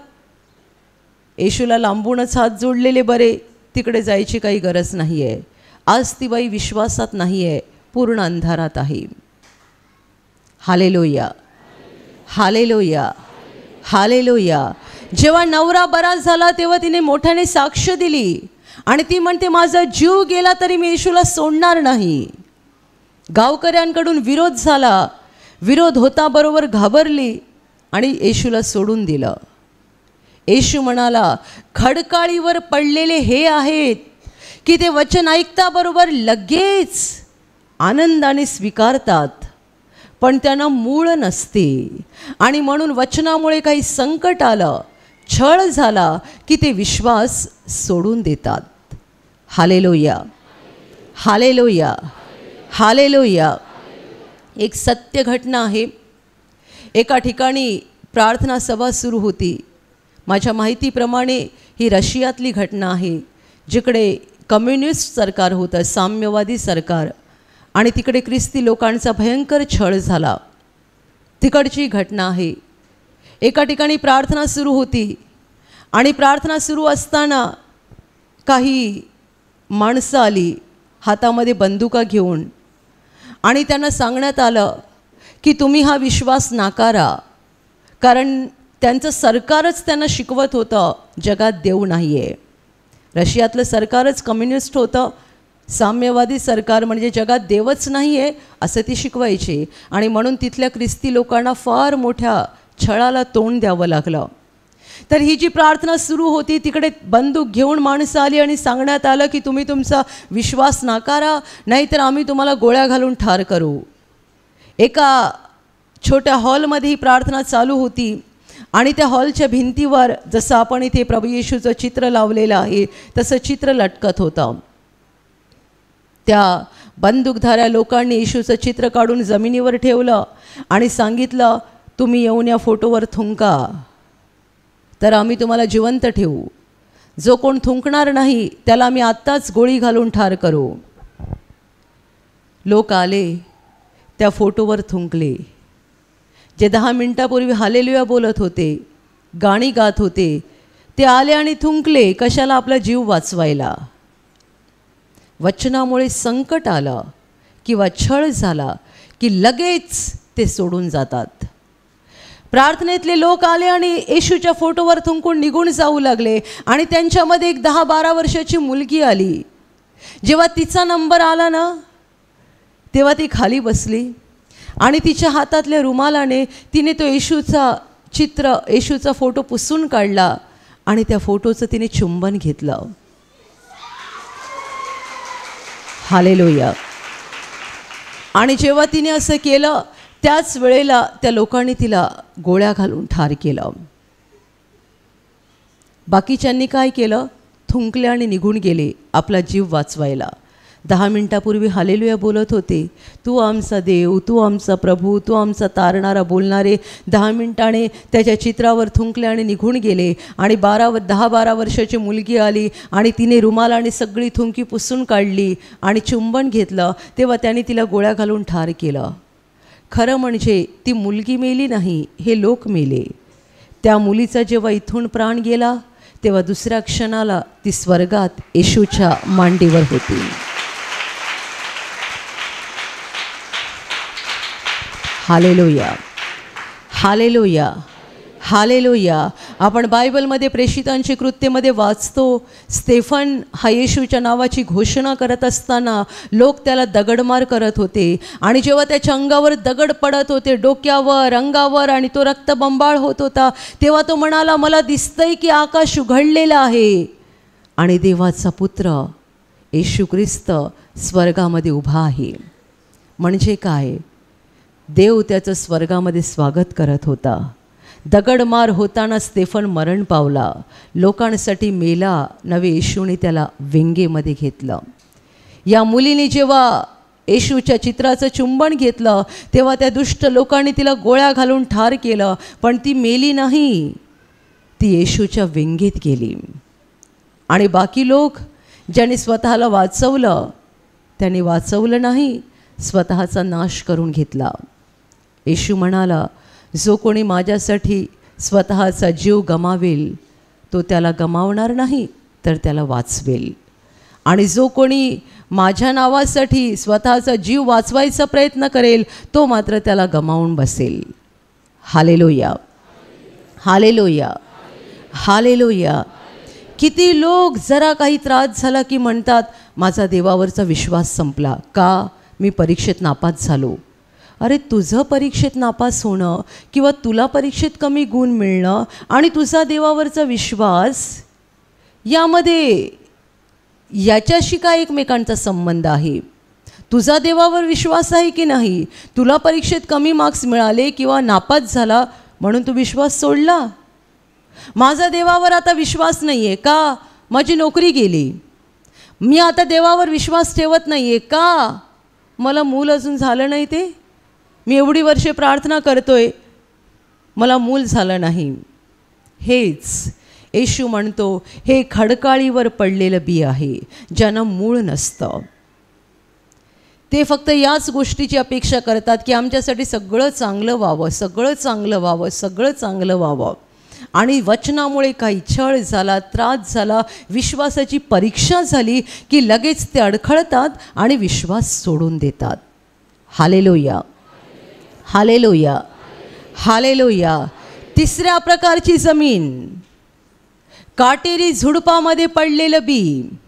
येशूला लांबूनच हात जोडलेले बरे, तिकडे जायची काही गरज नाही आहे. आज ती बाई विश्वासात नाही आहे, पूर्ण अंधारात आहे. Hallelujah, hallelujah, hallelujah. जेव्हा नवरा बरा झाला तेव्हा तिने मोठ्याने साक्ष दिली आणि ती म्हणते माझा जीव गेला तरी मी येशूला सोडणार नाही. गावकऱ्यांकडून विरोध झाला, विरोध होता बरोबर घाबरली आणि येशूला सोडून दिलं. येशू म्हणाला, खडकाळीवर पडलेले हे आहेत की ते वचन ऐकता बरोबर लगेच आनंदाने स्वीकारतात, पण त्यांना मूळ नसते आणि म्हणून वचनामुळे काही संकट आलं, छळ झाला की ते विश्वास सोडून देतात. Hallelujah, hallelujah, hallelujah. एक सत्य घटना आहे. एका ठिकाणी प्रार्थना सभा सुरू होती. माझ्या माहितीप्रमाणे ही रशियातली घटना आहे, जिकडे कम्युनिस्ट सरकार होतं, साम्यवादी सरकार, आणि तिकडे ख्रिस्ती लोकांचा भयंकर छळ झाला. तिकडची घटना आहे. एका ठिकाणी प्रार्थना सुरू होती आणि प्रार्थना सुरू असताना काही माणसं आली हातामध्ये बंदुका घेऊन आणि त्यांना सांगण्यात आलं की तुम्ही हा विश्वास नाकारा, कारण त्यांचं सरकारच त्यांना शिकवत होतं जगात देव नाही आहे. रशियातलं सरकारच कम्युनिस्ट होतं, साम्यवादी सरकार, म्हणजे जगात देवच नाही आहे असं ती शिकवायची आणि म्हणून तिथल्या ख्रिस्ती लोकांना फार मोठ्या छळाला तोंड द्यावं लागलं. तर ही जी प्रार्थना सुरू होती तिकडे बंदूक घेऊन माणसं आली आणि सांगण्यात आलं की तुम्ही तुमचा विश्वास नाकारा, नाहीतर आम्ही तुम्हाला गोळ्या घालून ठार करू. एका छोट्या हॉलमध्ये ही प्रार्थना चालू होती आणि त्या हॉलच्या भिंतीवर जसं आपण इथे प्रभू येशूचं चित्र लावलेलं आहे तसं चित्र लटकत होतं. त्या बंदूकधाऱ्या लोकांनी येशूचं चित्र काढून जमिनीवर ठेवलं आणि सांगितलं तुम्ही येऊन या फोटोवर थुंका तर आम्ही तुम्हाला जिवंत ठेवू, जो कोण थुंकणार नाही त्याला आम्ही आत्ताच गोळी घालून ठार करू. लोक आले, त्या फोटोवर थुंकले. जे दहा मिनटापूर्वी हालेलुया बोलत होते, गाणी गात होते, ते आले आणि थुंकले. कशाला? आपला जीव वाचवायला. वचनामुळे संकट आलं किंवा छळ झाला की लगेच ते सोडून जातात. प्रार्थनेतले लोक आले आणि येशूच्या फोटोवर थुंकून निघून जाऊ लागले आणि त्यांच्यामध्ये एक दहा बारा वर्षाची मुलगी आली. जेव्हा तिचा नंबर आला ना तेव्हा ती खाली बसली आणि तिच्या हातातल्या रुमालाने तिने तो येशूचा चित्र, येशूचा फोटो पुसून काढला आणि त्या फोटोचं तिने चुंबन घेतलं. हालेलुया. आणि जेव्हा तिने असं केलं त्याच वेळेला त्या लोकांनी तिला गोळ्या घालून ठार केलं. बाकीच्यांनी काय केलं? थुंकले आणि निघून गेले आपला जीव वाचवायला. दहा मिनिटापूर्वी हालेलुया बोलत होते, तू आमचा देव, तू आमचा प्रभू, तू आमचा तारणारा बोलणारे दहा मिनिटाने त्याच्या चित्रावर थुंकले आणि निघून गेले. आणि बारा व दहा बारा वर्षाची मुलगी आली आणि तिने रुमाल आणि सगळी थुंकी पुसून काढली आणि चुंबन घेतलं, तेव्हा त्याने तिला गोळ्या घालून ठार केलं. खरं म्हणजे ती मुलगी मेली नाही, हे लोक मेले. त्या मुलीचा जेव्हा इथून प्राण गेला तेव्हा दुसऱ्या क्षणाला ती स्वर्गात येशूच्या मांडीवर होती. Hallelujah, hallelujah, hallelujah. आपण बायबलमध्ये प्रेषितांची कृत्येमध्ये वाचतो, स्तेफन हा येशूच्या नावाची घोषणा करत असताना लोक त्याला दगडमार करत होते. आणि जेव्हा त्याच्या अंगावर दगड पडत होते, डोक्यावर, अंगावर, आणि तो रक्तबंबाळ होत होता, तेव्हा तो म्हणाला, मला दिसतंय की आकाश उघडलेलं आहे आणि देवाचा पुत्र येशू ख्रिस्त स्वर्गामध्ये उभा आहे. म्हणजे काय? देव त्याचं स्वर्गामध्ये स्वागत करत होता. दगडमार होताना स्तेफन मरण पावला, लोकांसाठी मेला नवे. येशूने त्याला व्यंगेमध्ये घेतलं. या मुलीने जेव्हा येशूच्या चित्राचं चुंबन घेतलं तेव्हा त्या दुष्ट लोकांनी तिला गोळ्या घालून ठार केलं, पण ती मेली नाही, ती येशूच्या व्यंगेत गेली. आणि बाकी लोक ज्यांनी स्वतःला वाचवलं त्यांनी वाचवलं नाही, स्वतःचा नाश करून घेतला. येशू म्हणाला, जो कोणी माझ्यासाठी स्वतःचा जीव गमावेल तो त्याला गमावणार नाही तर त्याला वाचवेल. आणि जो कोणी माझ्या नावासाठी स्वतःचा जीव वाचवायचा प्रयत्न करेल तो मात्र त्याला गमावून बसेल. Hallelujah, hallelujah, hallelujah. किती लोक जरा काही त्रास झाला की म्हणतात, माझा देवावरचा विश्वास संपला. का? मी परीक्षेत नापास झालो. अरे, तुझं परीक्षेत नापास होणं किंवा तुला परीक्षेत कमी गुण मिळणं आणि तुझा देवावरचा विश्वास यामध्ये याच्याशी काय एकमेकांचा संबंध आहे? तुझा देवावर विश्वास आहे की नाही? तुला परीक्षेत कमी मार्क्स मिळाले किंवा नापास झाला म्हणून तू विश्वास सोडला? माझा देवावर आता विश्वास नाही आहे का? माझी नोकरी गेली, मी आता देवावर विश्वास ठेवत नाही आहे का? मला मूल अजून झालं नाही, ते मी एवढी वर्षे प्रार्थना करतोय, मला मूल झालं नाही. हेच येशू म्हणतो, हे खडकाळीवर पडलेलं बी आहे, ज्यानं मूळ नसतं. ते फक्त याच गोष्टीची अपेक्षा करतात की आमच्यासाठी सगळं चांगलं व्हावं, सगळं चांगलं व्हावं, सगळं चांगलं व्हावं. आणि वचनामुळे काही छळ झाला, त्रास झाला, विश्वासाची परीक्षा झाली की लगेच ते अडखळतात आणि विश्वास सोडून देतात. Hallelujah, hallelujah, hallelujah. तिसऱ्या प्रकारची जमीन, काटेरी झुडपामध्ये पडलेलं बी.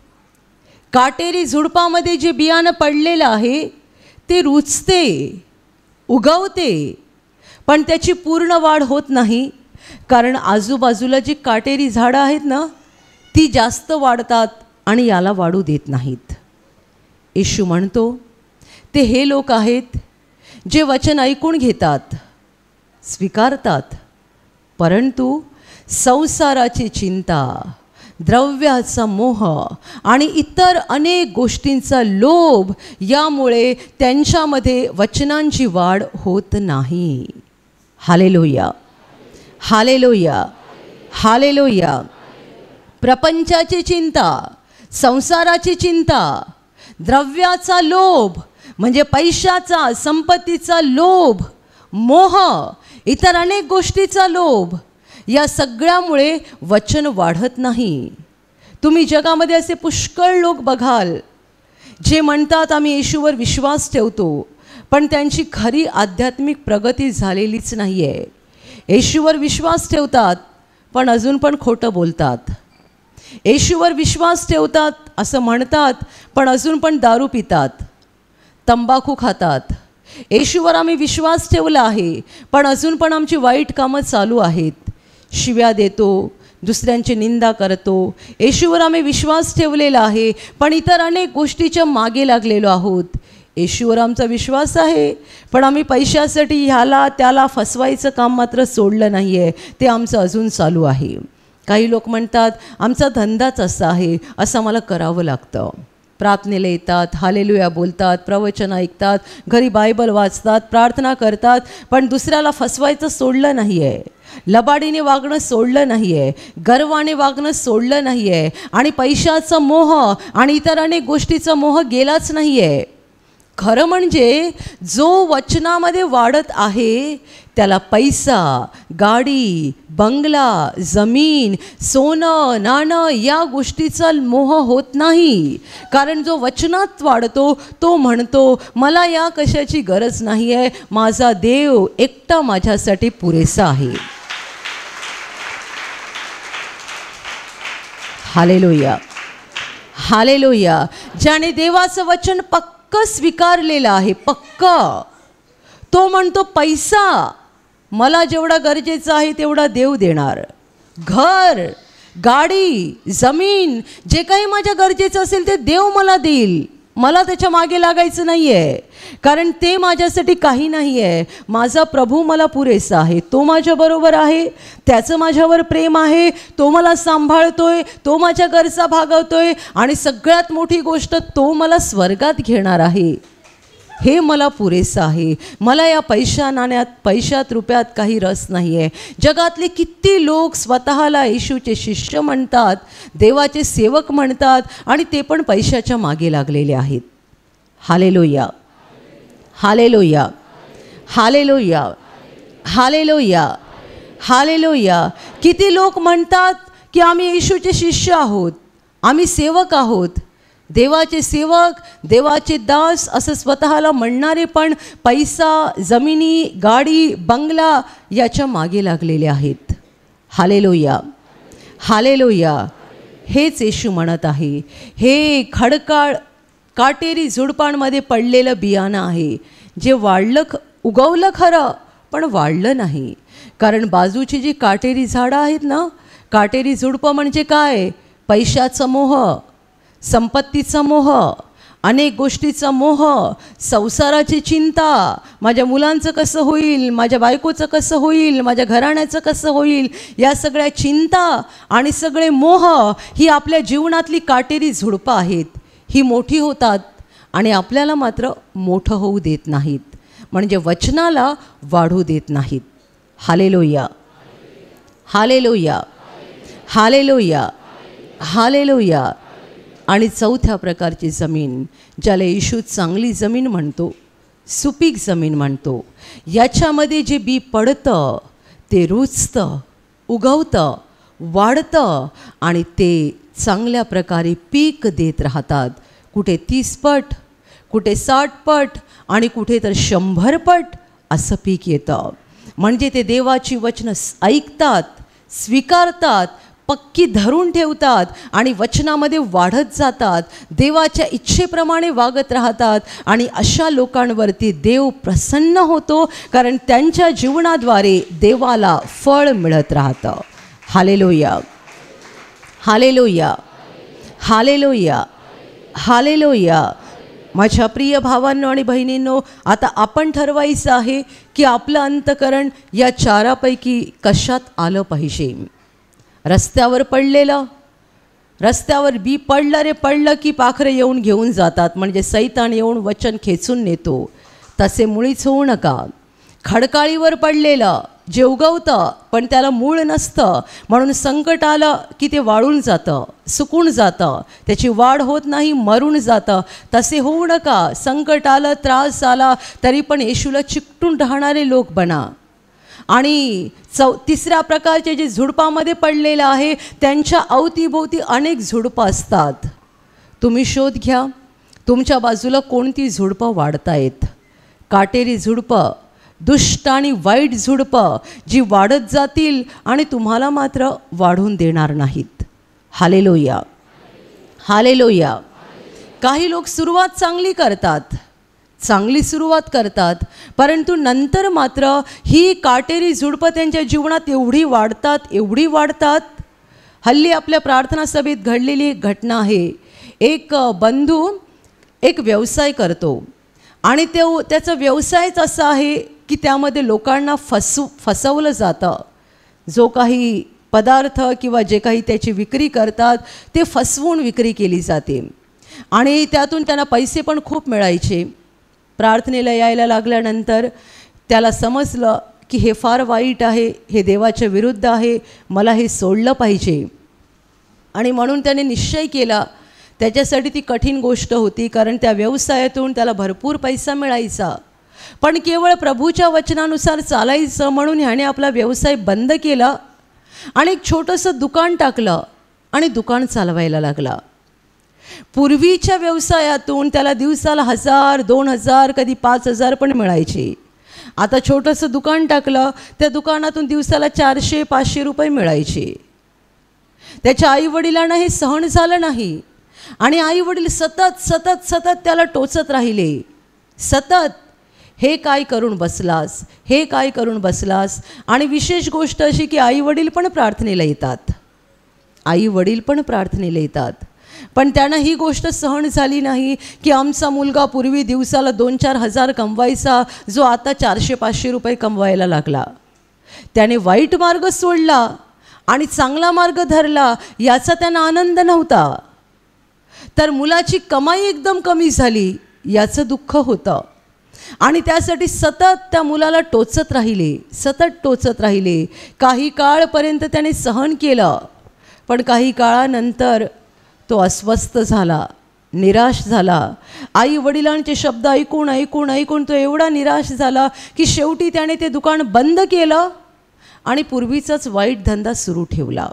काटेरी झुडपामध्ये जे बियाणं पडलेलं आहे ते रुजते, उगवते, पण त्याची पूर्ण वाढ होत नाही, कारण आजूबाजूला जी काटेरी झाडं आहेत ना ती जास्त वाढतात आणि याला वाढू देत नाहीत. येशू म्हणतो, ते हे लोक आहेत जे वचन ऐकून घेतात, स्वीकारतात, परंतु संसाराची चिंता, द्रव्याचा मोह आणि इतर अनेक गोष्टींचा लोभ यामुळे त्यांच्यामध्ये वचनांची वाढ होत नाही. Hallelujah, hallelujah, hallelujah. प्रपंचाची चिंता, संसाराची चिंता, द्रव्याचा लोभ म्हणजे पैशाचा, संपत्तीचा लोभ, मोह, इतर अनेक गोष्टीचा लोभ, या सगळ्यामुळे वचन वाढत नाही. तुम्ही जगामध्ये असे पुष्कळ लोक बघाल जे म्हणतात आम्ही येशूवर विश्वास ठेवतो, पण त्यांची खरी आध्यात्मिक प्रगती झालेलीच नाही आहे. येशूवर विश्वास ठेवतात पण अजून पण खोटं बोलतात. येशूवर विश्वास ठेवतात असं म्हणतात पण अजून पण दारू पितात, तंबाखू खातात. येशूवर आम्ही विश्वास ठेवला आहे पण अजून पण आमची वाईट कामं चालू आहेत. शिव्या देतो, दुसऱ्यांची निंदा करतो. येशूवर आम्ही विश्वास ठेवलेला आहे, पण इतर अनेक गोष्टीच्या मागे लागलेलो आहोत. येशूवर आमचा विश्वास आहे, पण आम्ही पैशासाठी ह्याला त्याला फसवायचं काम मात्र सोडलं नाही आहे. ते आमचं अजून चालू आहे. काही लोक म्हणतात आमचा धंदाच असा आहे, असं मला करावं लागतं. प्रार्थनेला येतात, हालेलुया बोलतात, प्रवचन ऐकतात, घरी बायबल वाचतात, प्रार्थना करतात, पण दुसऱ्याला फसवायचं सोडलं नाही आहे. लबाडीने वागणं सोडलं नाही आहे. गर्वाने वागणं सोडलं नाही आहे. आणि पैशाचा मोह आणि इतर अनेक गोष्टीचा मोह गेलाच नाही आहे. खरं म्हणजे जो वचनामध्ये वाढत आहे त्याला पैसा, गाडी, बंगला, जमीन, सोनं, नाणं या गोष्टीचा मोह होत नाही. कारण जो वचनात वाढतो तो म्हणतो मला या कशाची गरज नाही आहे, माझा देव एकटा माझ्यासाठी पुरेसा आहे. Hallelujah, hallelujah. ज्याने देवाचं वचन पक्क स्वीकारलेलं आहे, पक्क, तो म्हणतो पैसा मला जेवढा गरजेचा आहे तेवढा देव देणार. घर, गाडी, जमीन, जे काही माझ्या गरजेचं असेल ते देव मला देईल. मला त्याच्या मागे लागायचं नाही आहे, कारण ते माझ्यासाठी काही नाही आहे. माझा प्रभू मला पुरेसा आहे. तो माझ्याबरोबर आहे, त्याचं माझ्यावर प्रेम आहे, तो मला सांभाळतोय, तो माझ्या गरजा भागवतोय आणि सगळ्यात मोठी गोष्ट तो मला स्वर्गात घेणार आहे. हे मला पुरेसं आहे. मला या पैशा नाण्यात, पैशात, रुपयात काही रस नाही आहे. जगातले किती लोक स्वतःला येशूचे शिष्य म्हणतात, देवाचे सेवक म्हणतात आणि ते पण पैशाच्या मागे लागलेले आहेत. Hallelujah, hallelujah, hallelujah, hallelujah, hallelujah. किती लोक म्हणतात की आम्ही येशूचे शिष्य आहोत, आम्ही सेवक आहोत. देवाचे सेवक, देवाचे दास असं स्वतःला म्हणणारे पण पैसा, जमिनी, गाडी, बंगला याच्या मागे लागलेले आहेत. Hallelujah, hallelujah. हेच येशू म्हणत आहे. हे खडकाळ काटेरी झुडपांमध्ये पडलेलं बियाणं आहे, जे वाढलं, ख उगवलं खरं, पण वाढलं नाही. कारण बाजूची जी काटेरी झाडं आहेत ना, काटेरी झुडपं म्हणजे काय? पैशाचा मोह, संपत्तीचा मोह, अनेक गोष्टीचा मोह, संसाराची चिंता, माझ्या मुलांचं कसं होईल, माझ्या बायकोचं कसं होईल, माझ्या घराण्याचं कसं होईल, या सगळ्या चिंता आणि सगळे मोह ही आपल्या जीवनातली काटेरी झुडपं आहेत. ही मोठी होतात आणि आपल्याला मात्र मोठं होऊ देत नाहीत, म्हणजे वचनाला वाढू देत नाहीत. Hallelujah, hallelujah, hallelujah, hallelujah. आणि चौथ्या प्रकारची जमीन, ज्याला येशू चांगली जमीन म्हणतो, सुपीक जमीन म्हणतो, याच्यामध्ये जे बी पडतं ते रुजतं, उगवतं, वाढतं आणि ते चांगल्या प्रकारे पीक देत राहतात. कुठे तीस पट, कुठे साठ पट आणि कुठे तर शंभर पट असं पीक येतं. म्हणजे ते देवाची वचनं ऐकतात, स्वीकारतात, पक्की धरून ठेवतात आणि वचनामध्ये वाढत जातात, देवाच्या इच्छेप्रमाणे वागत राहतात. आणि अशा लोकांवरती देव प्रसन्न होतो, कारण त्यांच्या जीवनाद्वारे देवाला फळ मिळत राहतं. Hallelujah, hallelujah, hallelujah, hallelujah. माझ्या प्रिय भावांनो आणि बहिणींनो, आता आपण ठरवायचं आहे की आपलं अंतःकरण या चारापैकी कशात आलं पाहिजे. रस्त्यावर पडलेलं, रस्त्यावर बी पडलं रे पडलं की पाखरे येऊन घेऊन जातात, म्हणजे सैतान येऊन वचन खेचून नेतो, तसे मुळीच होऊ नका. खडकाळीवर पडलेलं, जे उगवतं पण त्याला मूळ नसतं, म्हणून संकट आलं की ते वाळून जातं, सुकून जातं, त्याची वाढ होत नाही, मरून जातं. तसे होऊ नका. संकट आलं, त्रास आला तरी पण येशूला चिकटून राहणारे लोक बना. आणि चौ तिसऱ्या प्रकारचे जे झुडपामध्ये पडलेलं आहे, त्यांच्या अवतीभोवती अनेक झुडपं असतात. तुम्ही शोध घ्या, तुमच्या बाजूला कोणती झुडपं वाढतायत. काटेरी झुडपं, दुष्ट आणि वाईट झुडपं जी वाढत जातील आणि तुम्हाला मात्र वाढून देणार नाहीत. Hallelujah, hallelujah. काही लोक सुरुवात चांगली करतात, चांगली सुरुवात करतात, परंतु नंतर मात्र ही काटेरी झुडपं त्यांच्या जीवनात एवढी वाढतात, एवढी वाढतात हल्ली आपल्या प्रार्थना सभेत घडलेली एक घटना आहे. एक बंधू एक व्यवसाय करतो आणि ते त्याचा व्यवसायच असा आहे की त्यामध्ये लोकांना फसू फसवलं जातं. जो काही पदार्थ किंवा जे काही त्याची विक्री करतात ते फसवून विक्री केली जाते आणि त्यातून त्यांना पैसे पण खूप मिळायचे. प्रार्थनेला यायला लागल्यानंतर त्याला समजलं की हे फार वाईट आहे, हे देवाच्या विरुद्ध आहे, मला हे सोडलं पाहिजे. आणि म्हणून त्याने निश्चय केला. त्याच्यासाठी ती कठीण गोष्ट होती, कारण त्या व्यवसायातून त्याला भरपूर पैसा मिळायचा. पण केवळ प्रभूच्या वचनानुसार चालायचं म्हणून ह्याने आपला व्यवसाय बंद केला आणि एक छोटंसं दुकान टाकलं आणि दुकान चालवायला लागला. पूर्वीच्या व्यवसायातून त्याला दिवसाला हजार दोन हजार कधी पाच हजार पण मिळायचे. आता छोटंसं दुकान टाकलं, त्या दुकानातून दिवसाला चारशे पाचशे रुपये मिळायचे. त्याच्या आईवडिलांना हे सहन झालं नाही आणि आईवडील सतत सतत सतत त्याला टोचत राहिले. सतत हे काय करून बसलास, हे काय करून बसलास. आणि विशेष गोष्ट अशी की आईवडील पण प्रार्थनेला येतात, आईवडील पण प्रार्थनेला येतात. पण त्यांना ही गोष्ट सहन झाली नाही की आमचा मुलगा पूर्वी दिवसाला दोन चार हजार कमवायचा, जो आता चारशे पाचशे रुपये कमवायला लागला. त्याने वाईट मार्ग सोडला आणि चांगला मार्ग धरला, याचा त्यांना आनंद नव्हता. तर मुलाची कमाई एकदम कमी झाली याचं दुःख होतं आणि त्यासाठी सतत त्या मुलाला टोचत राहिले, सतत टोचत राहिले. काही काळपर्यंत त्याने सहन केलं, पण काही काळानंतर तो अस्वस्थ झाला, निराश झाला. आई वडिलांचे शब्द ऐकून ऐकून ऐकून तो एवढा निराश झाला की शेवटी त्याने ते दुकान बंद केलं आणि पूर्वीचाच वाईट धंदा सुरू ठेवला.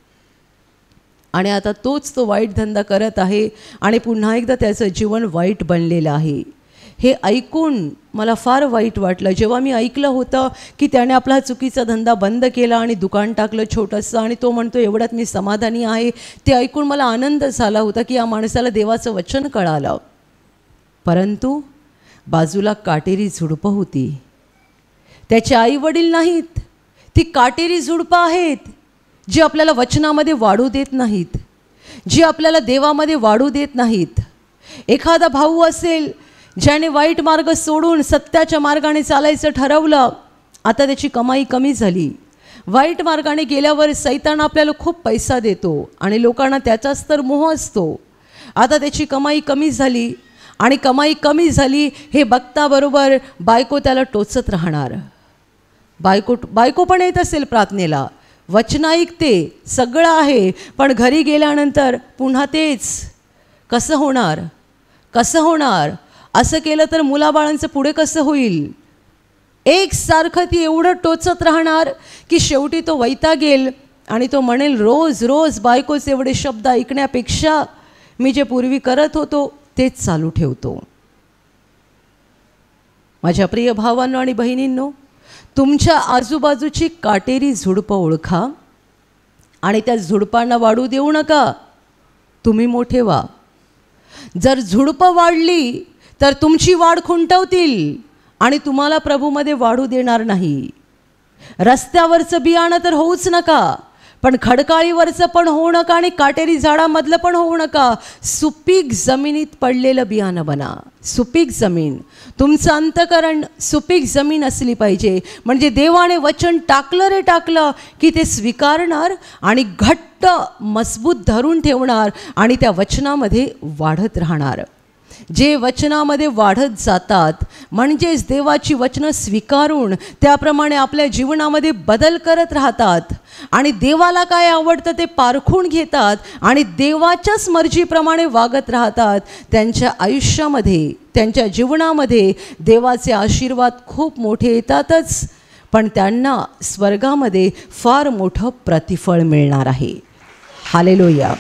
आणि आता तोच तो वाईट धंदा करत आहे आणि पुन्हा एकदा त्याचं जीवन वाईट बनलेलं आहे. हे ऐकून मला फार वाईट वाटलं. जेव्हा मी ऐकलं होतं की त्याने आपला चुकीचा धंदा बंद केला आणि दुकान टाकलं छोटंसं आणि तो म्हणतो एवढ्यात मी समाधानी आहे, ते ऐकून मला आनंद झाला होता की या माणसाला देवाचं वचन कळालं. परंतु बाजूला काटेरी झुडपं होती. त्याचे आईवडील नाहीत, ती काटेरी झुडपं आहेत जी आपल्याला वचनामध्ये वाढू देत नाहीत, जी आपल्याला देवामध्ये वाढू देत नाहीत. एखादा भाऊ असेल ज्याने वाईट मार्ग सोडून सत्याच्या मार्गाने चालायचं ठरवलं, आता त्याची कमाई कमी झाली. वाईट मार्गाने गेल्यावर सैतान आपल्याला खूप पैसा देतो आणि लोकांना त्याचाच तर मोह असतो. आता त्याची कमाई कमी झाली आणि कमाई कमी झाली हे बघताबरोबर बायको त्याला टोचत राहणार. बायको बायको पण येत असेल प्रार्थनेला, वचन ऐकते, सगळं आहे, पण घरी गेल्यानंतर पुन्हा तेच. कसं होणार, कसं होणार? असं केलं तर मुलाबाळांचं पुढे कसं होईल? एकसारखं ती एवढं टोचत राहणार की शेवटी तो वैतागेल आणि तो म्हणेल रोज रोज बायकोचे एवढे शब्द ऐकण्यापेक्षा मी जे पूर्वी करत होतो तेच चालू ठेवतो. माझ्या प्रिय भावांनो आणि बहिणींनो, तुमच्या आजूबाजूची काटेरी झुडपं ओळखा आणि त्या झुडपांना वाढू देऊ नका, तुम्ही मोठे व्हा. जर झुडपं वाढली तर तुमची वाढ खुंटवतील आणि तुम्हाला प्रभूमध्ये वाढू देणार नाही. रस्त्यावरचं बियाणं तर होऊच नका, पण खडकाळीवरचं पण होऊ नका आणि काटेरी झाडामधलं पण होऊ नका. सुपीक जमिनीत पडलेलं बियाणं बना. सुपीक जमीन, तुमचं अंतःकरण सुपीक जमीन असली पाहिजे, म्हणजे देवाने वचन टाकलं रे टाकलं की ते स्वीकारणार आणि घट्ट मजबूत धरून ठेवणार आणि त्या वचनामध्ये वाढत राहणार. जे वचनामध्ये वाढत जातात म्हणजेच देवाची वचनं स्वीकारून त्याप्रमाणे आपल्या जीवनामध्ये बदल करत राहतात आणि देवाला काय आवडतं ते पारखून घेतात आणि देवाच्याच मर्जीप्रमाणे वागत राहतात, त्यांच्या आयुष्यामध्ये त्यांच्या जीवनामध्ये देवाचे आशीर्वाद खूप मोठे येतातच, पण त्यांना स्वर्गामध्ये फार मोठं प्रतिफळ मिळणार आहे. Hallelujah,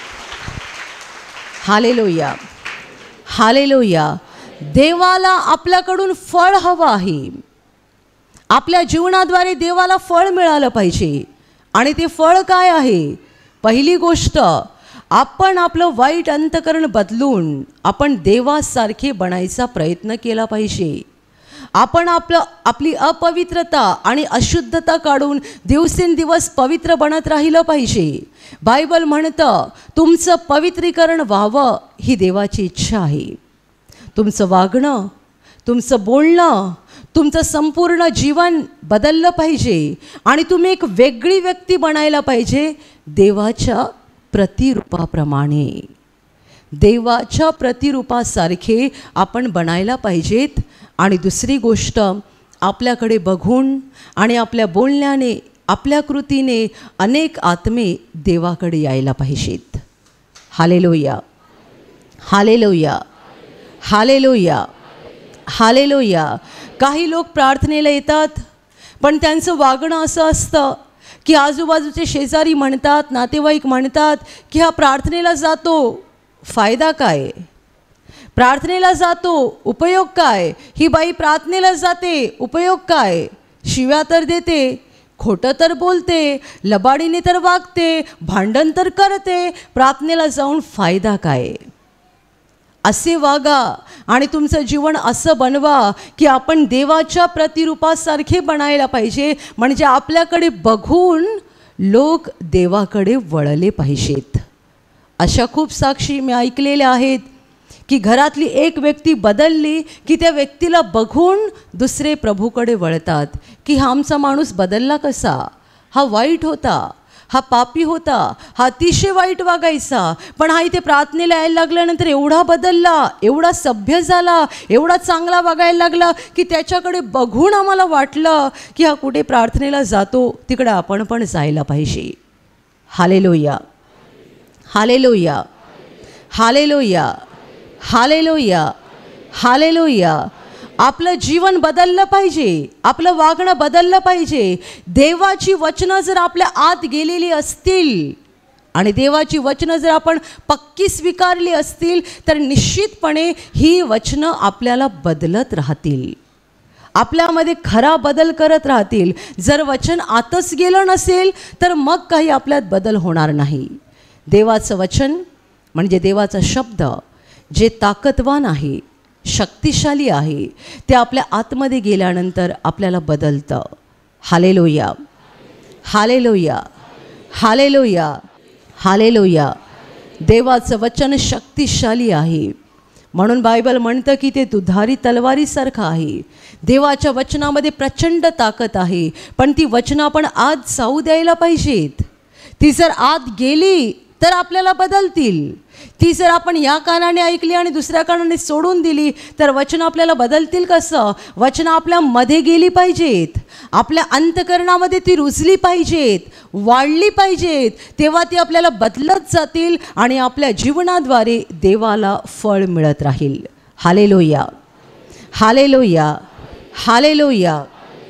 hallelujah, hallelujah. देवाला आपल्याकडून फळ हवं आहे. आपल्या जीवनाद्वारे देवाला फळ मिळालं पाहिजे आणि ते फळ काय आहे? पहिली गोष्ट, आपण आपलं वाईट अंतःकरण बदलून आपण देवासारखे बनायचा प्रयत्न केला पाहिजे. आपण आपलं आपली अपवित्रता आणि अशुद्धता काढून दिवसेंदिवस पवित्र बनत राहिलं पाहिजे. बायबल म्हणतं तुमचं पवित्रीकरण व्हावं ही देवाची इच्छा आहे. तुमचं वागणं, तुमचं बोलणं, तुमचं संपूर्ण जीवन बदललं पाहिजे आणि तुम्ही एक वेगळी व्यक्ती बनायला पाहिजे देवाच्या प्रतिरूपाप्रमाणे. देवाच्या प्रतिरूपासारखे आपण बनायला पाहिजेत. आणि दुसरी गोष्ट, आपल्याकडे बघून आणि आपल्या बोलण्याने, आपल्या कृतीने अनेक आत्मे देवाकडे यायला पाहिजेत. Hallelujah, hallelujah, hallelujah, hallelujah. काही लोक प्रार्थनेला येतात पण त्यांचं वागणं असं असतं की आजूबाजूचे शेजारी म्हणतात, नातेवाईक म्हणतात की हा प्रार्थनेला जातो, फायदा काय? प्रार्थनेला जातो, उपयोग काय? ही बाई प्रार्थनेला जाते, उपयोग काय? शिव्या तर देते, खोटं तर बोलते, लबाडीने तर वागते, भांडण तर करते, प्रार्थनेला जाऊन फायदा काय? असे वागा आणि तुमचं जीवन असं बनवा की आपण देवाच्या प्रतिरूपासारखे बनायला पाहिजे. म्हणजे आपल्याकडे बघून लोक देवाकडे वळले पाहिजेत. अशा खूप साक्षी मी ऐकलेल्या आहेत की घरातली एक व्यक्ती बदलली की त्या व्यक्तीला बघून दुसरे प्रभूकडे वळतात की हा आमचा माणूस बदलला कसा? हा वाईट होता, हा पापी होता, हा अतिशय वाईट वागायचा, पण हा इथे प्रार्थनेला यायला लागल्यानंतर एवढा बदलला, एवढा सभ्य झाला, एवढा चांगला वागायला लागला की त्याच्याकडे बघून आम्हाला वाटलं की हा कुठे प्रार्थनेला जातो, तिकडे आपण पण जायला पाहिजे. Hallelujah, hallelujah, hallelujah, hallelujah, hallelujah. आपलं जीवन बदललं पाहिजे, आपलं वागणं बदललं पाहिजे. देवाची वचनं जर आपल्या आत गेलेली असतील आणि देवाची वचनं जर आपण पक्की स्वीकारली असतील तर निश्चितपणे ही वचनं आपल्याला बदलत राहतील, आपल्यामध्ये खरा बदल करत राहतील. जर वचन आतच गेलं नसेल तर मग काही आपल्यात बदल होणार नाही. देवाचं वचन म्हणजे देवाचा शब्द जे ताकदवान आहे, शक्तिशाली आहे, ते आपल्या आतमध्ये गेल्यानंतर आपल्याला बदलतं. Hallelujah, hallelujah, hallelujah, hallelujah. देवाचं वचन शक्तिशाली आहे म्हणून बायबल म्हणतं की ते दुधारी तलवारीसारखं आहे. देवाच्या वचनामध्ये प्रचंड ताकद आहे, पण ती वचनं आपण आत जाऊ द्यायला पाहिजेत. ती जर आत गेली तर आपल्याला बदलतील. ती जर आपण या कानाने ऐकली आणि दुसऱ्या कानाने सोडून दिली तर वचनं आपल्याला बदलतील कसं? वचनं आपल्या मध्ये गेली पाहिजेत, आपल्या अंतकरणामध्ये ती रुजली पाहिजेत, वाढली पाहिजेत, तेव्हा ती आपल्याला बदलत जातील आणि आपल्या जीवनाद्वारे देवाला फळ मिळत राहील. Hallelujah, hallelujah, hallelujah.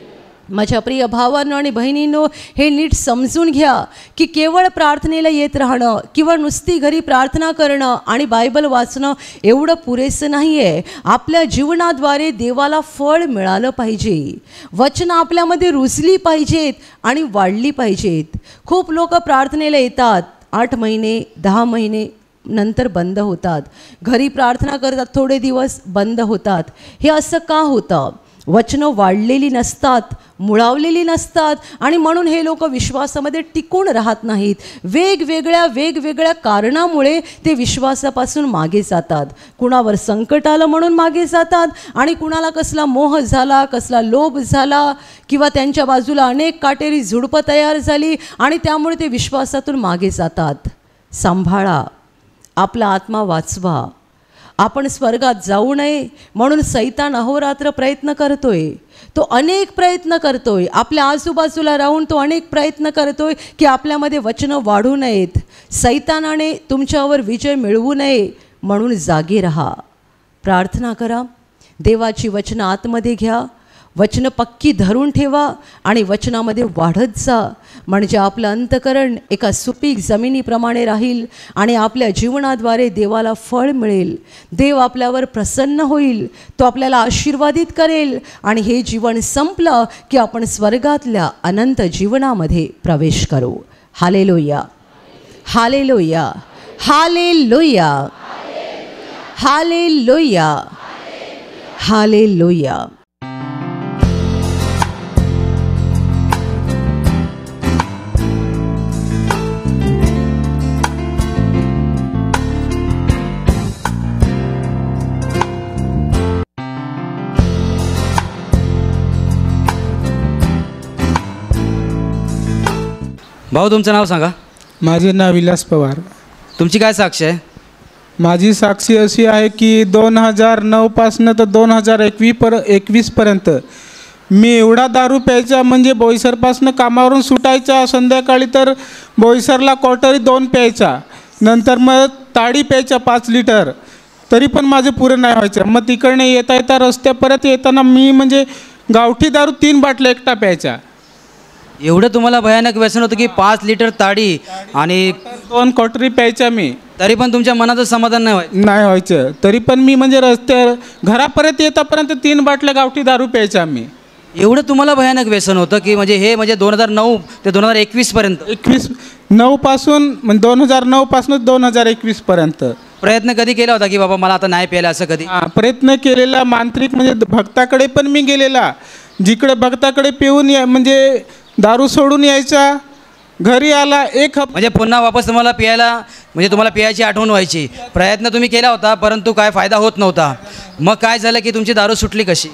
माझ्या प्रिय भावांनो आणि बहिणींनो, हे नीट समजून घ्या की केवळ प्रार्थनेला येत राहणं किंवा नुसती घरी प्रार्थना करणं आणि बायबल वाचणं एवढं पुरेसं नाही आहे. आपल्या जीवनाद्वारे देवाला फळ मिळालं पाहिजे, वचनं आपल्यामध्ये रुजली पाहिजेत आणि वाढली पाहिजेत. खूप लोक प्रार्थनेला येतात, आठ महिने दहा महिने नंतर बंद होतात. घरी प्रार्थना करतात, थोडे दिवस बंद होतात. हे असं का होतं? वचनं वाढलेली नसतात, मुळावलेली नसतात आणि म्हणून हे लोक विश्वासामध्ये टिकून राहत नाहीत. वेगवेगळ्या वेगवेगळ्या कारणामुळे ते विश्वासापासून मागे जातात. कुणावर संकट आलं म्हणून मागे जातात आणि कुणाला कसला मोह झाला, कसला लोभ झाला किंवा त्यांच्या बाजूला अनेक काटेरी झुडपं तयार झाली आणि त्यामुळे ते विश्वासातून मागे जातात. सांभाळा, आपला आत्मा वाचवा. आपण स्वर्गात जाऊ नये म्हणून सैतान अहोरात्र प्रयत्न करतोय. तो अनेक प्रयत्न करतोय, आपल्या आजूबाजूला राहून तो अनेक प्रयत्न करतोय की आपल्यामध्ये वचनं वाढू नयेत, सैतानाने तुमच्यावर विजय मिळवू नये. म्हणून जागे राहा, प्रार्थना करा, देवाची वचनं आतमध्ये घ्या, वचनं पक्की धरून ठेवा आणि वचनामध्ये वाढत जा. म्हणजे आपलं अंतकरण एका सुपीक जमिनीप्रमाणे राहील आणि आपल्या जीवनाद्वारे देवाला फळ मिळेल. देव आपल्यावर प्रसन्न होईल, तो आपल्याला आशीर्वादित करेल आणि हे जीवन संपलं की आपण स्वर्गातल्या अनंत जीवनामध्ये प्रवेश करू. Hallelujah, hallelujah, hallelujah, hallelujah, hallelujah. भाऊ तुमचं नाव सांगा. माझे नाव विलास पवार. तुमची काय साक्ष आहे? माझी साक्षी अशी आहे की दोन हजार नऊपासनं तर दोन हजार एकवीस पर एकवीसपर्यंत मी एवढा दारू प्यायचा, म्हणजे बोईसरपासनं कामावरून सुटायचा, संध्याकाळी तर बोईसरला क्वार्टरी दोन प्यायचा, नंतर मग ताडी प्यायचा पाच लिटर, तरी पण माझं पुरं नाही व्हायचं. मग तिकडनं येता येता रस्त्या परत येताना मी म्हणजे गावठी दारू तीन बाटल्या एकटा प्यायचा. एवढं तुम्हाला भयानक व्यसन होतं की पाच लिटर ताडी आणि दोन क्वार्टरी प्यायचा मी, तरी पण तुमच्या मनाचं समाधान नाही व्हायचं? नाही व्हायचं. तरी पण मी म्हणजे रस्त्या घरापर्यंत येतापर्यंत तीन बाटल्या गावठी दारू प्यायचा मी. एवढं तुम्हाला भयानक व्यसन होतं की म्हणजे हे म्हणजे दोन हजार नऊ ते दोन हजार एकवीसपर्यंत? एकवीस नऊपासून म्हणजे दोन हजार नऊपासून दोन हजार एकवीसपर्यंत. प्रयत्न कधी केला होता की बाबा मला आता नाही प्यायला असं कधी? हां, प्रयत्न केलेला. मांत्रिक म्हणजे भक्ताकडे पण मी गेलेला, जिकडे भक्ताकडे पिऊन या म्हणजे दारू सोडून यायचा, घरी आला एक हप म्हणजे पुन्हा वापस तुम्हाला प्यायला म्हणजे तुम्हाला प्यायची आठवण व्हायची. प्रयत्न तुम्ही केला होता परंतु काय फायदा होत नव्हता. मग काय झालं की तुमची दारू सुटली कशी?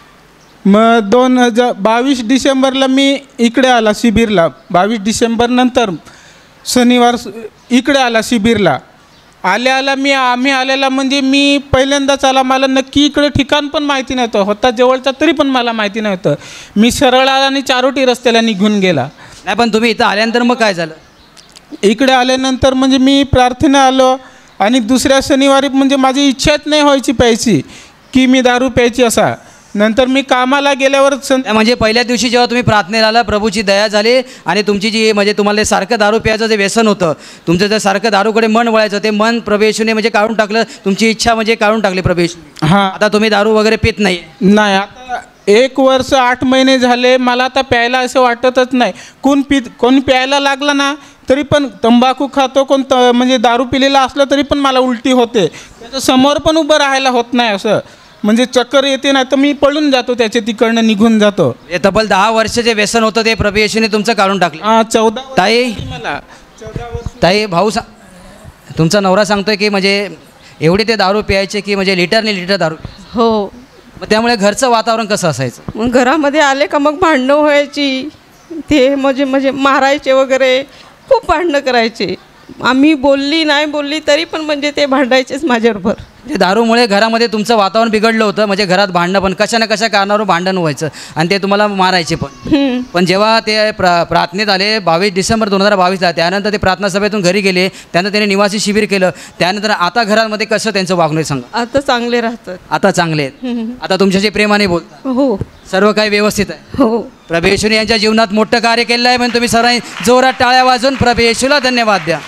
मग दोन हजार बावीस डिसेंबरला मी इकडे आला शिबिरला. बावीस डिसेंबर नंतर शनिवार इकडे आला शिबिरला. आल्या आला मी आम्ही आलेला म्हणजे मी पहिल्यांदाच आला. मला नक्की इकडे ठिकाण पण माहिती नव्हतं, होता जवळचा तरी पण मला माहिती नव्हतं. मी सरळ आला आणि चारोटी रस्त्याला निघून गेला. नाही पण तुम्ही इथं आल्यानंतर मग काय झालं? इकडे आल्यानंतर म्हणजे मी प्रार्थना आलो आणि दुसऱ्या शनिवारी म्हणजे माझी इच्छाच नाही व्हायची प्यायची की मी दारू प्यायची असा. नंतर मी कामाला गेल्यावर म्हणजे पहिल्या दिवशी जेव्हा तुम्ही प्रार्थनेला आला प्रभूची दया झाली आणि तुमची जी म्हणजे तुम्हाला सारखं दारू प्यायचं जे व्यसन होतं, तुमचं जे सारखं दारूकडे मन वळायचं ते मन प्रभू येशूने म्हणजे काढून टाकलं. तुमची इच्छा म्हणजे काढून टाकली प्रभू येशूने. हां, आता तुम्ही दारू वगैरे पित नाही? नाही. आता एक वर्ष आठ महिने झाले मला आता प्यायला असं वाटतच नाही. कोण पित कोण प्यायला लागला ना तरी पण तंबाखू खातो, कोण त म्हणजे दारू पिलेला असलं तरी पण मला उलटी होते. त्याच्या समोर पण उभं राहायला होत नाही. असं म्हणजे चक्कर येते ना तर मी पळून जातो, त्याच्या तिकडनं निघून जातो. हे तब्बल दहा वर्ष जे व्यसन होतं ते प्रभू येशूने तुमचं काढून टाकलं. हां, चौदा. ताई मला ताई भाऊ सा तुमचा नवरा सांगतोय की म्हणजे एवढे ते दारू प्यायचे की म्हणजे लिटरने लिटर दारू? हो. मग त्यामुळे घरचं वातावरण कसं असायचं? मग घरामध्ये आले का मग भांडणं व्हायची, ते म्हणजे म्हणजे मारायचे वगैरे, खूप भांडणं करायचे. आम्ही बोलली नाही बोलली तरी पण म्हणजे ते भांडायचेच माझ्याबरोबर. म्हणजे दारूमुळे घरामध्ये तुमचं वातावरण बिघडलं होतं, म्हणजे घरात भांडणं पण कशा ना कशा कारणावरून भांडण व्हायचं आणि ते तुम्हाला मारायचे पण. पण जेव्हा ते प्रा प्रार्थनेत आले बावीस डिसेंबर दोन हजार बावीसला, त्यानंतर ते प्रार्थना सभेतून घरी गेले, त्यानंतर त्यांनी निवासी शिबिर केलं, त्यानंतर आता घरामध्ये कसं त्यांचं वागणं सांगा? आता चांगले राहतात. आता चांगले आहेत, आता तुमच्याशी प्रेमाने बोलतात. हो, सर्व काही व्यवस्थित आहे. हो. प्रभू येशूने यांच्या जीवनात मोठं कार्य केलं आहे, पण तुम्ही सर्वांनी जोरात टाळ्या वाजून प्रभू येशूला धन्यवाद द्या.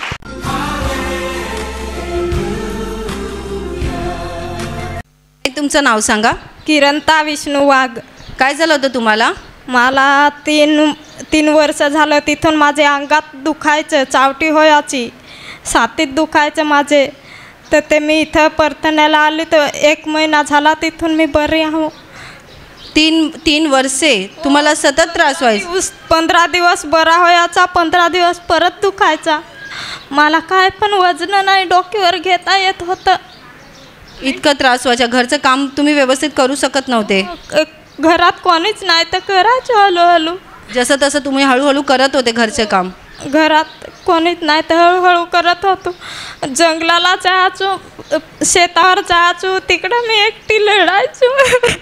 तुमचं नाव सांगा. किरणता विष्णू वाघ. काय झालं होतं तुम्हाला? मला तीन तीन वर्ष झालं तिथून माझे अंगात दुखायचं, चावटी व्हायची, छातीत दुखायचं माझे. तर ते मी इथं प्रार्थनेला आली तर एक महिना झाला तिथून मी बरी आहो. तीन तीन वर्षे तुम्हाला सतत त्रास व्हायचा? पंधरा दिवस बरा व्हायचा, पंधरा दिवस परत दुखायचा. मला काय पण वजन नाही डोक्यावर घेता येत होतं. इतकं त्रास व्हायचा. घरचं काम तुम्ही व्यवस्थित करू शकत नव्हते? घरात कोणीच नाही तर करायचं हळूहळू. जसं तसं तुम्ही हळूहळू करत होते घरचे काम? घरात कोणीच नाही तर हळूहळू करत होतो. जंगलाला जायचो, शेतावर जायचो, तिकडं मी एकटी लढायचो.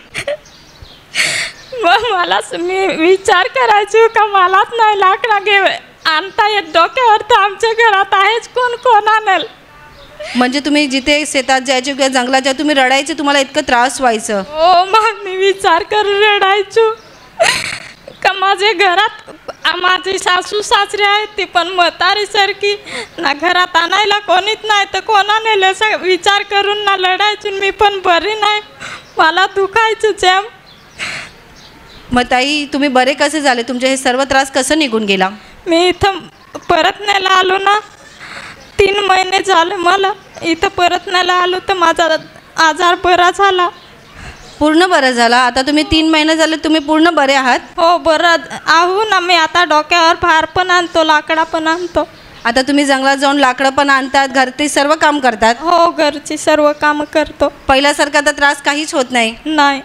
मग मला मी विचार करायचो का मलाच नाही लाकडा घे आणता येत डोक्यावर, तर आमच्या घरात आहेच कोण कोण आणेल. म्हणजे तुम्ही जिथे शेतात जायचे किंवा जंगलात जायचे तुम्ही रडायचे, तुम्हाला इतकं त्रास व्हायचं? हो, मग मी विचार करून रडायचो का माझे घरात माझी सासू सासरे आहेत, ती पण म्हातारीसारखी ना, घरात आणायला कोणीच नाही तर कोणा नेलं असं विचार करून ना लढायचो. मी पण बरी नाही, मला दुखायचं जॅम. मग ताई तुम्ही बरे कसे झाले? तुमचे हे सर्व त्रास कसं निघून गेला? मी इथं परत न्यायला आलो ना, तीन महिने झाले मला इथं परत न्यायला आलो तर माझा आजार बरा झाला. पूर्ण बरं झाला? आता तुम्ही तीन महिने झाले तुम्ही पूर्ण बरे आहात? हो, बरं आहो ना. मी आता डोक्यावर भार पण आणतो, लाकडा पण आणतो. आता तुम्ही जंगलात जाऊन लाकडं पण आणतात, घरचे सर्व काम करतात? हो, घरची सर्व कामं करतो. पहिल्यासारखा तर त्रास काहीच होत नाही? नाही.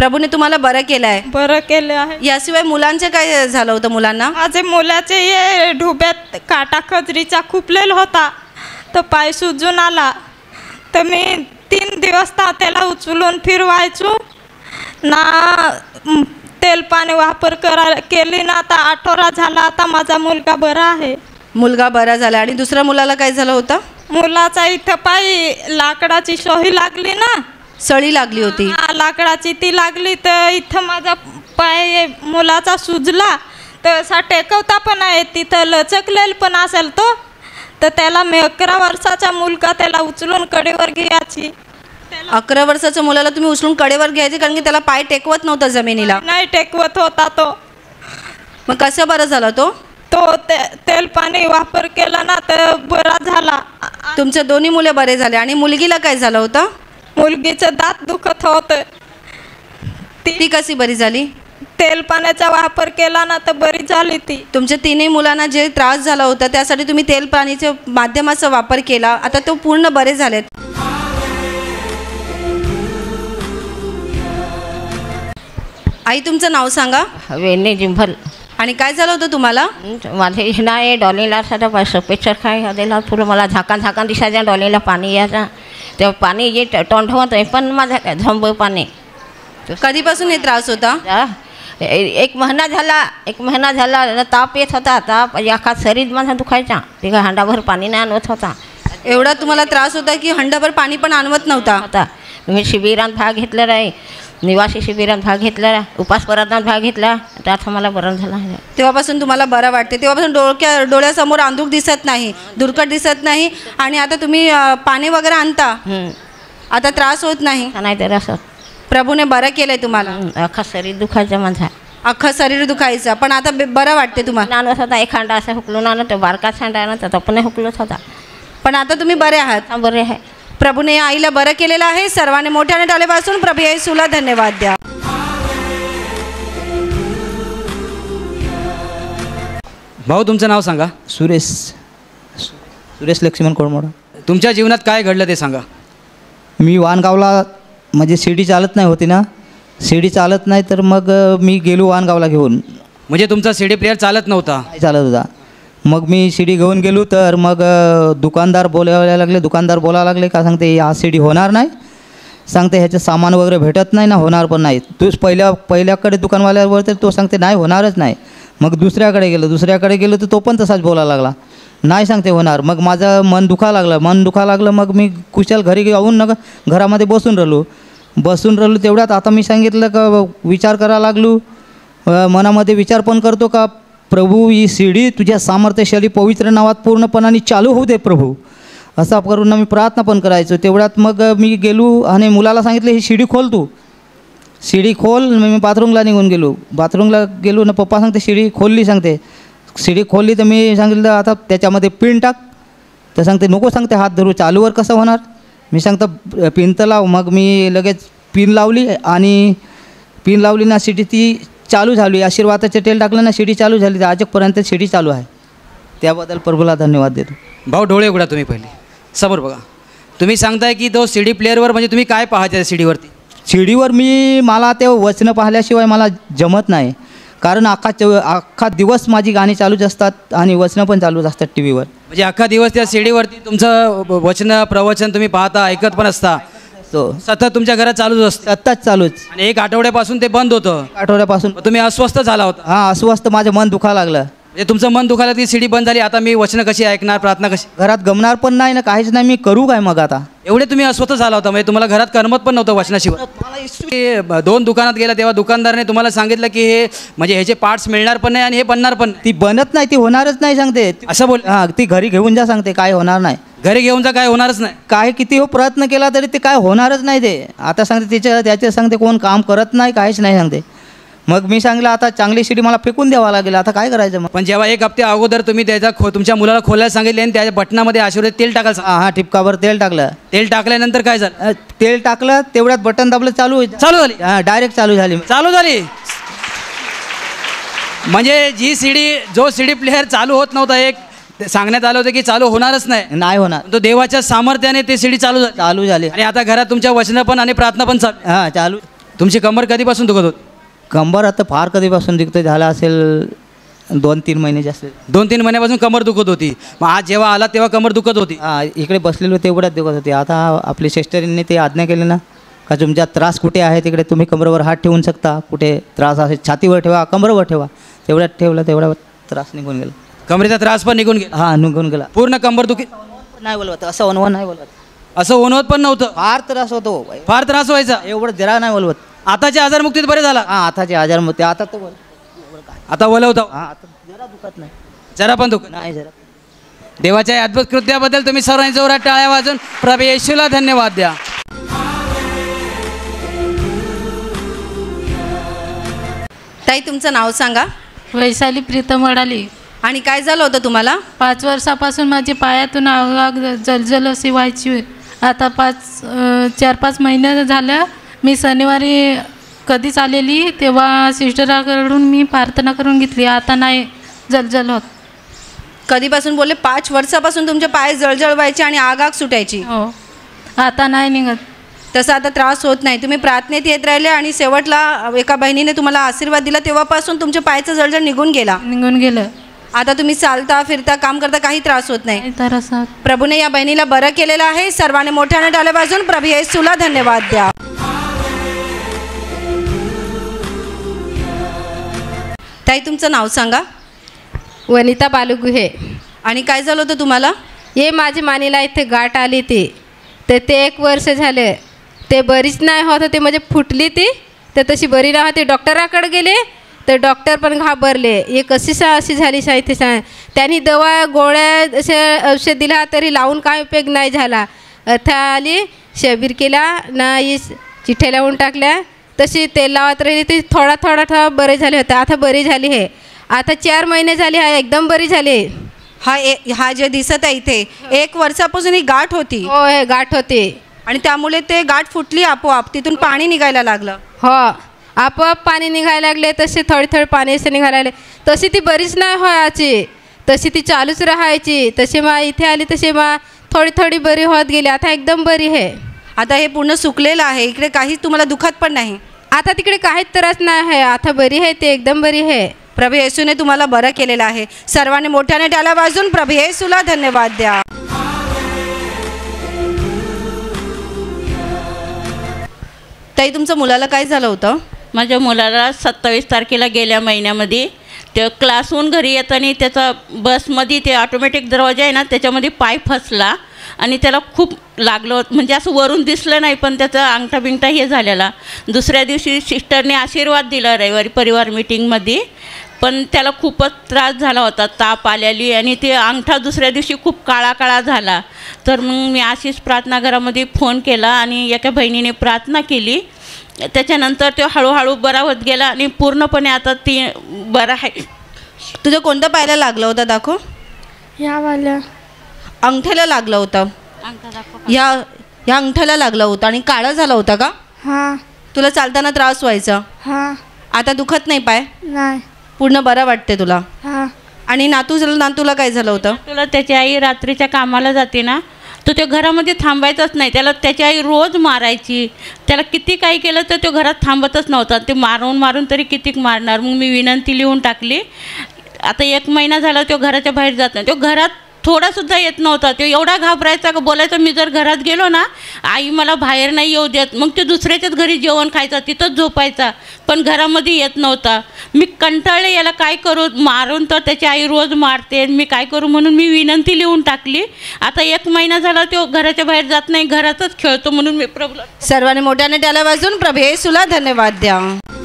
प्रभूने तुम्हाला बरं केलं आहे. बरं केलं आहे. याशिवाय मुलांचे काय झालं होतं मुलांना? माझे मुलाचे ये ढोब्यात काटा खजरीचा खुपलेला होता, तर पाय सुजून आला. तर मी तीन दिवस ता त्याला उचलून फिरवायचो ना, तेल पाणी वापर करा केली ना. आता आठवडा झाला, आता माझा मुलगा बरा आहे. मुलगा बरा झाला. आणि दुसऱ्या मुलाला काय झालं होतं? मुलाचा इथं पाय लाकडाची सोही लागली ना, सळी लागली होती. हा, लाकडाची ती लागली, तर इथं माझा पाय मुलाचा सुजला. तर असा टेकवता पण आहे, तिथं लचकलेल पण असेल तो. तर त्याला मी अकरा वर्षाचा मुलगा त्याला उचलून कडेवर घ्यायची. अकरा वर्षाच्या मुलाला तुम्ही उचलून कडेवर घ्यायचे, कारण की त्याला पाय टेकवत नव्हता जमिनीला. नाही टेकवत होता तो. मग कसं बरं झाला तो? तो ते तेल पाणी वापर केला ना, तर बरा झाला. तुमचे दोन्ही मुले बरे झाले. आणि मुलगीला काय झालं होतं? मुलगीचं दात दुखत होतं. ती कशी बरी झाली? तेल पाण्याचा वापर केला ना, तर बरी झाली ती. तुमच्या तिन्ही मुलांना जे त्रास झाला होता त्यासाठी तुम्ही तेल पाणीच्या माध्यमाचा वापर केला, आता तो पूर्ण बरे झालेत. आई तुमचं नाव सांगा. वेणी जिंभल. आणि काय झालं होतं तुम्हाला? माझे नाही डॉलीला साधा सफेद काय दिला पुढं मला झाकण झाकण दिसायच्या डॉलीला पाणी यायचा. तेव्हा पाणी जे तोंडवत आहे पण माझा झंब पाणी. कधीपासून हे त्रास होता? एक महिना झाला. एक महिना झाला ताप येत होता. ताप अख्खा शरीर माझा दुखायचा. ते काय हंडाभर पाणी नाही आणवत होता. एवढा तुम्हाला त्रास होता की हंडाभर पाणी पण आणवत नव्हता? होता. तुम्ही शिबिरात भाग घेतलेला आहे, निवासी शिबिरात भाग घेतला, उपास परातात भाग घेतला, त्यात मला बरं झालं. तेव्हापासून तुम्हाला बरं वाटते? तेव्हापासून डोक्या डोळ्यासमोर अंधुक दिसत नाही, दुर्कट दिसत नाही. आणि आता तुम्ही पाणी वगैरे आणता, आता त्रास होत नाही? नाही तर असं प्रभूने बरं केलंय तुम्हाला. अख्खा शरीर दुखायचं माझा. अख्खं शरीर दुखायचं, पण आता बरं वाटते तुम्हाला? आणत होता एक हांडा असं हुकलून आणत, तो बारका हांडा आणत होता पण हुकलत होता. पण आता तुम्ही बरे आहात? बरे आहे. प्रभूने या आईला बरं केलेलं आहे. सर्वांनी मोठ्याने टाळेपासून प्रभू येशूला धन्यवाद द्या. भाऊ तुमचं नाव सांगा. सुरेश सुरेश लक्ष्मण कोळमोडा. तुमच्या जीवनात काय घडलं ते सांगा. मी वाणगावला म्हणजे शिडी चालत नाही होती ना, शिडी चालत नाही तर मग मी गेलो वाणगावला घेऊन. म्हणजे तुमचा सीडी प्लेअर चालत नव्हता? नाही चालत होता. मग मी शिडी घेऊन गेलो तर मग दुकानदार बोलायला लागले. दुकानदार बोलायला लागले का सांगते हा शिडी होणार नाही, सांगते ह्याचं सामान वगैरे भेटत नाही ना, होणार पण नाही. तूच पहिल्या पहिल्याकडे दुकानवाल्यावर तर तो सांगते नाही होणारच नाही. मग दुसऱ्याकडे गेलो दुसऱ्याकडे गेलो तर तो पण तसाच बोलायला लागला, नाही सांगते होणार. मग माझं मन दुखा लागलं मन दुखा लागलं मग मी कुशल घरी येऊन न घरामध्ये बसून राहिलो बसून राहिलो तेवढ्यात आता मी सांगितलं का विचार करायला लागलो. मनामध्ये विचार पण करतो का प्रभू ही शिडी तुझ्या सामर्थ्यशाली पवित्र नावात पूर्णपणाने चालू होऊ दे प्रभू, असा करून मी प्रार्थना पण करायचो. तेवढ्यात मग मी गेलो आणि मुलाला सांगितलं ही शिडी खोल, तू शिडी खोल. मी बाथरूमला निघून गेलो बाथरूमला गेलो ना, पप्पा सांगते शिडी खोलली, सांगते शिडी खोलली. तर मी सांगितलं आता त्याच्यामध्ये पिन टाक, तर सांगते नको, सांगते हात धरू, चालूवर कसं होणार. मी सांगतं पिन तर लाव. मग मी लगेच पिन लावली आणि पिन लावली ना, शिडी ती चालू झाली. आशीर्वादाचे तेल टाकलं ना, शिडी चालू झाली. तर आजपर्यंत शिडी चालू आहे. त्याबद्दल प्रभूला धन्यवाद देतो. भाऊ डोळे उघडा तुम्ही पहिले, समोर बघा. तुम्ही सांगताय की तो सी डी प्लेअरवर म्हणजे तुम्ही काय पाहायचं त्या सी डीवरती? शिडीवर मी मला ते वचनं पाहिल्याशिवाय मला जमत नाही, कारण अख्खा च अख्खा दिवस माझी गाणी चालूच असतात आणि वचनं पण चालूच असतात टी व्हीवर. म्हणजे अख्खा दिवस त्या सी डीवरती तुमचं वचन प्रवचन तुम्ही पाहता, ऐकत पण असता, सतत तुमच्या घरात चालूच असतं? सतत चालूच. आणि एक आठवड्यापासून ते बंद होतं? आठवड्यापासून. तुम्ही अस्वस्थ झाला होता? हां अस्वस्थ, माझं मन दुखा लागलं. म्हणजे तुमचं मन दुखायला ती सीडी बंद झाली, आता मी वचनं कशी ऐकणार, प्रार्थना कशी? घरात गमणार पण नाही ना, काहीच नाही, मी करू काय मग आता. एवढे तुम्ही अस्वस्थ झाला होता म्हणजे तुम्हाला घरात करमत पण नव्हतं वचनाशिवाय. दोन दुकानात गेला तेव्हा दुकानदाराने तुम्हाला सांगितलं की हे म्हणजे ह्याचे पार्ट्स मिळणार पण नाही आणि हे बनणार पण. ती बनत नाही, ती होणारच नाही सांगते. असं बोल? हां ती घरी घेऊन जा सांगते, काय होणार नाही. घरी घेऊन जा, काय होणारच नाही. काय किती हो प्रयत्न केला तरी ते काय होणारच नाही. ते आता सांगते त्याच्या त्याचे सांगते कोण काम करत नाही, काहीच नाही सांगते. मग मी सांगितलं आता चांगली शिडी मला फेकून द्यावा लागेल, आता काय करायचं मग. पण जेव्हा एक हप्ते अगोदर तुम्ही त्याचा खो तुमच्या मुलाला खोलायला सांगितले आणि त्याच्या बटनामध्ये आशीर्वाद तेल टाकायला, हां टिपकावर तेल टाकलं. तेल टाकल्यानंतर काय झालं? तेल टाकलं तेवढ्यात बटन दाबलं, चालू चालू झाली. हां डायरेक्ट चालू झाली चालू झाली म्हणजे जी सीडी जो सीडी प्लेअर चालू होत नव्हता, एक सांगण्यात आलं होतं की चालू होणारच नाही, नाही होणार, तो देवाच्या सामर्थ्याने ते सीडी चालू झाली चालू झाली. आणि आता घरात तुमच्या वचनं पण आणि प्रार्थना पण चालू. हां चालू. तुमची कंबर कधीपासून दुखत होती? कंबर आता फार कधीपासून दुखते झाला असेल दोन तीन महिने जास्त. दोन तीन महिन्यापासून कमर दुखत होती. मग आज जेव्हा आला तेव्हा कमर दुखत होती? हां, इकडे बसलेलो तेवढ्याच दुखत होती. आता आपली सिस्टरींनी ते आज्ञा केली ना का तुमचा त्रास कुठे आहे तिकडे तुम्ही कमरेवर हात ठेवून शकता. कुठे त्रास असेल छातीवर ठेवा, कमरेवर ठेवा. तेवढ्यात ठेवलं तेवढा त्रास निघून गेला. कमरेचा त्रास पण निघून गेला? हां, निघून गेला. पूर्ण कंबर दुखी नाही बोलवत, असं वनवत नाही बोलवत. असं ओनवत पण नव्हतं? फार त्रास होतो. फार त्रास व्हायचा? एवढं जरा नाही बोलवत. आताच्या आजारमुक्तीत बरे झाला? हां, आताचे आजारमुक्ती. आता तो आता वलवता? हां, आता जरा दुखत नाही. जरा पण दुखत नाही. जरा देवाच्या या अद्भुत कृत्याबद्दल तुम्ही सर्वांनी जोरात टाळ्या वाजून प्रभू येशूला धन्यवाद द्या. ताई तुमचं नाव सांगा. वैशाली प्रीतम वडाली. आणि काय झालं होतं तुम्हाला? पाच वर्षापासून माझी पायातून आग आग जलजल अशी व्हायची. आता पाच अं, चार पाच महिने झालं. मी शनिवारी कधीच आलेली तेव्हा सिस्टराकडून मी प्रार्थना करून घेतली. आता नाही जलजल होत. कधीपासून बोलले? पाच वर्षापासून तुमचे पाय जळजळ व्हायचे आणि आग आग सुटायची. हो, आता नाही निघत. तसा आता त्रास होत नाही. तुम्ही प्रार्थनेत येत राहिले आणि शेवटला एका बहिणीने तुम्हाला आशीर्वाद दिला तेव्हापासून तुमच्या पायाचं जळजळ निघून गेला. निघून गेलं. आता तुम्ही चालता फिरता काम करता काही त्रास होत नाही. प्रभूने या बहिणीला बरं केलेलं आहे. सर्वांनी मोठ्याने टाळ्या वाजून प्रभू येशूला धन्यवाद द्या. ताई तुमचं नाव सांगा. वनिता बालुगुहे. आणि काय झालं होतं तुम्हाला? हे माझी मानीला इथे गाठ आली ती तर ते एक वर्ष झाले ते बरीच नाही होत होते. म्हणजे फुटली ती तर तशी बरी नाही होती. डॉक्टराकडे गेले तर डॉक्टर पण घाबरले. हे कशी सा अशी झाली साहित्य सांग. त्यांनी दवा गोळ्या असे औषध दिला तरी लावून काय उपयोग नाही झाला. अथा आली शबीर केला ना चिठ्ठ्या लावून टाकल्या. तशी तेल लावत राहिली ती थोडा थोडा थोडा बरे झाले होते. आता बरी झाली आहे. आता चार महिने झाले आहे एकदम बरी झाली. हा ए हा जे दिसत आहे इथे एक वर्षापासून ही गाठ होती. हो, हे गाठ होती आणि त्यामुळे ते गाठ फुटली आपोआप. तिथून पाणी निघायला लागलं. हो, आपोआप पाणी निघायला लागले. तसे थोडे थोडे पाणी असे निघायला लागले. तशी ती बरीच नाही व्हायची. तशी ती चालूच राहायची. तशी मा इथे आली तशी मा थोडी थोडी बरी होत गेली. आता एकदम बरी आहे. आता हे पूर्ण सुकलेलं आहे. इकडे काहीच तुम्हाला दुखत पण नाही. आता तिकडे काहीच त्रास नाही आहे. आता बरी आहे ते एकदम बरी आहे. प्रभू येशूने तुम्हाला बरं केलेलं आहे. सर्वांनी मोठ्याने टाळ्या वाजून प्रभू येशूला धन्यवाद द्या. ताई तुमच्या मुलाला काय झालं होतं? माझ्या मुलाला सत्तावीस तारखेला गेल्या महिन्यामध्ये ते क्लासहून घरी येताना त्याचा बसमध्ये ते ऑटोमॅटिक दरवाजा आहे ना त्याच्यामध्ये पाय फसला आणि त्याला खूप लागलं होतं. म्हणजे असं वरून दिसलं नाही पण त्याचा अंगठा बिंगठा हे झालेला. दुसऱ्या दिवशी सिस्टरने आशीर्वाद दिला रविवारी परिवार मीटिंगमध्ये. पण त्याला खूपच त्रास झाला होता. ताप आलेली आणि ते अंगठा दुसऱ्या दिवशी खूप काळा काळा झाला. तर मग मी अशीच प्रार्थना घरामध्ये फोन केला आणि एका बहिणीने प्रार्थना केली. त्याच्यानंतर तो हळूहळू बरा होत गेला आणि पूर्णपणे आता ती बरा आहे. तुझं कोणतं पायाला लागलं होतं दाखव? यावाल्या अंगठ्याला लागलं होतं. या या अंगठ्याला लागलं होतं आणि काळं झालं होतं का? हां. तुला चालताना त्रास व्हायचा? हां. आता दुखत नाही पाय? नाही. पूर्ण बरं वाटते तुला? हां. आणि नातू नातूला काय झालं होतं? तुला त्याची आई रात्रीच्या कामाला जाते ना तो तो घरामध्ये थांबायचाच नाही. त्याला त्याची आई रोज मारायची. त्याला किती काही केलं तर तो घरात थांबतच नव्हता. ते मारून मारून तरी कितीक मारणार. मग मी विनंती लिहून टाकली. आता एक महिना झाला तो घराच्या बाहेर जात नाही. तो घरात थोडासुद्धा येत नव्हता. तो एवढा घाबरायचा का बोलायचा मी जर घरात गेलो ना आई मला बाहेर नाही येऊ देत. मग ते दुसऱ्याच्याच घरी जेवण खायचा तिथंच झोपायचा पण घरामध्ये येत नव्हता. मी कंटाळले याला काय करू. मारून तर त्याची आई रोज मारते. मी काय करू म्हणून मी विनंती लिहून टाकली. आता एक महिना झाला तो घराच्या बाहेर जात नाही घरातच खेळतो. म्हणून मी प्रभूला सर्वांनी मोठ्याने टाळ्या वाजून प्रभू येशूला धन्यवाद द्या.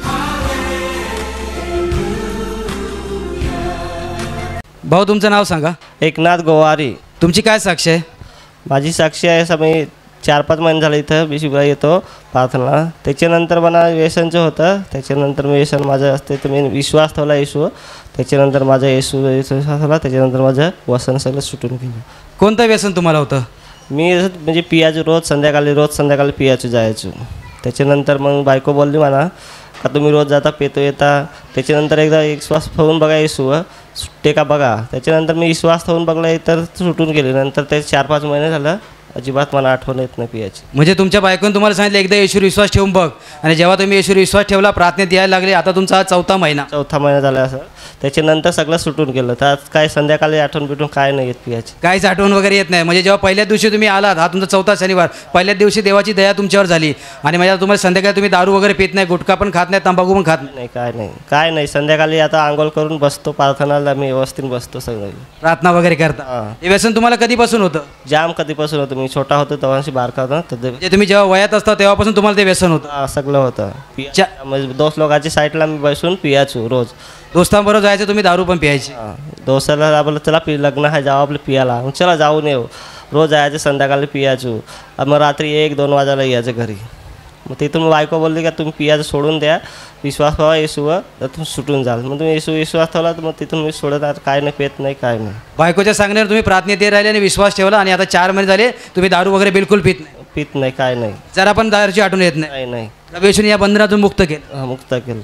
भाऊ तुमचं नाव सांगा. एकनाथ गोवारी. तुमची काय साक्ष आहे? माझी साक्षी आहे. असं मी चार पाच महिने झाले इथं बिशिबला येतो प्रार्थना. त्याच्यानंतर मला व्यसनचं होतं. त्याच्यानंतर मी व्यसन माझं असते तर मी विश्वास ठेवला येशू. त्याच्यानंतर माझं येशू विश्वास ठेवला. त्याच्यानंतर माझं व्यसन सगळं सुटून गेलं. कोणतं व्यसन तुम्हाला होतं? मी म्हणजे पियाचं रोज संध्याकाळी रोज संध्याकाळी पियाचं जायचो. त्याच्यानंतर मग बायको बोलली मला का तुम्ही रोज जाता पेतो येता. त्याच्यानंतर एकदा विश्वास ठेवून बघा येशू सुटते का बघा. त्याच्यानंतर मी विश्वास ठेवून बघला तर सुटून गेले. नंतर ते चार पाच महिने झालं अजिबात मला आठवण येत नाही पियाची. म्हणजे तुमच्या बायकोने तुम्हाला सांगितलं एकदा येशूवर विश्वास ठेवून बघ, आणि जेव्हा तुम्ही येशूवर विश्वास ठेवला, प्रार्थनेत यायला लागले, आता तुमचा हा चौथा महिना चौथा महिना झाला असं. त्याच्यानंतर सगळं सुटून गेलं. तर आज काय संध्याकाळी आठवण बिटून काय नाही येत पियाची. काहीच आठवण वगैरे येत नाही. म्हणजे जेव्हा पहिल्याच दिवशी तुम्ही आलात, हा तुमचा चौथा शनिवार, पहिल्याच दिवशी देवाची दया तुमच्यावर झाली, आणि म्हणजे तुम्हाला संध्याकाळी तुम्ही दारू वगैरे पित नाही, गुटखा पण खात नाही, तंबाखू पण खात नाही, काय नाही काय नाही. संध्याकाळी आता आंघोळ करून बसतो, प्रार्थनाला मी व्यवस्थित बसतो, सगळं प्रार्थना वगैरे करता. हे व्यसन तुम्हाला कधीपासून होतं? जाम कधीपासून होतं. मी छोटा होतो तेव्हाशी बारका होता. म्हणजे तुम्ही जेव्हा वयात असता तेव्हापासून तुम्हाला ते व्यसन होतं? सगळं होतं. म्हणजे दोस्त लोकांच्या साईडला मी बसून पियाचो रोज. दोस्तांबरोबर जायचं तुम्ही, दारू पण पियायची? दोस्ताला आपलं चला पि लग्न आहे, जाऊ आपलं पियाला, मग चला जाऊन येऊ. रोज जायचं, संध्याकाळी पियाचो. मग रात्री एक दोन वाजायला यायचं घरी. मग तिथून बायको बोलली का तुम्ही पियाचं सोडून द्या, विश्वास ठेवा येशूवर, तर तुम्ही सुटून जाल. मग तुम्ही येशू विश्वास ठेवला, तर मग तिथून मी सोडत आता काय नाही, पेत नाही, काय नाही. बायकोच्या सांगण्यावर तुम्ही प्रार्थनेत ते राहिले आणि विश्वास ठेवला, आणि आता चार महिने झाले तुम्ही दारू वगैरे बिलकुल पित नाही? पित नाही, काय नाही. जरा पण दारूची आठवण येत नाही? नाही. प्रभू येशूने या बंधनातून मुक्त केलं? मुक्त केलं.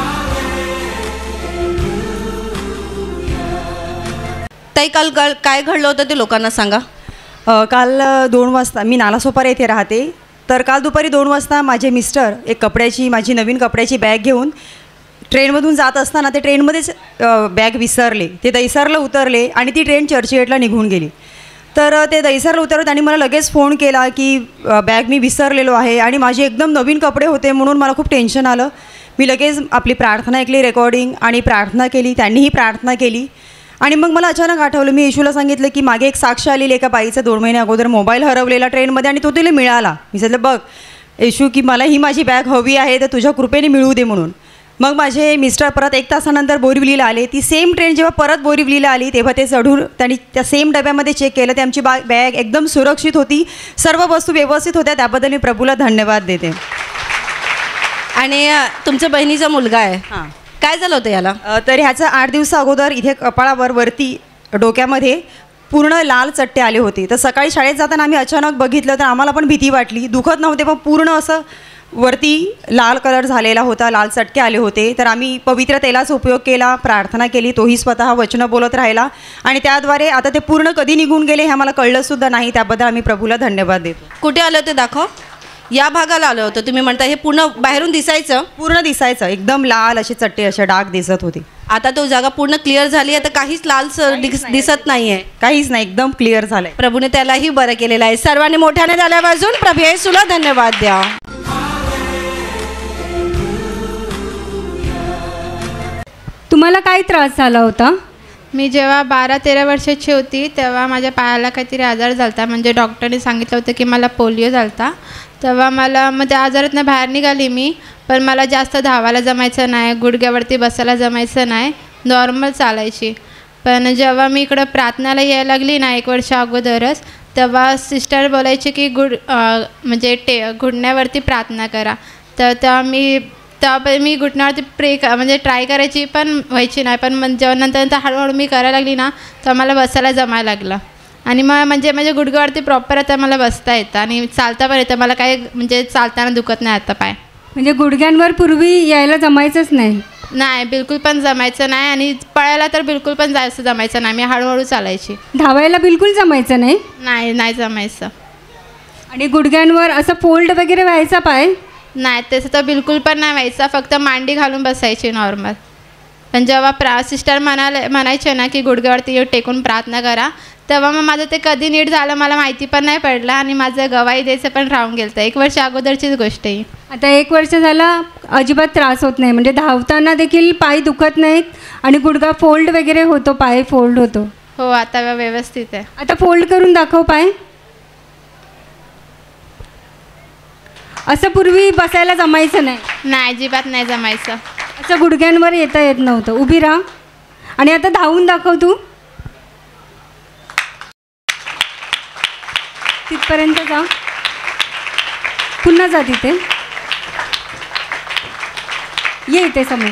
ताई, काल काल काय घडलं होतं ते लोकांना सांगा. काल दोन वाजता मी नालासोपारा येथे राहते. तर काल दुपारी दोन वाजता माझे मिस्टर एक कपड्याची माझी नवीन कपड्याची बॅग घेऊन ट्रेनमधून जात असताना ते ट्रेनमध्येच बॅग विसरले. ते दैसरला उतरले आणि ती ट्रेन चर्चगेटला निघून गेली. तर ते दैसरला उतरले, त्यांनी मला लगेच फोन केला की बॅग मी विसरलेलो आहे, आणि माझे एकदम नवीन कपडे होते म्हणून मला खूप टेन्शन आलं. मी लगेच आपली प्रार्थना ऐकली, रेकॉर्डिंग, आणि प्रार्थना केली. त्यांनीही प्रार्थना केली. आणि मग मला अचानक आठवलं, मी येशूला सांगितलं की मागे एक साक्ष आलेली एका बाईचा दोन महिने अगोदर मोबाईल हरवलेला ट्रेनमध्ये, आणि तो तिला मिळाला. मी सांगितलं बघ येशू की मला ही माझी बॅग हवी आहे, तर तुझ्या कृपेने मिळू दे म्हणून. मग माझे मिस्टर परत एक तासानंतर बोरिवलीला आले. ती सेम ट्रेन जेव्हा परत बोरिवलीला आली तेव्हा ते चढून त्यांनी त्या सेम डब्यामध्ये चेक केलं, ते आमची बा बॅग एकदम सुरक्षित होती, सर्व वस्तू व्यवस्थित होत्या. त्याबद्दल मी प्रभूला धन्यवाद देते. आणि तुमच्या बहिणीचा मुलगा आहे, हां, काय झालं होतं याला? तर ह्याचं आठ दिवसा अगोदर इथे कपाळावर वरती डोक्यामध्ये पूर्ण लाल चट्टे आले होते. तर सकाळी शाळेत जाताना आम्ही अचानक बघितलं, तर आम्हाला पण भीती वाटली. दुखत नव्हते, पण पूर्ण असं वरती लाल कलर झालेला होता, लाल चटके आले होते. तर आम्ही पवित्र तेलाचा उपयोग केला, प्रार्थना केली, तोही स्वतः वचनं बोलत राहिला, आणि त्याद्वारे आता ते पूर्ण कधी निघून गेले हे आम्हाला कळलंसुद्धा नाही. त्याबद्दल आम्ही प्रभूला धन्यवाद देतो. कुठे आलं ते दाखव. या भागाला आलं होतं तुम्ही म्हणता, हे पूर्ण बाहेरून दिसायचं? पूर्ण दिसायचं, एकदम लाल असे चट्टे असे डाग दिसत होते. आता तो जागा पूर्ण क्लिअर झाली आहे, तर काहीच लाल दिसत नाहीये, काहीच नाही, एकदम क्लिअर झालंय. प्रभूने त्यालाही बरं केलेलं आहे. सर्वांनी मोठ्याने झाल्या वाजून प्रभू येशूला धन्यवाद द्या. तुम्हाला काय त्रास झाला होता? मी जेव्हा बारा तेरा वर्षाची होती तेव्हा माझ्या पायाला काहीतरी आजार झाला होता. म्हणजे डॉक्टरने सांगितलं होतं की मला पोलिओ झाला होता. तेव्हा मला मग त्या आजारातनं बाहेर निघाली मी, पण मला जास्त धावायला जमायचं नाही, गुडघ्यावरती बसायला जमायचं नाही, नॉर्मल चालायची. पण जेव्हा मी इकडं प्रार्थनाला यायला लागली ना एक वर्ष अगोदरच, तेव्हा सिस्टर बोलायचे की गुड म्हणजे टे घुटण्यावरती प्रार्थना करा. तर तेव्हा मी तेव्हा मी घुटण्यावरती प्रे क म्हणजे ट्राय करायची, पण व्हायची नाही. पण मग जेव्हा नंतर नंतर हळूहळू मी करायला लागली ना, तेव्हा मला बसायला जमायला लागलं. आणि मग म्हणजे म्हणजे गुडघ्यावरती प्रॉपर आता मला बसता येतं आणि चालता पण येतं. मला काही म्हणजे चालताना दुखत नाही आता पाय. म्हणजे गुडघ्यांवर पूर्वी यायला जमायचंच नाही? नाही, बिलकुल पण जमायचं नाही, आणि पळायला तर बिलकुल पण जास्त जमायचं नाही. मी हळूहळू चालायची. धावायला बिलकुल जमायचं नाही? नाही, नाही जमायचं. आणि गुडघ्यांवर असं फोल्ड वगैरे व्हायचा पाय? नाही, तसं तर बिलकुल पण नाही व्हायचा, फक्त मांडी घालून बसायची नॉर्मल. पण जेव्हा प्रा सिस्टर म्हणाले म्हणायचे ना की गुडघ्यावरती टेकून प्रार्थना करा, तेव्हा मग माझं ते कधी नीट झालं मला माहिती पण नाही पडलं, आणि माझं गवाही द्यायचं पण राहून गेलं होतं. एक वर्ष अगोदरचीच गोष्ट आहे. आता एक वर्ष झाला अजिबात त्रास होत नाही, म्हणजे धावताना देखील पाय दुखत नाहीत, आणि गुडघा फोल्ड वगैरे होतो, पाय फोल्ड होतो? हो, आता व्यवस्थित आहे. आता फोल्ड करून दाखव पाय. असं पूर्वी बसायला जमायचं नाही? नाही, अजिबात नाही जमायचं. असं गुडघ्यांवर येता येत नव्हतं. उभी राहा आणि आता धावून दाखव तू. तिथपर्यंत जा, पुन्हा जा तिथे, ये इथे समोर.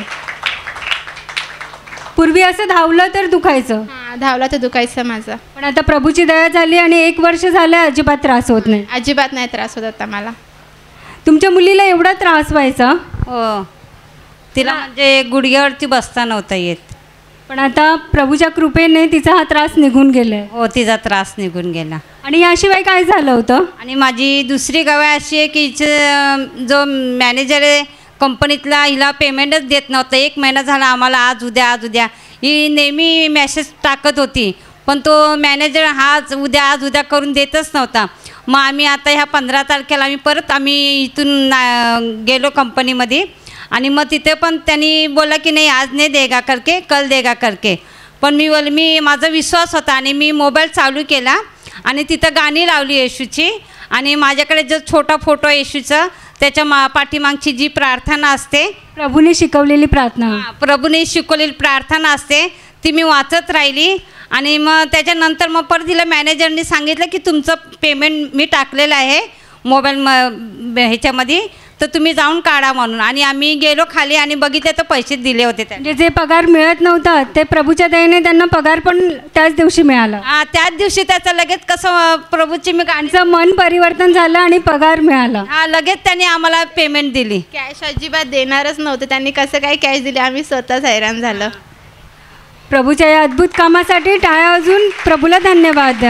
पूर्वी असं धावलं तर दुखायचं? हां, धावलं तर दुखायचं माझं. पण आता प्रभूची दया झाली आणि एक वर्ष झालं अजिबात त्रास होत नाही? अजिबात नाही त्रास होत आता मला. तुमच्या मुलीला एवढा त्रास व्हायचा? हो, तिला म्हणजे गुडघ्यावरती बसता नव्हता येत. पण आता प्रभूच्या कृपेने तिचा हा त्रास निघून गेलाय. हो, तिचा त्रास निघून गेला. आणि याशिवाय काय झालं होतं? आणि माझी दुसरी गवाय अशी आहे की हिचं जो मॅनेजर आहे कंपनीतला, हिला पेमेंटच देत नव्हतं. एक महिना झाला आम्हाला, आज उद्या आज उद्या. ही नेहमी मॅसेज टाकत होती, पण तो मॅनेजर हाच उद्या आज उद्या करून देतच नव्हता. मग आम्ही आता ह्या पंधरा तारखेला आम्ही परत आम्ही इथून गेलो कंपनीमध्ये. आणि मग तिथे पण त्यांनी बोला की नाही आज नाही देगा करके कल देगा करके. पण मी बोल मी माझा विश्वास होता आणि मी मोबाईल चालू केला आणि तिथं गाणी लावली येशूची. आणि माझ्याकडे जो छोटा फोटो येशूचा, त्याच्या मा पाठीमागची जी प्रार्थना असते, प्रभूने शिकवलेली प्रार्थना, प्रभूने शिकवलेली प्रार्थना असते ती मी वाचत राहिली. आणि मग त्याच्यानंतर मग परत तिला मॅनेजरनी सांगितलं की तुमचं पेमेंट मी टाकलेलं आहे मोबाईल म ह्याच्यामध्ये, तर तुम्ही जाऊन काढा म्हणून. आणि आम्ही गेलो खाली आणि बघितले तर पैसे दिले होते. म्हणजे जे पगार मिळत नव्हता ते प्रभूच्या दयेने त्यांना पगार पण त्याच दिवशी मिळाला. हां, त्याच दिवशी त्याचं लगेच कसं प्रभूची मी गाणचं मन परिवर्तन झालं आणि पगार मिळाला. हां, लगेच त्यांनी आम्हाला पेमेंट दिली. कॅश अजिबात देणारच नव्हतं त्यांनी, कसं काय कॅश दिली आम्ही स्वतःच हैराण झालं. प्रभूच्या या अद्भुत कामासाठी टाळ्या वाजवून प्रभूला धन्यवाद द्या.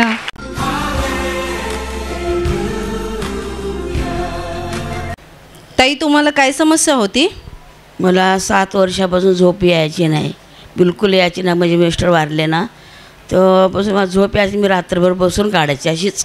ताई, तुम्हाला काय समस्या होती? मला सात वर्षापासून झोप यायची नाही, बिलकुल यायची नाही. म्हणजे मिस्टर वारले ना, तेव्हापासून मला झोप यायची, मी रात्रभर बसून काढायची अशीच.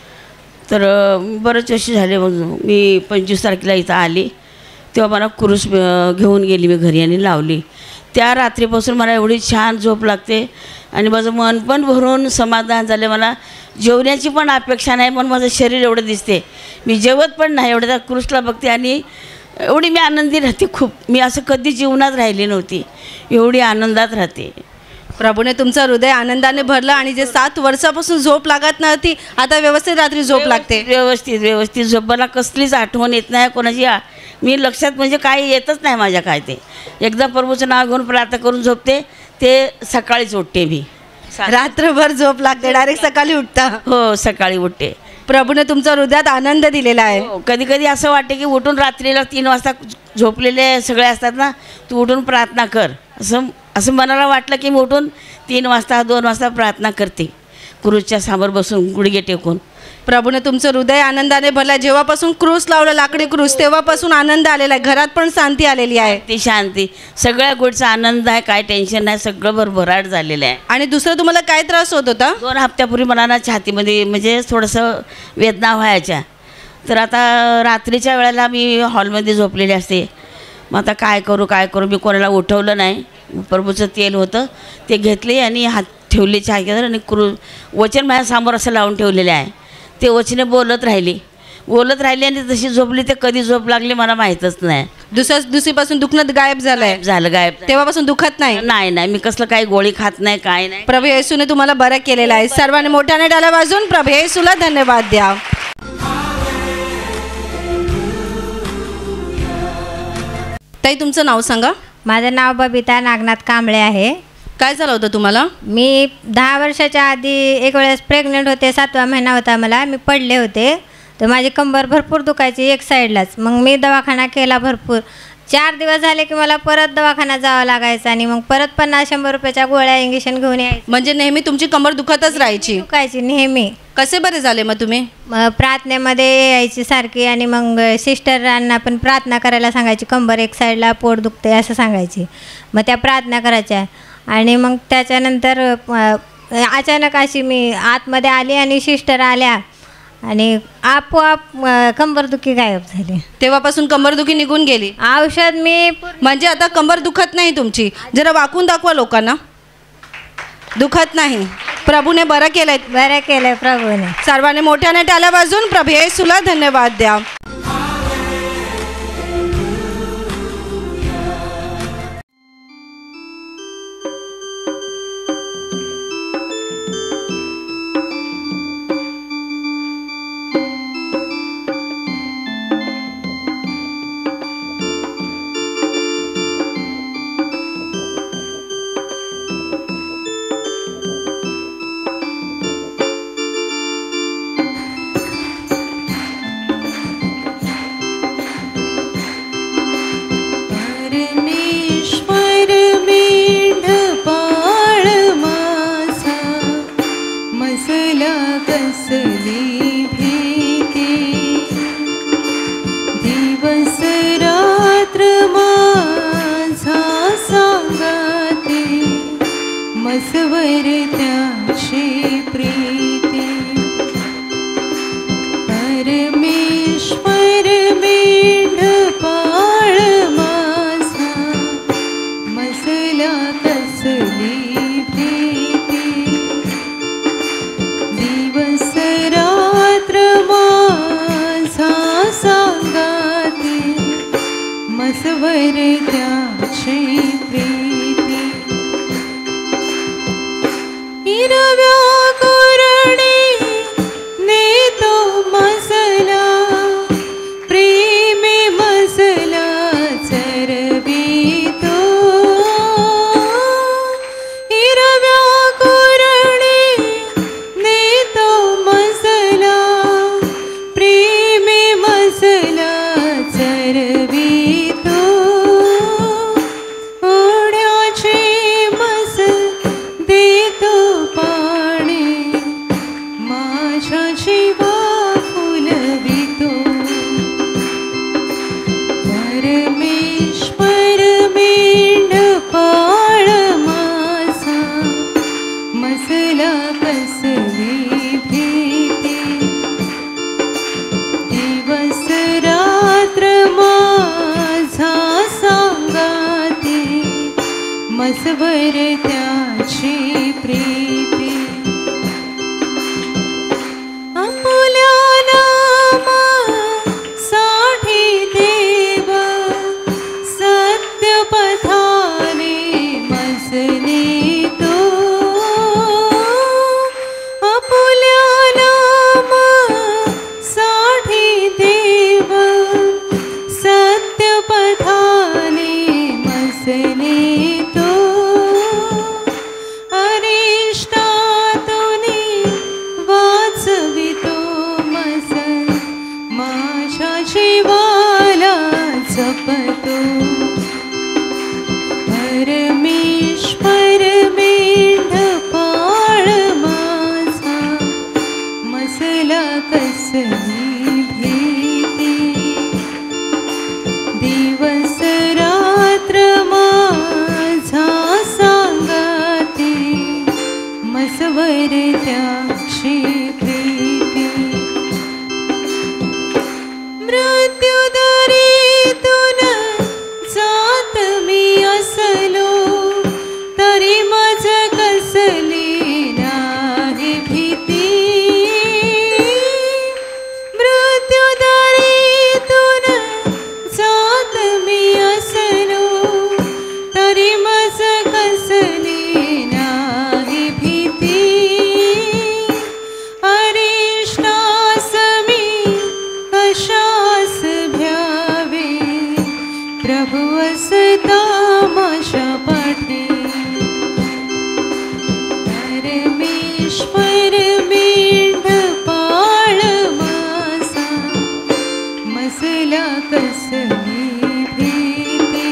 तर बरेच वर्ष झाले. मग मी पंचवीस तारखेला इथं आली तेव्हा मला कुरूस घेऊन गेली मी घरी आणि लावली. त्या रात्रीपासून मला एवढी छान झोप लागते आणि माझं मन पण भरून समाधान झाले. मला जेवण्याची पण अपेक्षा नाही, पण माझं शरीर एवढं दिसते, मी जेवत पण नाही. एवढं त्या कुरूसला बघते आणि एवढी मी आनंदी राहते खूप. मी असं कधी जीवनात राहिली नव्हती, एवढी आनंदात राहते. प्रभूने तुमचं हृदय आनंदाने भरलं आणि जे सात वर्षापासून झोप लागत नव्हती आता व्यवस्थित रात्री झोप लागते. व्यवस्थित व्यवस्थित झोप. मला कसलीच आठवण येत नाही कोणाची. मी लक्षात म्हणजे काही येतच नाही माझ्या काय ते. एकदा प्रभूचं नाव घेऊन प्रार्थना करून झोपते, ते सकाळीच उठते मी. रात्रभर झोप लागते, डायरेक्ट सकाळी उठता? हो, सकाळी उठते. प्रभूने तुमच्या हृदयात आनंद दिलेला आहे. कधी कधी असं वाटते की उठून रात्रीला तीन वाजता झोपलेले सगळे असतात ना, तू उठून प्रार्थना कर, असं असं मनाला वाटलं की मी उठून तीन वाजता दोन वाजता प्रार्थना करते क्रूसच्या समोर बसून गुडघे टेकून. प्रभूने तुमचं हृदय आनंदाने भरलं. जेव्हापासून क्रूस लावलं, लाकडी क्रूस, तेव्हापासून आनंद आलेला आहे. घरात पण शांती आलेली आहे. ती शांती, सगळ्या गोडचा आनंद आहे, काय टेन्शन नाही, सगळं भरभराट झालेलं आहे. आणि दुसरं तुम्हाला काय त्रास होत होता? दोन हप्त्यापूर्वी मला ना छातीमध्ये म्हणजे थोडंसं वेदना व्हायच्या. तर आता रात्रीच्या वेळेला मी हॉलमध्ये झोपलेली असते. मग आता काय करू काय करू मी कोणाला उठवलं नाही. प्रभूचं तेल होतं ते घेतले आणि हात ठेवले चहाक्यावर आणि क्रू वचन माझ्यासमोर असं लावून ठेवलेले आहे. ते वचने बोलत राहिली बोलत राहिली आणि तशी झोपली. ते कधी झोप लागली मला माहीतच नाही. दुसऱ्या दिवशीपासून दुखणं गायब झालंय? झालं गायब. तेव्हापासून दुखत नाही? नाही नाही, मी कसलं काही गोळी खात नाही, काय नाही. प्रभू येशूने तुम्हाला बरं केलेलं आहे. सर्वांनी मोठ्याने टाळ्या वाजवून प्रभू येशूला धन्यवाद द्या. ताई, तुमचं नाव सांगा. माझं नाव बबिता नागनाथ कांबळे आहे. काय झालं होतं तुम्हाला? मी दहा वर्षाच्या आधी एक वेळेस प्रेग्नंट होते, सातवा महिना होता मला. मी पडले होते तर माझी कंबर भरपूर दुखायची एक साईडलाच. मग मी दवाखाना केला भरपूर. चार दिवस झाले की मला परत दवाखान्यात जावं लागायचं आणि मग परत पन्नास शंभर रुपयाच्या गोळ्या इंजेक्शन घेऊन यायचं. म्हणजे नेहमी तुमची कंबर दुखतच राहायची? दुखायची नेहमी. कसे बरे झाले मग तुम्ही? मग प्रार्थनेमध्ये यायची सारखी आणि मग सिस्टरांना पण प्रार्थना करायला सांगायची. कंबर एक साईडला, पोट दुखते असं सांगायची. मग त्या प्रार्थना करायच्या आणि मग त्याच्यानंतर अचानक अशी मी आतमध्ये आली आणि सिस्टर आल्या आणि आपोआप कंबरदुखी गायब झाली. तेव्हापासून कंबरदुखी निघून गेली? औषध मी म्हणजे आता कंबर दुखत नाही तुमची? जरा वाकून दाखवा लोकांना. दुखत नाही. प्रभूने बरं केलंय. बरं केलंय प्रभूने. सर्वांनी मोठ्याने टाळ्या वाजवून प्रभू येशूला धन्यवाद द्या. मसला कसली भीती दिवस रात्र माझा सांगाते मसवर त्याची प्रीती परमेश्वर मेंढपाळ माझा मसला कसली भीती दिवस रात्र माझा सांगाते मसवर त्याची प्रीती हिरव्या कोरणे नेतो मसला प्रेमे मसला चरवितो हिरव्या कोरणे नेतो मसला प्रेमे मसला चरवितो ओढ्याचे मस देतो पाणी माझ्या जीवा फुलवितो परमेश्वर मेंढपाळ माझा मसला कसली भीती दिवस रात्र माझा सांगाते मसवर त्याची प्रीती आपुल्या नामासाठी देव सत्य पथाने मसलितो आपुल्या नामासाठी देव सत्य पथाने मसलितो अरिष्टातुनी वाचवितो मस माझ्या जीवाला जपतो परमेश्वर मेंढपाळ माझा मसला कसली भीती दिवस रात्र माझा सांगाते मसवर त्याची प्रीती मृत्युदरीतून जात मी असलो तरी माझ कसली नाही भीती मृत्युदरीतून जात मी असलो तरी माझ कसली नाही भीती अरिष्टास मी कशास भ्यावे प्रभु असता माझ्या पाठी परमेश्वर मेंढपाळ माझा मसला कसली भीती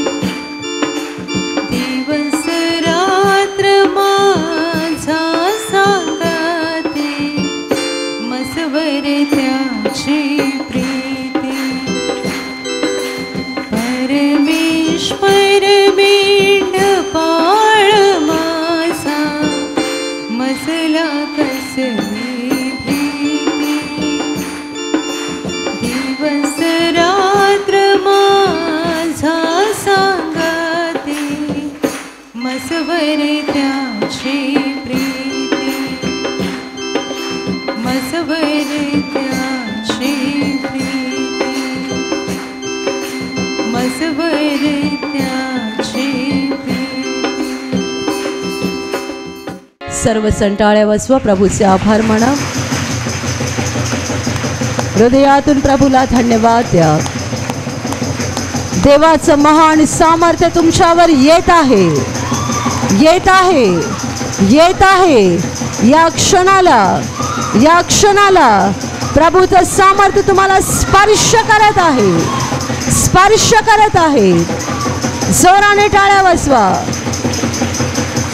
दिवस रात्र माझा सांगाते मसवर त्याची प्रीती परमेश्वर मेंढपाळ माझा मसला कसली भीती दिवस रात्र माझा सांगाते मसवर त्याची प्रीती मसवर त्याची प्रीती मसवर त्याची सर्व संटाळ्यावर स्वप्रभूचे आभार माना. हृदयातून प्रभूला धन्यवाद द्या. देवाचं महान सामर्थ्य तुमच्यावर येत आहे, येत आहे, येत आहे. या क्षणाला या क्षणाला प्रभूचं सामर्थ्य तुम्हाला स्पर्श करत आहे, स्पर्श करत आहे. जोराने टाळ्या वाजवा.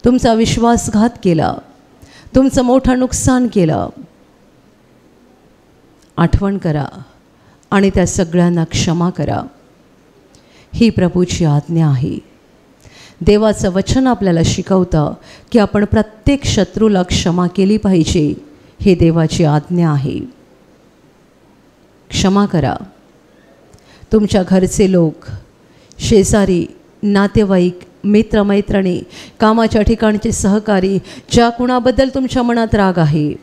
तुमचा विश्वासघात केला, तुमचं मोठं नुकसान केलं, आठवण करा आणि त्या सगळ्यांना क्षमा करा. ही प्रभूची आज्ञा आहे. देवाचं वचन आपल्याला शिकवतं की आपण प्रत्येक शत्रूला क्षमा केली पाहिजे. हे देवाची आज्ञा आहे. क्षमा करा. तुमच्या घरचे लोक, शेजारी, नातेवाईक, मित्रमैत्रिणी, कामाच्या ठिकाणचे सहकारी, ज्या कुणाबद्दल तुमच्या मनात राग आहे,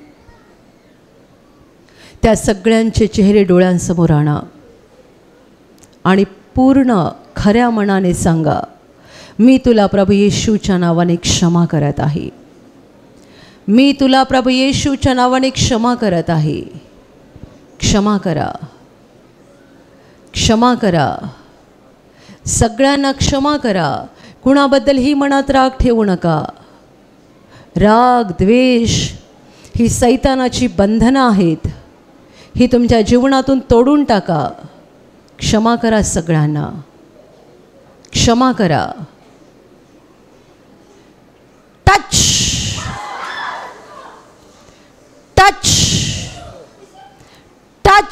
त्या सगळ्यांचे चेहरे डोळ्यांसमोर आणा आणि पूर्ण खऱ्या मनाने सांगा, मी तुला प्रभू येशूच्या नावाने क्षमा करत आहे. मी तुला प्रभू येशूच्या नावाने क्षमा करत आहे. क्षमा करा, क्षमा करा. सगळ्यांना क्षमा करा. कुणाबद्दलही मनात राग ठेवू नका. राग, द्वेष ही सैतानाची बंधनं आहेत. ही तुमच्या जीवनातून तोडून टाका. क्षमा करा. सगळ्यांना क्षमा करा. Touch touch touch.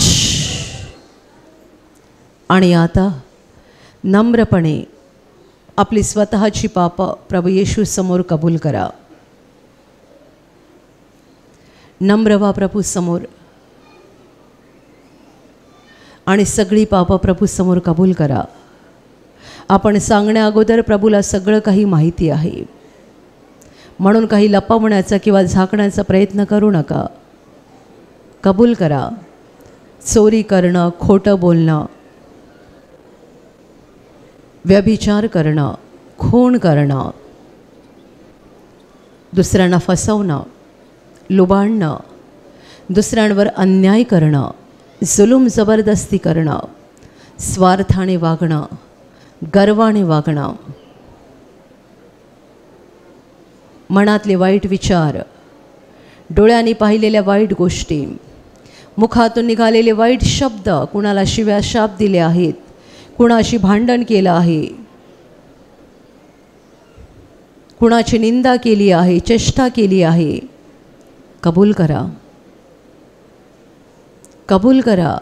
आणि आता नम्रपणे आपली स्वतःची पापं प्रभू येशू समोर कबूल करा. नम्र व्हा प्रभू समोर आणि सगळी पापं प्रभू समोर कबूल करा. आपण सांगण्या अगोदर प्रभूला सगळं काही माहिती आहे, म्हणून काही लपवण्याचा किंवा झाकण्याचा प्रयत्न करू नका. कबूल करा. चोरी करणं, खोटं बोलणं, व्यभिचार करणं, खून करणं, दुसऱ्यांना फसवणं, लुबाडणं, दुसऱ्यांवर अन्याय करणं, जुलूम जबरदस्ती करणं, स्वार्थाने वागणं, गर्वाने वागणं, मनातले वाईट विचार, डोळ्यांनी पाहिलेल्या वाईट गोष्टी, मुखातून निघालेले वाईट शब्द, कुणाला शिव्या शाप दिले आहेत, कुणाशी भांडण केलं आहे, कुणाची निंदा केली आहे, चेष्टा केली आहे, कबूल करा. कबूल करा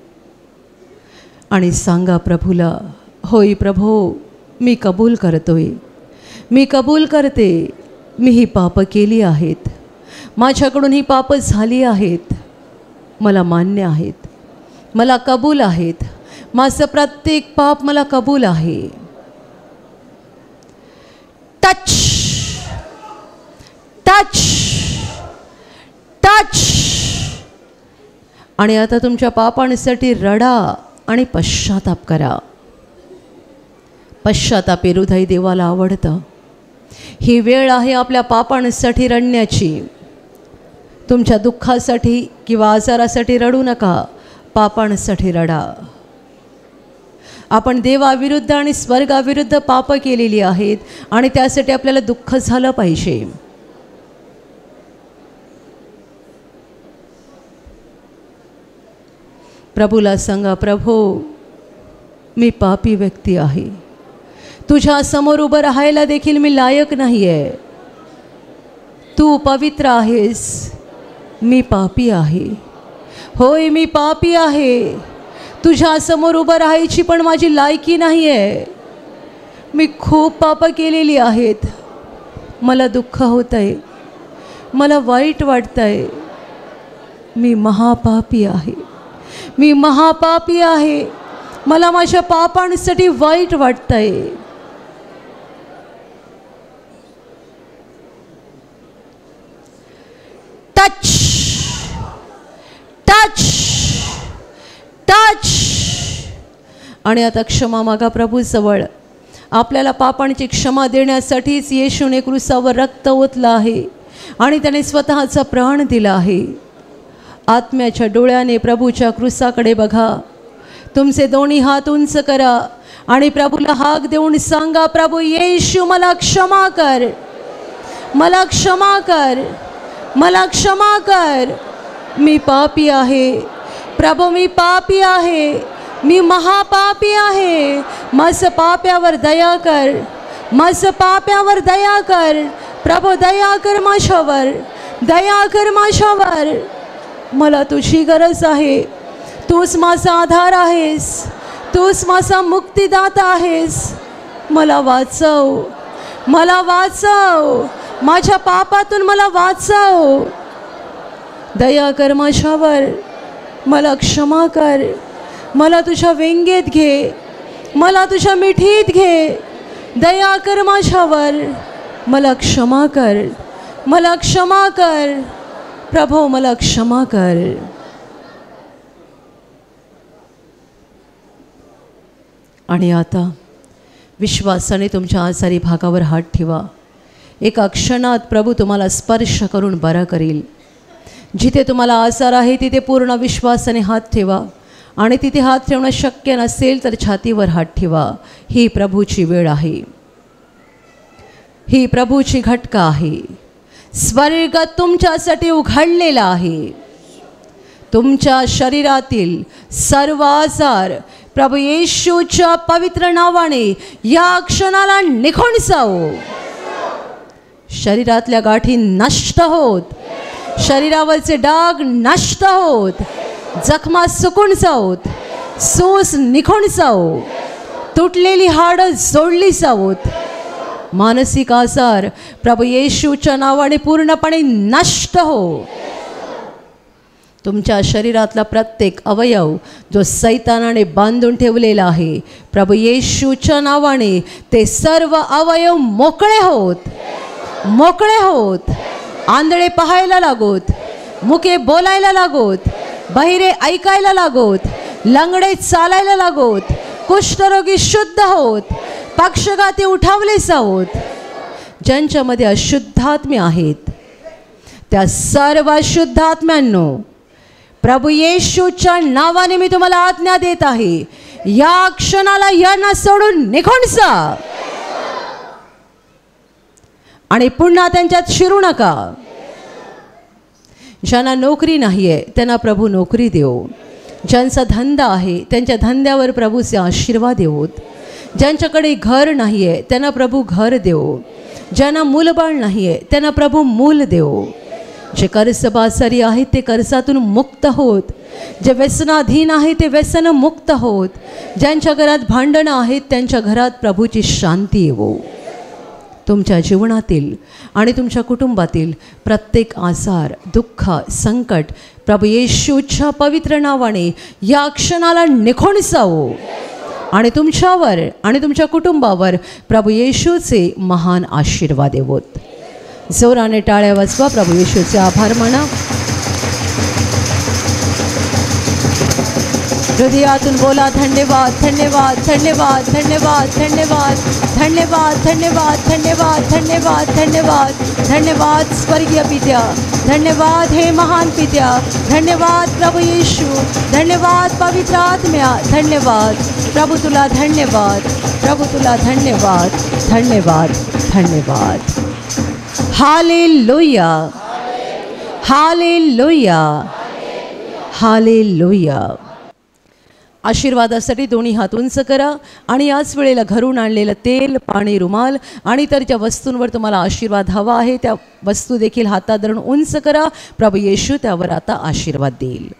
आणि सांगा प्रभूला, होय प्रभू, मी कबूल करतोय, मी कबूल करते, मी ही पापं केली आहेत, माझ्याकडून ही पापं झाली आहेत, मला मान्य आहेत, मला कबूल आहेत, माझं प्रत्येक पाप मला कबूल आहे. Touch touch touch. आणि आता तुमच्या पापांसाठी रडा आणि पश्चाताप करा. पश्चाताप हृदय देवाला आवडतं. ही वेळ आहे आपल्या पापांसाठी रडण्याची. तुमच्या दुःखासाठी किंवा आजारासाठी रडू नका, पापांसाठी रडा. आपण देवाविरुद्ध आणि स्वर्गाविरुद्ध पाप केलेली आहेत आणि त्यासाठी आपल्याला दुःख झालं पाहिजे. प्रभूला सांगा, प्रभू, मी पापी व्यक्ती आहे, तुझ्या समोर उभं राहायला देखील मी लायक नाही आहे. तू पवित्र आहेस, मी पापी आहे. होय, मी पापी आहे. तुझ्या समोर उभं राहायची पण माझी लायकी नाही आहे. मी खूप पापं केलेली आहेत. मला दुःख होत आहे, मला वाईट वाटतं आहे. मी महापापी आहे, मी महापापी आहे. मला माझ्या पापांसाठी वाईट वाटतं आहे. Touch touch touch. आणि आता क्षमा मागा प्रभूजवळ. आपल्याला पापांची क्षमा देण्यासाठीच येशूने क्रूसावर रक्त ओतलं आहे आणि त्याने स्वतःचा प्राण दिला आहे. आत्म्याच्या डोळ्याने प्रभूच्या क्रूसाकडे बघा. तुमचे दोन्ही हात उंच करा आणि प्रभूला हाक देऊन सांगा, प्रभू येशू, मला क्षमा कर, मला क्षमा कर, मला क्षमा कर. मी पापी आहे प्रभू, मी पापी आहे, मी महापापी आहे. माझं पाप्यावर दया कर, माझं पाप्यावर दया कर. प्रभू दया कर माझ्यावर, दया कर माझ्यावर. मला तुझी गरज आहे. तूच माझा आधार आहेस, तूच माझा मुक्तिदाता आहेस. मला वाचव, मला वाचव, माझ्या पापातून मला वाचव. दया कर माझ्यावर, मला क्षमा कर. मला तुझ्या व्यंगेत घे, मला तुझ्या मिठीत घे. दया कर माझ्यावर, मला क्षमा कर, मला क्षमा कर. प्रभू मला क्षमा कर. आणि आता विश्वासाने तुमच्या आजारी भागावर हात ठेवा. एका क्षणात प्रभू तुम्हाला स्पर्श करून बरा करील. जिथे तुम्हाला आजार आहे तिथे पूर्ण विश्वासाने हात ठेवा. आणि तिथे हात ठेवणं शक्य नसेल तर छातीवर हात ठेवा. ही प्रभूची वेळ आहे, ही प्रभूची घटका आहे. स्वर्ग तुमच्यासाठी उघडलेला आहे. तुमच्या शरीरातील सर्व आजार प्रभू येशूच्या पवित्र नावाने या क्षणाला निघून जाओ. शरीरातल्या गाठी नष्ट होत, शरीरावरचे डाग नष्ट होत, जखमा सुकून जाओत, सूस निघून जाओ, तुटलेली हाडं जोडली जाओत. मानसिक आजार प्रभू येशूच्या नावाने पूर्णपणे नष्ट हो. तुमच्या शरीरातला प्रत्येक अवयव जो सैतानाने बांधून ठेवलेला आहे, प्रभू येशूच्या नावाने ते सर्व अवयव मोकळे होत, मोकळे होत. आंधळे पाहायला लागोत, मुके बोलायला लागोत, बहिरे ऐकायला लागोत, लंगडे चालायला लागोत, कुष्ठरोगी शुद्ध होत, पक्षघाती उठावले जावोत. ज्यांच्यामध्ये अशुद्धात्मे आहेत त्या सर्व अशुद्धात्म्यांनो प्रभू येशूच्या नावाने मी तुम्हाला आज्ञा देत आहे, या क्षणाला यांना सोडून निघून जा आणि पुन्हा त्यांच्यात शिरू नका. ज्यांना नोकरी नाही आहे त्यांना प्रभू नोकरी देव. ज्यांचा धंदा आहे त्यांच्या धंद्यावर प्रभूचे आशीर्वाद देवोत. ज्यांच्याकडे घर नाही आहे त्यांना प्रभू घर देव. ज्यांना मूलबाळ नाही आहे त्यांना प्रभू मूल देव. जे कर्जबाजारी आहेत ते कर्जातून मुक्त होत, जे व्यसनाधीन आहेत ते व्यसन मुक्त होत, ज्यांच्या घरात भांडणं आहेत त्यांच्या घरात प्रभूची शांती येवो. तुमच्या जीवनातील आणि तुमच्या कुटुंबातील प्रत्येक आजार, दुःख, संकट प्रभू येशूच्या पवित्र नावाने या क्षणाला निघून जावो आणि तुमच्यावर आणि तुमच्या कुटुंबावर प्रभू येशूचे महान आशीर्वाद येवोत. जोराने टाळ्या वाजवा, प्रभू येशूचे आभार माना. हृदयातून बोला धन्यवाद, धन्यवाद, धन्यवाद, धन्यवाद, धन्यवाद, धन्यवाद, धन्यवाद, धन्यवाद, धन्यवाद, धन्यवाद, धन्यवाद स्वर्गीय पित्या, धन्यवाद हे महान पित्या, धन्यवाद प्रभू येशू, धन्यवाद पवित्र आत्म्या, धन्यवाद प्रभू तुला, धन्यवाद प्रभू तुला, धन्यवाद, धन्यवाद, धन्यवाद. हालेलुया, हालेलुया, हालेलुया. आशीर्वादासाठी दोन्ही हात उंच करा आणि याच वेळेला घरून आणलेलं तेल, पाणी, रुमाल आणि इतर ज्या वस्तूंवर तुम्हाला आशीर्वाद हवा आहे त्या वस्तू देखील हातात धरून उंच करा. प्रभू येशू त्यावर आता आशीर्वाद देईल.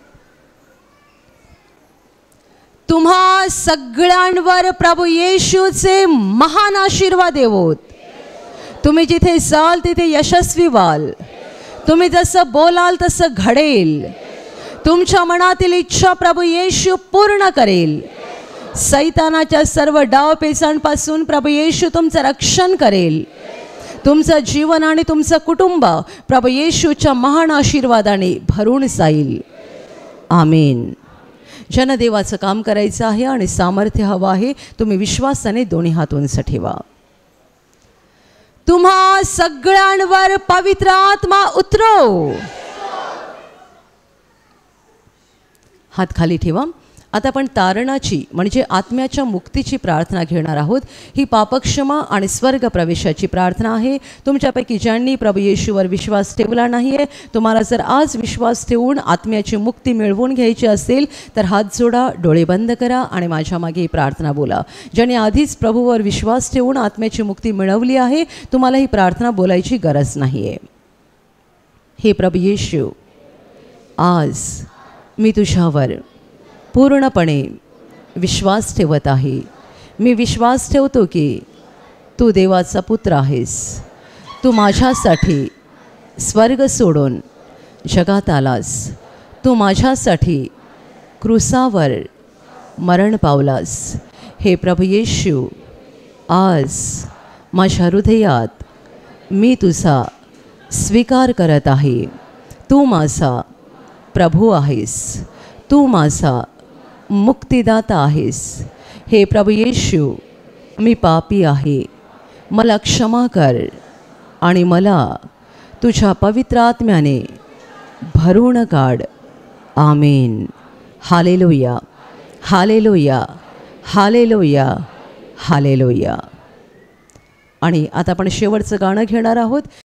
तुम्हा सगळ्यांवर प्रभू येशूचे महान आशीर्वाद येवोत. तुम्ही जिथे जाल तिथे यशस्वी व्हाल. तुम्ही जसं बोलाल तसं घडेल. तुमच्या मनातील इच्छा प्रभू येशू पूर्ण करेल. सैतानाच्या सर्व डावपेचांपासून प्रभू येशू तुमचं रक्षण करेल. तुमचं जीवन आणि तुमचं कुटुंब प्रभू येशूच्या महान आशीर्वादाने भरून जाईल. आमीन. जनदेवाचं काम करायचं आहे आणि सामर्थ्य हवं आहे. तुम्ही विश्वासाने दोन्ही हात उंच ठेवा. तुम्हा सगळ्यांवर पवित्र आत्मा उतरो. हात खाली ठेवा आता आपण तारणाची म्हणजे आत्म्याच्या मुक्तीची प्रार्थना घेणार आहोत. ही पापक्षमा आणि स्वर्ग प्रवेशाची प्रार्थना आहे. तुमच्यापैकी ज्यांनी प्रभू येशूवर विश्वास ठेवला नाही आहे, तुम्हाला जर आज विश्वास ठेवून आत्म्याची मुक्ती मिळवून घ्यायची असेल तर हात जोडा, डोळे बंद करा आणि माझ्या मागे ही प्रार्थना बोला. ज्याने आधीच प्रभूवर विश्वास ठेवून आत्म्याची मुक्ती मिळवली आहे, तुम्हाला ही प्रार्थना बोलायची गरज नाही आहे. हे प्रभू येशू, आज मी तुझ्यावर पूर्णपणे विश्वास ठेवत आहे. मी विश्वास ठेवतो की तू देवाचा पुत्र आहेस. तू माझ्यासाठी स्वर्ग सोडून जगात आलास. तू माझ्यासाठी क्रूसावर मरण पावलास. हे प्रभू येशू, आज माझ्या हृदयात मी तुझा स्वीकार करत आहे. तू माझा प्रभू आहेस. तू माझा मुक्तिदाता आहेस. हे प्रभू येशू, मी पापी आहे. मला क्षमा कर आणि मला तुझ्या पवित्र आत्म्याने भरून काढ. Amen. Hallelujah, hallelujah, hallelujah, hallelujah. आणि आता आपण शेवटचं गाणं घेणार आहोत.